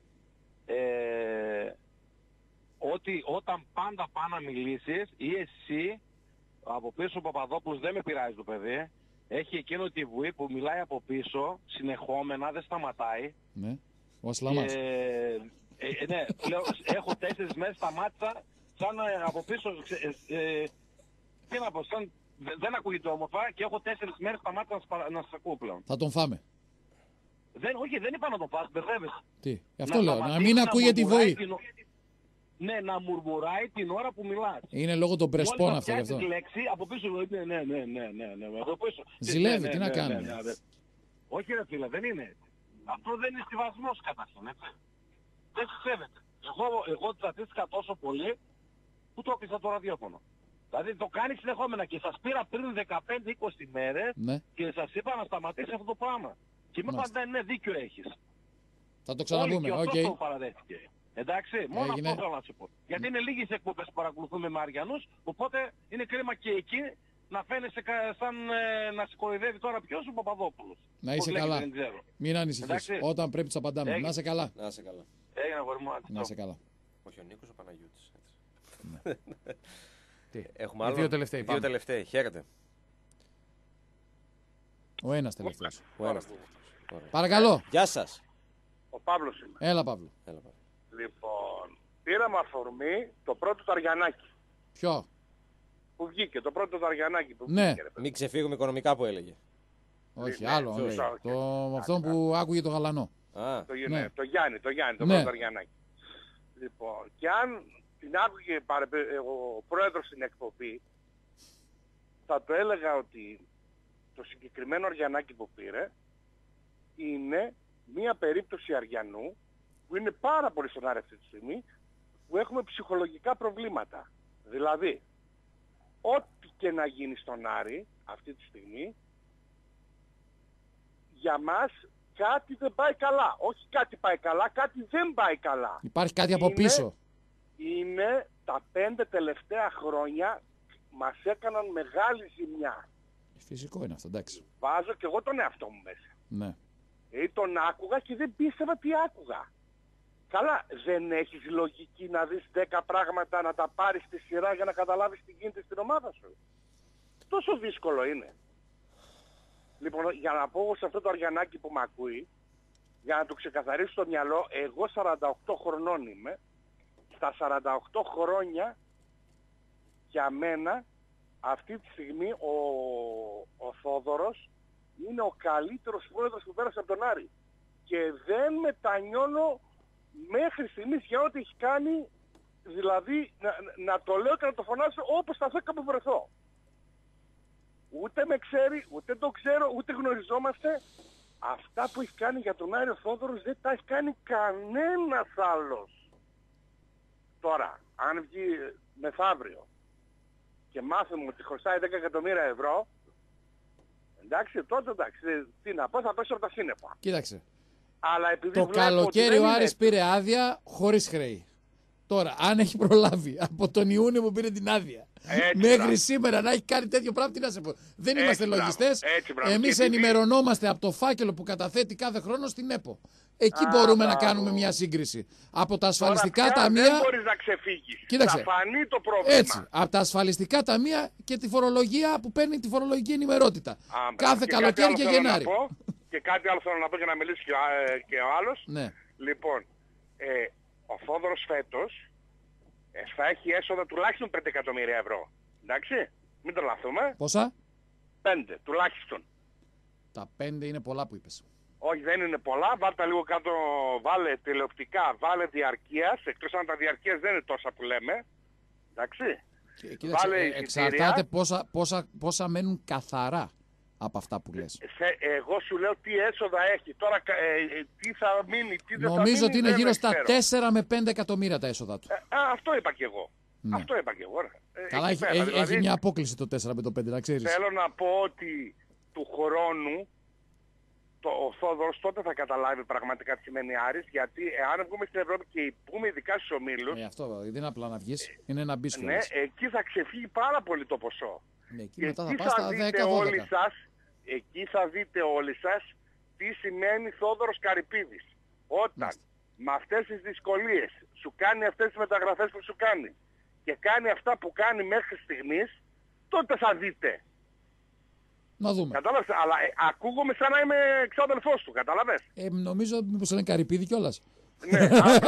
Ε, ότι όταν πάντα πά να μιλήσεις ή εσύ από πίσω ο Παπαδόπουλος, δεν με πειράζει το παιδί, έχει εκείνο τη βουή που μιλάει από πίσω συνεχόμενα, δεν σταματάει. Ναι, ο Ασλαμάς. Ε, ε, ναι, λέω, έχω τέσσερις μέρες σταμάτησα σαν από πίσω, ε, ε, τι να πω, σαν, δεν ακούγεται όμορφα και έχω τέσσερις μέρες σταμάτησα να, να σας ακούω πλέον. Θα τον φάμε. Δεν, όχι, δεν είπα να τον φας, μπερδεύεσαι. Τι, αυτό να λέω, να μην ακούγεται η βουή. Ναι, να μουρμουράει την ώρα που μιλάς. Είναι λόγω των πρεσπών αυτό γι' αυτό. Μόλις λέξη, από πίσω ναι, ναι, ναι, ναι, ναι, ναι, από πίσω. Ζηλεύει, ναι, τι ναι, να ναι, κάνουμε. Ναι, ναι, ναι. Όχι ρε φίλε, δεν είναι έτσι. Αυτό δεν είναι στιβασμός καταρχήν, έτσι. Δεν σέβεται. Εγώ, εγώ τσατίστηκα τόσο πολύ που που το έπεισα το ραδιόφωνο. Δηλαδή το κάνει συνεχόμενα και σας πήρα πριν δεκαπέντε είκοσι μέρες Ναι. και σας είπα να σταματήσει αυτό το πράγμα. Και με Μάλιστα. πάντα ναι, δίκιο έχεις. Θα το Όλοι ξαναδούμε. και ο Οκ. okay. το παραδέχτηκε. Εντάξει, μόνο Έγινε. αυτό θέλω να σου πω. Γιατί είναι λίγες εκπομπές που παρακολουθούμε με Αριανούς, οπότε είναι κρίμα και εκεί να φαίνεσαι κα- σαν ε, να συγχωρηδεύει τώρα ποιος ο Παπαδόπουλος. Να είσαι Πώς λέγεται, καλά. δεν ξέρω. Μην ανησυχείς. Εντάξει. Όταν πρέπει, τους απαντάμε. Έγινε. Να είσαι καλά. Να είσαι καλά. Έγινε αγόρι μου, άντε, Να είσαι καλά. Όχι ο Νίκος, ο Παναγιώτης. Τι. Έχουμε Οι άλλο. δύο τελευταίοι, Δύο πάμε. τελευταίοι. Χαίρετε. Ο ένας τελευταίος. Ο ένας τελευταίος. Ωραία. Παρακαλώ. Γεια σας. Ο Παύλος είμαι. Έλα, Παύλο. Έλα, πάμε. Λοιπόν, πήραμε αφορμή το πρώτο το Αριανάκι Ποιο? που βγήκε. Το πρώτο το Αριανάκι που Ναι. βγήκε. Ρε, παιδί. Μην ξεφύγουμε οικονομικά που έλεγε. Όχι, Ναι, άλλο. σωστά, λέει. οκ. Το, αυτό που άκουγε το γαλανό. Α, Το, Ναι. ναι. το Γιάννη, το Γιάννη, το Ναι. πρώτο Αριανάκι. Λοιπόν, και αν την άκουγε παρεπε- ο πρόεδρος στην εκπομπή, θα το έλεγα ότι το συγκεκριμένο Αριανάκι που πήρε είναι μία περίπτωση Αριανού που είναι πάρα πολύ στον Άρη αυτή τη στιγμή, που έχουμε ψυχολογικά προβλήματα. Δηλαδή, ό,τι και να γίνει στον Άρη αυτή τη στιγμή, για μας κάτι δεν πάει καλά. Όχι κάτι πάει καλά, κάτι δεν πάει καλά. Υπάρχει κάτι από Είναι- πίσω. Είναι τα πέντε τελευταία χρόνια μας έκαναν μεγάλη ζημιά. Φυσικό είναι αυτό, εντάξει. Βάζω και εγώ τον εαυτό μου μέσα. Ναι. Δηλαδή τον άκουγα και δεν πίστευα τι άκουγα. Καλά, δεν έχεις λογική να δεις δέκα πράγματα, να τα πάρεις στη σειρά για να καταλάβεις τι γίνεται στην ομάδα σου. Τόσο δύσκολο είναι. Λοιπόν, για να πω σε αυτό το Αριανάκι που με ακούει, για να του ξεκαθαρίσω το μυαλό, εγώ σαράντα οκτώ χρονών είμαι. Στα σαράντα οκτώ χρόνια, για μένα, αυτή τη στιγμή ο, ο Θόδωρος είναι ο καλύτερος πρόεδρος που πέρασε από τον Άρη. Και δεν μετανιώνω μέχρι στιγμής για ό,τι έχει κάνει, δηλαδή να, να το λέω και να το φωνάσω όπως θα θέλω που βρεθώ. Ούτε με ξέρει, ούτε το ξέρω, ούτε γνωριζόμαστε. Αυτά που έχει κάνει για τον Άρη ο Θόδωρος δεν τα έχει κάνει κανένας άλλος. Τώρα, αν βγει μεθαύριο και μάθουμε ότι χρωστάει δέκα εκατομμύρια ευρώ, εντάξει, τότε εντάξει, τι να πω, θα πέσω από τα σύννεφα. Κοίταξε. Αλλά επειδή Το βλέπω ότι καλοκαίρι δεν ο είναι Άρης έτσι, πήρε άδεια χωρίς χρέη. Τώρα, αν έχει προλάβει από τον Ιούνιο που πήρε την άδεια Έτσι, μέχρι μπράβο. σήμερα να έχει κάνει τέτοιο πράγμα, τι να σε πω. Δεν Έτσι, είμαστε μπράβο. λογιστές. Έτσι, μπράβο. Εμείς Και επειδή- ενημερωνόμαστε από το φάκελο που καταθέτει κάθε χρόνο στην ΕΠΟ. Εκεί Α, μπορούμε να μπράβο. κάνουμε μια σύγκριση. Από τα τώρα ασφαλιστικά πια ταμεία. δεν μπορείς να ξεφύγεις. Κοίταξε. Θα φανεί το πρόβλημα. Έτσι, από τα ασφαλιστικά ταμεία και τη φορολογία που παίρνει τη φορολογική ενημερότητα. Α, μπράβο. Κάθε Και καλοκαίρι κάτι και άλλο θέλω να Γενάρη. πω, και κάτι άλλο θέλω να πω για να μιλήσει και, ο- ε, και ο άλλος. Ναι. Λοιπόν, ε, ο Θόδωρος φέτος ε, θα έχει έσοδα τουλάχιστον πέντε εκατομμύρια ευρώ. Εντάξει, μην το λαθούμε. Πόσα? πέντε τουλάχιστον. Τα πέντε είναι πολλά που είπες. Όχι, δεν είναι πολλά. Βάλτε τα λίγο κάτω, βάλε τηλεοπτικά, βάλε διαρκείας. Εκτός αν τα διαρκείας δεν είναι τόσα που λέμε. Εντάξει. Και- Κοίταξε, Βάλε ε, εισιτήρια. εξαρτάται πόσα, πόσα, πόσα μένουν καθαρά από αυτά που λες. Σε, εγώ σου λέω τι έσοδα έχει. Τώρα ε, ε, τι θα μείνει, τι δεν θα Νομίζω μείνει, ότι είναι δεν γύρω στα ξέρω. τέσσερα με πέντε εκατομμύρια τα έσοδα του. Ε, α, αυτό είπα και εγώ. Ναι. Αυτό είπα και εγώ. Ρε. Ε, Καλά, εκεί έχει, πέρα, έχει, δηλαδή, έχει μια απόκληση το τέσσερα με το πέντε, να ξέρεις. θέλω να πω ότι του χρόνου το, ο Θόδωρος τότε θα καταλάβει πραγματικά τι σημαίνει Άρης, γιατί εάν βγούμε στην Ευρώπη και πούμε ειδικά στους ομίλους, Ε, αυτό δεν είναι απλά να βγεις, είναι να μπεις ναι, κιόλας. εκεί θα ξεφύγει πάρα πολύ το ποσό. Ναι, εκεί Και μετά θα εκεί πας θα στα δείτε δέκα όλοι δώδεκα. σας, εκεί θα δείτε όλοι σας τι σημαίνει Θόδωρος Καρυπίδης. Όταν Μάλιστα. με αυτές τις δυσκολίες σου κάνει αυτές τις μεταγραφές που σου κάνει και κάνει αυτά που κάνει μέχρι στιγμής, τότε θα δείτε. Να δούμε. Κατάλαβες, αλλά ε, ακούγομαι σαν να είμαι εξάδελφός του, κατάλαβες. Ε, νομίζω μήπως είναι καρυπίδι κιόλας. Ναι, άντε.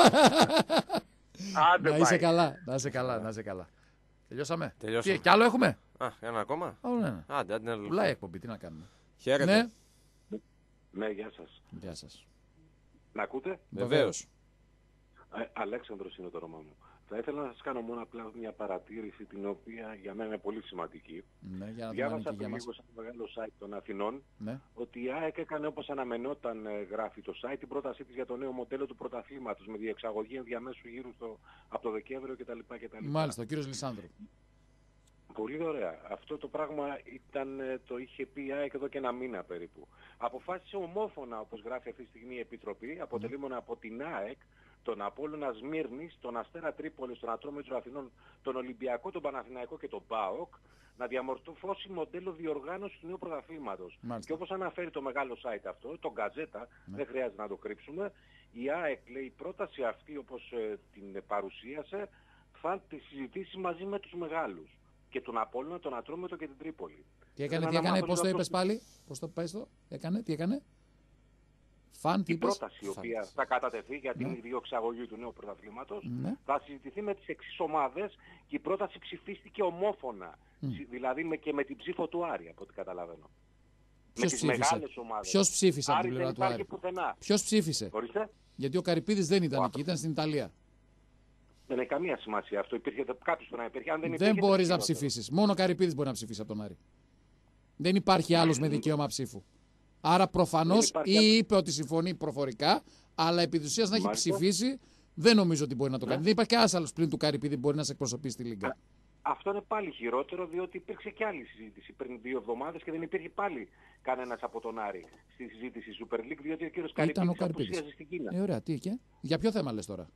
Άντε Να είσαι πάει. καλά, να είσαι καλά, να είσαι καλά. Τελειώσαμε. Τελειώσαμε. Τι, κι άλλο έχουμε. Α, ένα ακόμα. Α, ναι, ναι. Άντε, άντε, ένα Πουλάει λεπτό. εκπομπή, τι να κάνουμε. Χαίρετε. Ναι, Ναι, γεια σας. γεια σας. Να ακούτε? Βεβαίως. Ε, Αλέξανδρος είναι το όνομα μου. Θα ήθελα να σας κάνω μόνο απλά μια παρατήρηση την οποία για μένα είναι πολύ σημαντική. Ναι, για να Διάβασα πριν λίγο σε ένα μεγάλο site των Αθηνών, ναι, ότι η ΑΕΚ έκανε όπως αναμενόταν, ε, γράφει το site, την πρότασή της για το νέο μοντέλο του πρωταθλήματος με διεξαγωγή ενδιαμέσου γύρου στο, από το Δεκέμβριο κτλ. κτλ. Μάλιστα, ο κύριος Λισάνδρου. Πολύ ωραία. Αυτό το πράγμα ήταν, το είχε πει η ΑΕΚ εδώ και ένα μήνα περίπου. Αποφάσισε ομόφωνα, όπως γράφει αυτή τη στιγμή η Επιτροπή, αποτελούμενα από την ΑΕΚ, τον Απόλλωνα Σμύρνης, τον Αστέρα Τρίπολης, τον Ατρόμητρο Αθηνών, τον Ολυμπιακό, τον Παναθηναϊκό και τον ΠΑΟΚ, να διαμορφώσει μοντέλο διοργάνωσης του νέου πρωταθλήματος. Και όπως αναφέρει το μεγάλο site αυτό, το Γκαζέτα, ναι, δεν χρειάζεται να το κρύψουμε, η ΑΕΚ λέει η πρόταση αυτή όπως ε, την παρουσίασε θα τη συζητήσει μαζί με τους μεγάλους. Και τον Απόλλωνα, τον Ατρόμητο και την Τρίπολη. Τι έκανε, τι έκανε, πώς το είπες πάλι, πώς το πες το, έκανε, τι έκανε. Φαν, τι η είπες? πρόταση η οποία θα κατατεθεί για την ναι, διοξαγωγή του νέου πρωταθλήματος, ναι, θα συζητηθεί με τις εξής ομάδες και η πρόταση ψηφίστηκε ομόφωνα. Mm. Δηλαδή με, και με την ψήφο του Άρη, από ό,τι καταλαβαίνω. Ποιος με ψήφισε? τις μεγάλες ομάδες. Ποιος ψήφισε από την Άρη πλευρά δεν του Άρη? πουθενά. Ποιος ψήφισε? Ορίστε. Γιατί ο Καρυπίδης δεν ήταν ο εκεί, ήταν στην Ιταλία. Δεν έχει καμία σημασία αυτό. Υπήρχε κάποιος που να υπήρχε. Αν δεν δεν υπήρχε, μπορείς να ψηφίσεις. Μόνο ο Καρυπίδης μπορεί να ψηφίσει από τον Άρη. Δεν υπάρχει άλλος με δικαίωμα ψήφου. Άρα προφανώς ή άλλο. είπε ότι συμφωνεί προφορικά, αλλά επί της ουσίας να έχει Μάλιστα. ψηφίσει, δεν νομίζω ότι μπορεί να το κάνει. Ναι. Δεν υπάρχει κανένας άλλος πλην του Καρυπίδη που μπορεί να σε εκπροσωπήσει στη Λίγκα. Αυτό είναι πάλι χειρότερο, διότι υπήρξε και άλλη συζήτηση πριν δύο εβδομάδες και δεν υπήρχε πάλι κανένας από τον Άρη στη συζήτηση Super League, διότι ο κύριος Καρυπίδης απουσίαζε στην Κίνα. Ε, ωραία, τι και? Για ποιο θέμα λες τώρα?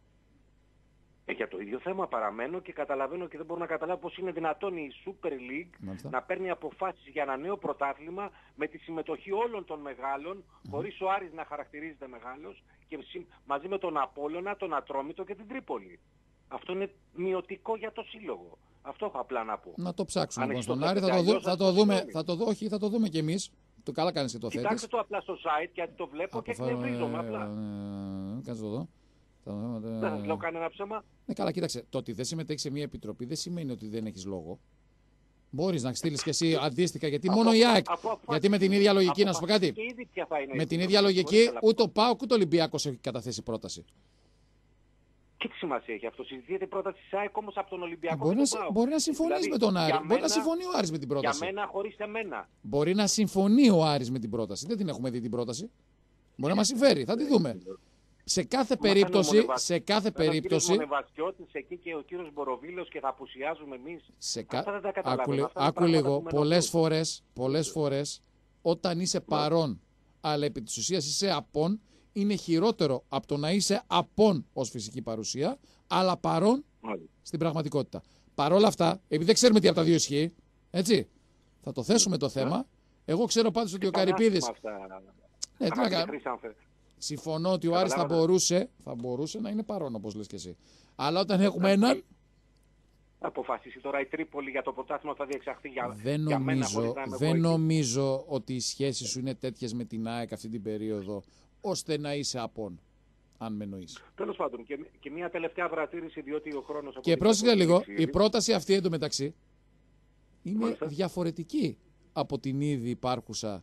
Ε, για το ίδιο θέμα παραμένω και καταλαβαίνω και δεν μπορώ να καταλάβω πώς είναι δυνατόν η Super League Μάλιστα. να παίρνει αποφάσεις για ένα νέο πρωτάθλημα με τη συμμετοχή όλων των μεγάλων, mm. χωρίς ο Άρης να χαρακτηρίζεται μεγάλος και μαζί με τον Απόλλωνα, τον Ατρόμητο και την Τρίπολη. Αυτό είναι μειωτικό για το σύλλογο. Αυτό έχω απλά να πω. Να το ψάξουμε λοιπόν στον Άρη, θα το, δω, θα το δούμε, θα το δω, όχι, θα το δούμε κι εμείς. Το καλά κάνεις και το θέτεις. Κοιτάξτε το απλά στο site γιατί το βλέπω και εκνευρίζομαι απλά. Κάτσε το δω. Δεν σας λέω κανένα ψέμα. Ναι, καλά, κοίταξε. Το ότι δεν συμμετέχει σε μια επιτροπή δεν σημαίνει ότι δεν έχεις λόγο. Μπορείς να στείλεις και εσύ αντίστοιχα, γιατί μόνο η ΑΕΚ. Γιατί με την ίδια λογική, να σου πω κάτι. Με την ίδια λογική, ούτε ο ΠΑΟΚ ούτε ο Ολυμπιακός έχει καταθέσει πρόταση. Και τι σημασία έχει αυτό? Συζητείται η πρόταση της ΑΕΚ όμως από τον Ολυμπιακό. Μπορεί, να, μπορεί να συμφωνείς δηλαδή, με τον Άρη. Μπορεί μένα, να συμφωνεί ο Άρης με την πρόταση. Για μένα χωρίς εμένα. Μπορεί να συμφωνεί ο Άρης με την πρόταση. Δεν την έχουμε δει την πρόταση. Μπορεί να μας συμφέρει. Θα τη δούμε. Σε κάθε Μα περίπτωση, σε κάθε περίπτωση... Ο κύριος εκεί και ο κύριος Μποροβίλος και θα απουσιάζουμε εμείς. Σε κα... Αυτά δεν τα καταλαβαίνω. Άκου, άκου λίγο, πολλές φορές, πολλές φορές, όταν είσαι παρόν, αλλά επί της ουσίας είσαι απόν, είναι χειρότερο από το να είσαι απόν ως φυσική παρουσία, αλλά παρόν Μάλιστα. στην πραγματικότητα. Παρ' όλα αυτά, επειδή δεν ξέρουμε τι από τα δύο ισχύει, έτσι, θα το θέσουμε το θέμα. Εγώ ξέρω πάντως ότι ο Καρυπίδης... Ναι, τι να κάνω. Συμφωνώ ότι ο Άρης θα μπορούσε, θα μπορούσε να είναι παρόν, όπως λες και εσύ. Αλλά όταν έχουμε έναν... Αποφασίσει τώρα η Τρίπολη για το πρωτάθλημα θα διεξαχθεί για, δεν για νομίζω, μένα. Δεν βοήθεια. νομίζω ότι οι σχέσεις σου είναι τέτοιες με την ΑΕΚ αυτή την περίοδο, ώστε να είσαι απόν, αν με εννοείς. Τέλος πάντων, και, και μια τελευταία παρατήρηση, διότι ο χρόνος... Και πρόσεχε λίγο, η πρόταση αυτή εντωμεταξύ είναι Μάλιστα. διαφορετική από την ήδη υπάρχουσα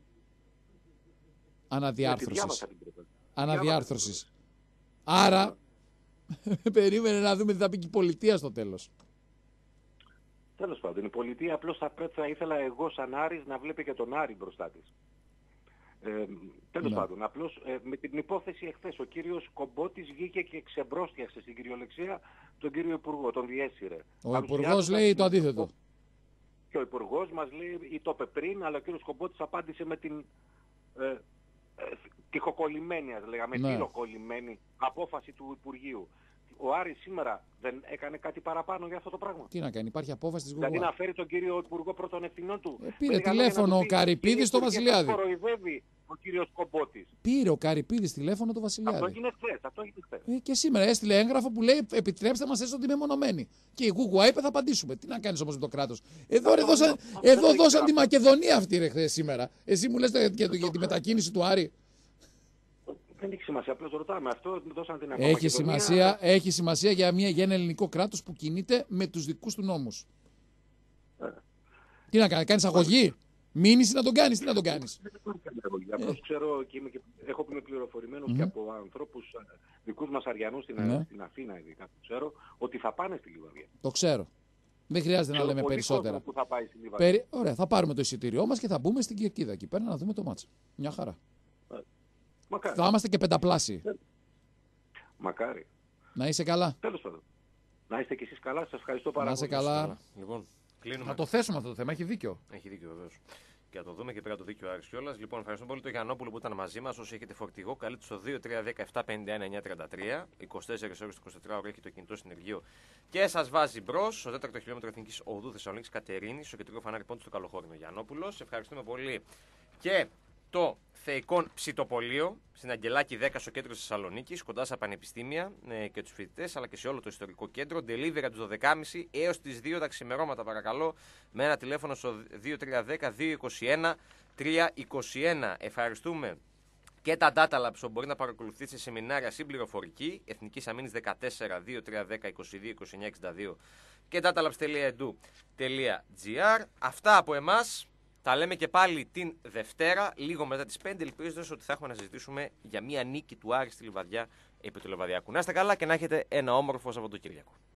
αναδιάρθρωσης. Αναδιάρθρωσης. Άρα, περίμενε να δούμε τι θα πει και η πολιτεία στο τέλος. Τέλος πάντων, η πολιτεία απλώς θα πρέπει, θα ήθελα εγώ σαν Άρης να βλέπει και τον Άρη μπροστά της. Ε, τέλος ναι. πάντων, απλώς ε, με την υπόθεση εχθές ο κύριος Κομπότης βγήκε και ξεμπρόστιαξε στην κυριολεξία τον κύριο Υπουργό, τον διέσυρε. Ο Υπουργός λέει το αντίθετο. Και ο Υπουργός μας λέει, ή το είπε πριν, αλλά ο κύριος Κομπότης απάντησε με την... Ε, τυχοκολλημένη, ας λέγαμε, ναι. τυχοκολλημένη απόφαση του Υπουργείου. Ο Άρης σήμερα δεν έκανε κάτι παραπάνω για αυτό το πράγμα. Τι να κάνει, υπάρχει απόφαση της Γουγουά. Δηλαδή να φέρει τον κύριο Υπουργό πρώτων ευθυνών του. Ε, πήρε τηλέφωνο ο Καρυπίδης στο Βασιλιάδη. Κοροϊδεύει ο κύριος Κομπότης. Πήρε ο Καρυπίδης τηλέφωνο το Βασιλιάδη. Αυτό έγινε χθες. Αυτό έγινε χθες. Ε, και σήμερα έστειλε έγγραφο που λέει επιτρέψτε μας έστω ότι είμαι μονομένη. Και η Γουγουά είπε θα απαντήσουμε. Τι να κάνεις όμως με το κράτος. Εδώ, αυτό, δώσαν, αυτό, εδώ αυτό δώσαν τη Μακεδονία αυτή ρε χθες σήμερα. Εσύ μου λες για, για τη μετακίνηση του Άρη. Δεν έχει σημασία, απλώς ρωτάμε αυτό, δώσαν την έχει σημασία, έχει σημασία για, μια, για ένα ελληνικό κράτος που κινείται με τους δικούς του νόμους. Ε. Τι να κάνει, κάνεις αγωγή. Μείνεις ή να τον κάνεις, τι να τον κάνεις. Απλώς ξέρω και, είμαι και έχω πει πληροφορημένος Mm-hmm. και από ανθρώπους δικούς μας Αριανούς στην, Ναι. στην Αθήνα, ειδικά που ξέρω, ότι θα πάνε στη Λιβαδιά. Το ξέρω. Δεν χρειάζεται να Ξέρω λέμε πολύ περισσότερα. κόσμο που θα πάει στη Λιβαδιά. Περι... Ωραία, θα πάρουμε το εισιτήριό μας και θα μπούμε στην Κερκίδα εκεί πέρα να δούμε το μάτσο. Μια χαρά. Μακάρι. Θα είμαστε και πενταπλάσιοι. Μακάρι. Να είσαι καλά. Τέλος πάντων. Να είστε κι εσείς καλά. Σας ευχαριστώ πάρα Να είσαι πολύ. καλά. Λοιπόν, κλείνουμε. Να το θέσουμε αυτό το θέμα, έχει δίκιο. Έχει δίκιο βεβαίως. Και να το δούμε και πέρα το δίκιο Άρης κιόλας. Λοιπόν, ευχαριστούμε πολύ τον Γιαννόπουλο που ήταν μαζί μας. Όσοι έχετε φορτηγό, καλείτε στο δύο τρία ένα επτά πέντε ένα εννιά τρία τρία. είκοσι τέσσερις ώρες, είκοσι τέσσερις ώρες έχει το κινητό συνεργείο και σας βάζει μπρος. Στο τέταρτο χιλιόμετρο Εθνικής Οδού Θεσσαλονίκης Κατερίνης, στο κεντρικό φανάρι πόντου στο Καλοχώρινο Γιαννόπουλος. Ευχαριστούμε πολύ και το Θεϊκόν Ψητοπολείο στην Αγγελάκη δέκα στο κέντρο της Θεσσαλονίκης, κοντά στα πανεπιστήμια ε, και τους φοιτητές, αλλά και σε όλο το ιστορικό κέντρο. Delivery από τις δώδεκα και μισή έως τις δύο τα ξημερώματα, παρακαλώ, με ένα τηλέφωνο στο δύο τρία ένα μηδέν δύο είκοσι ένα τρία είκοσι ένα. Ευχαριστούμε και τα Data Labs που μπορεί να παρακολουθήσει σεμινάρια συμπληροφορική Εθνικής Αμήνης δεκατέσσερα δύο τρία ένα μηδέν είκοσι δύο είκοσι εννιά εξήντα δύο και datalabs τελεία e d u τελεία g r. Αυτά από εμάς. Τα λέμε και πάλι την Δευτέρα, λίγο μετά τις πέντε, ελπίζοντας ότι θα έχουμε να συζητήσουμε για μια νίκη του Άρη στη Λιβαδιά επί του Λιβαδιάκου. Να είστε καλά και να έχετε ένα όμορφο Σαββατοκύριακο.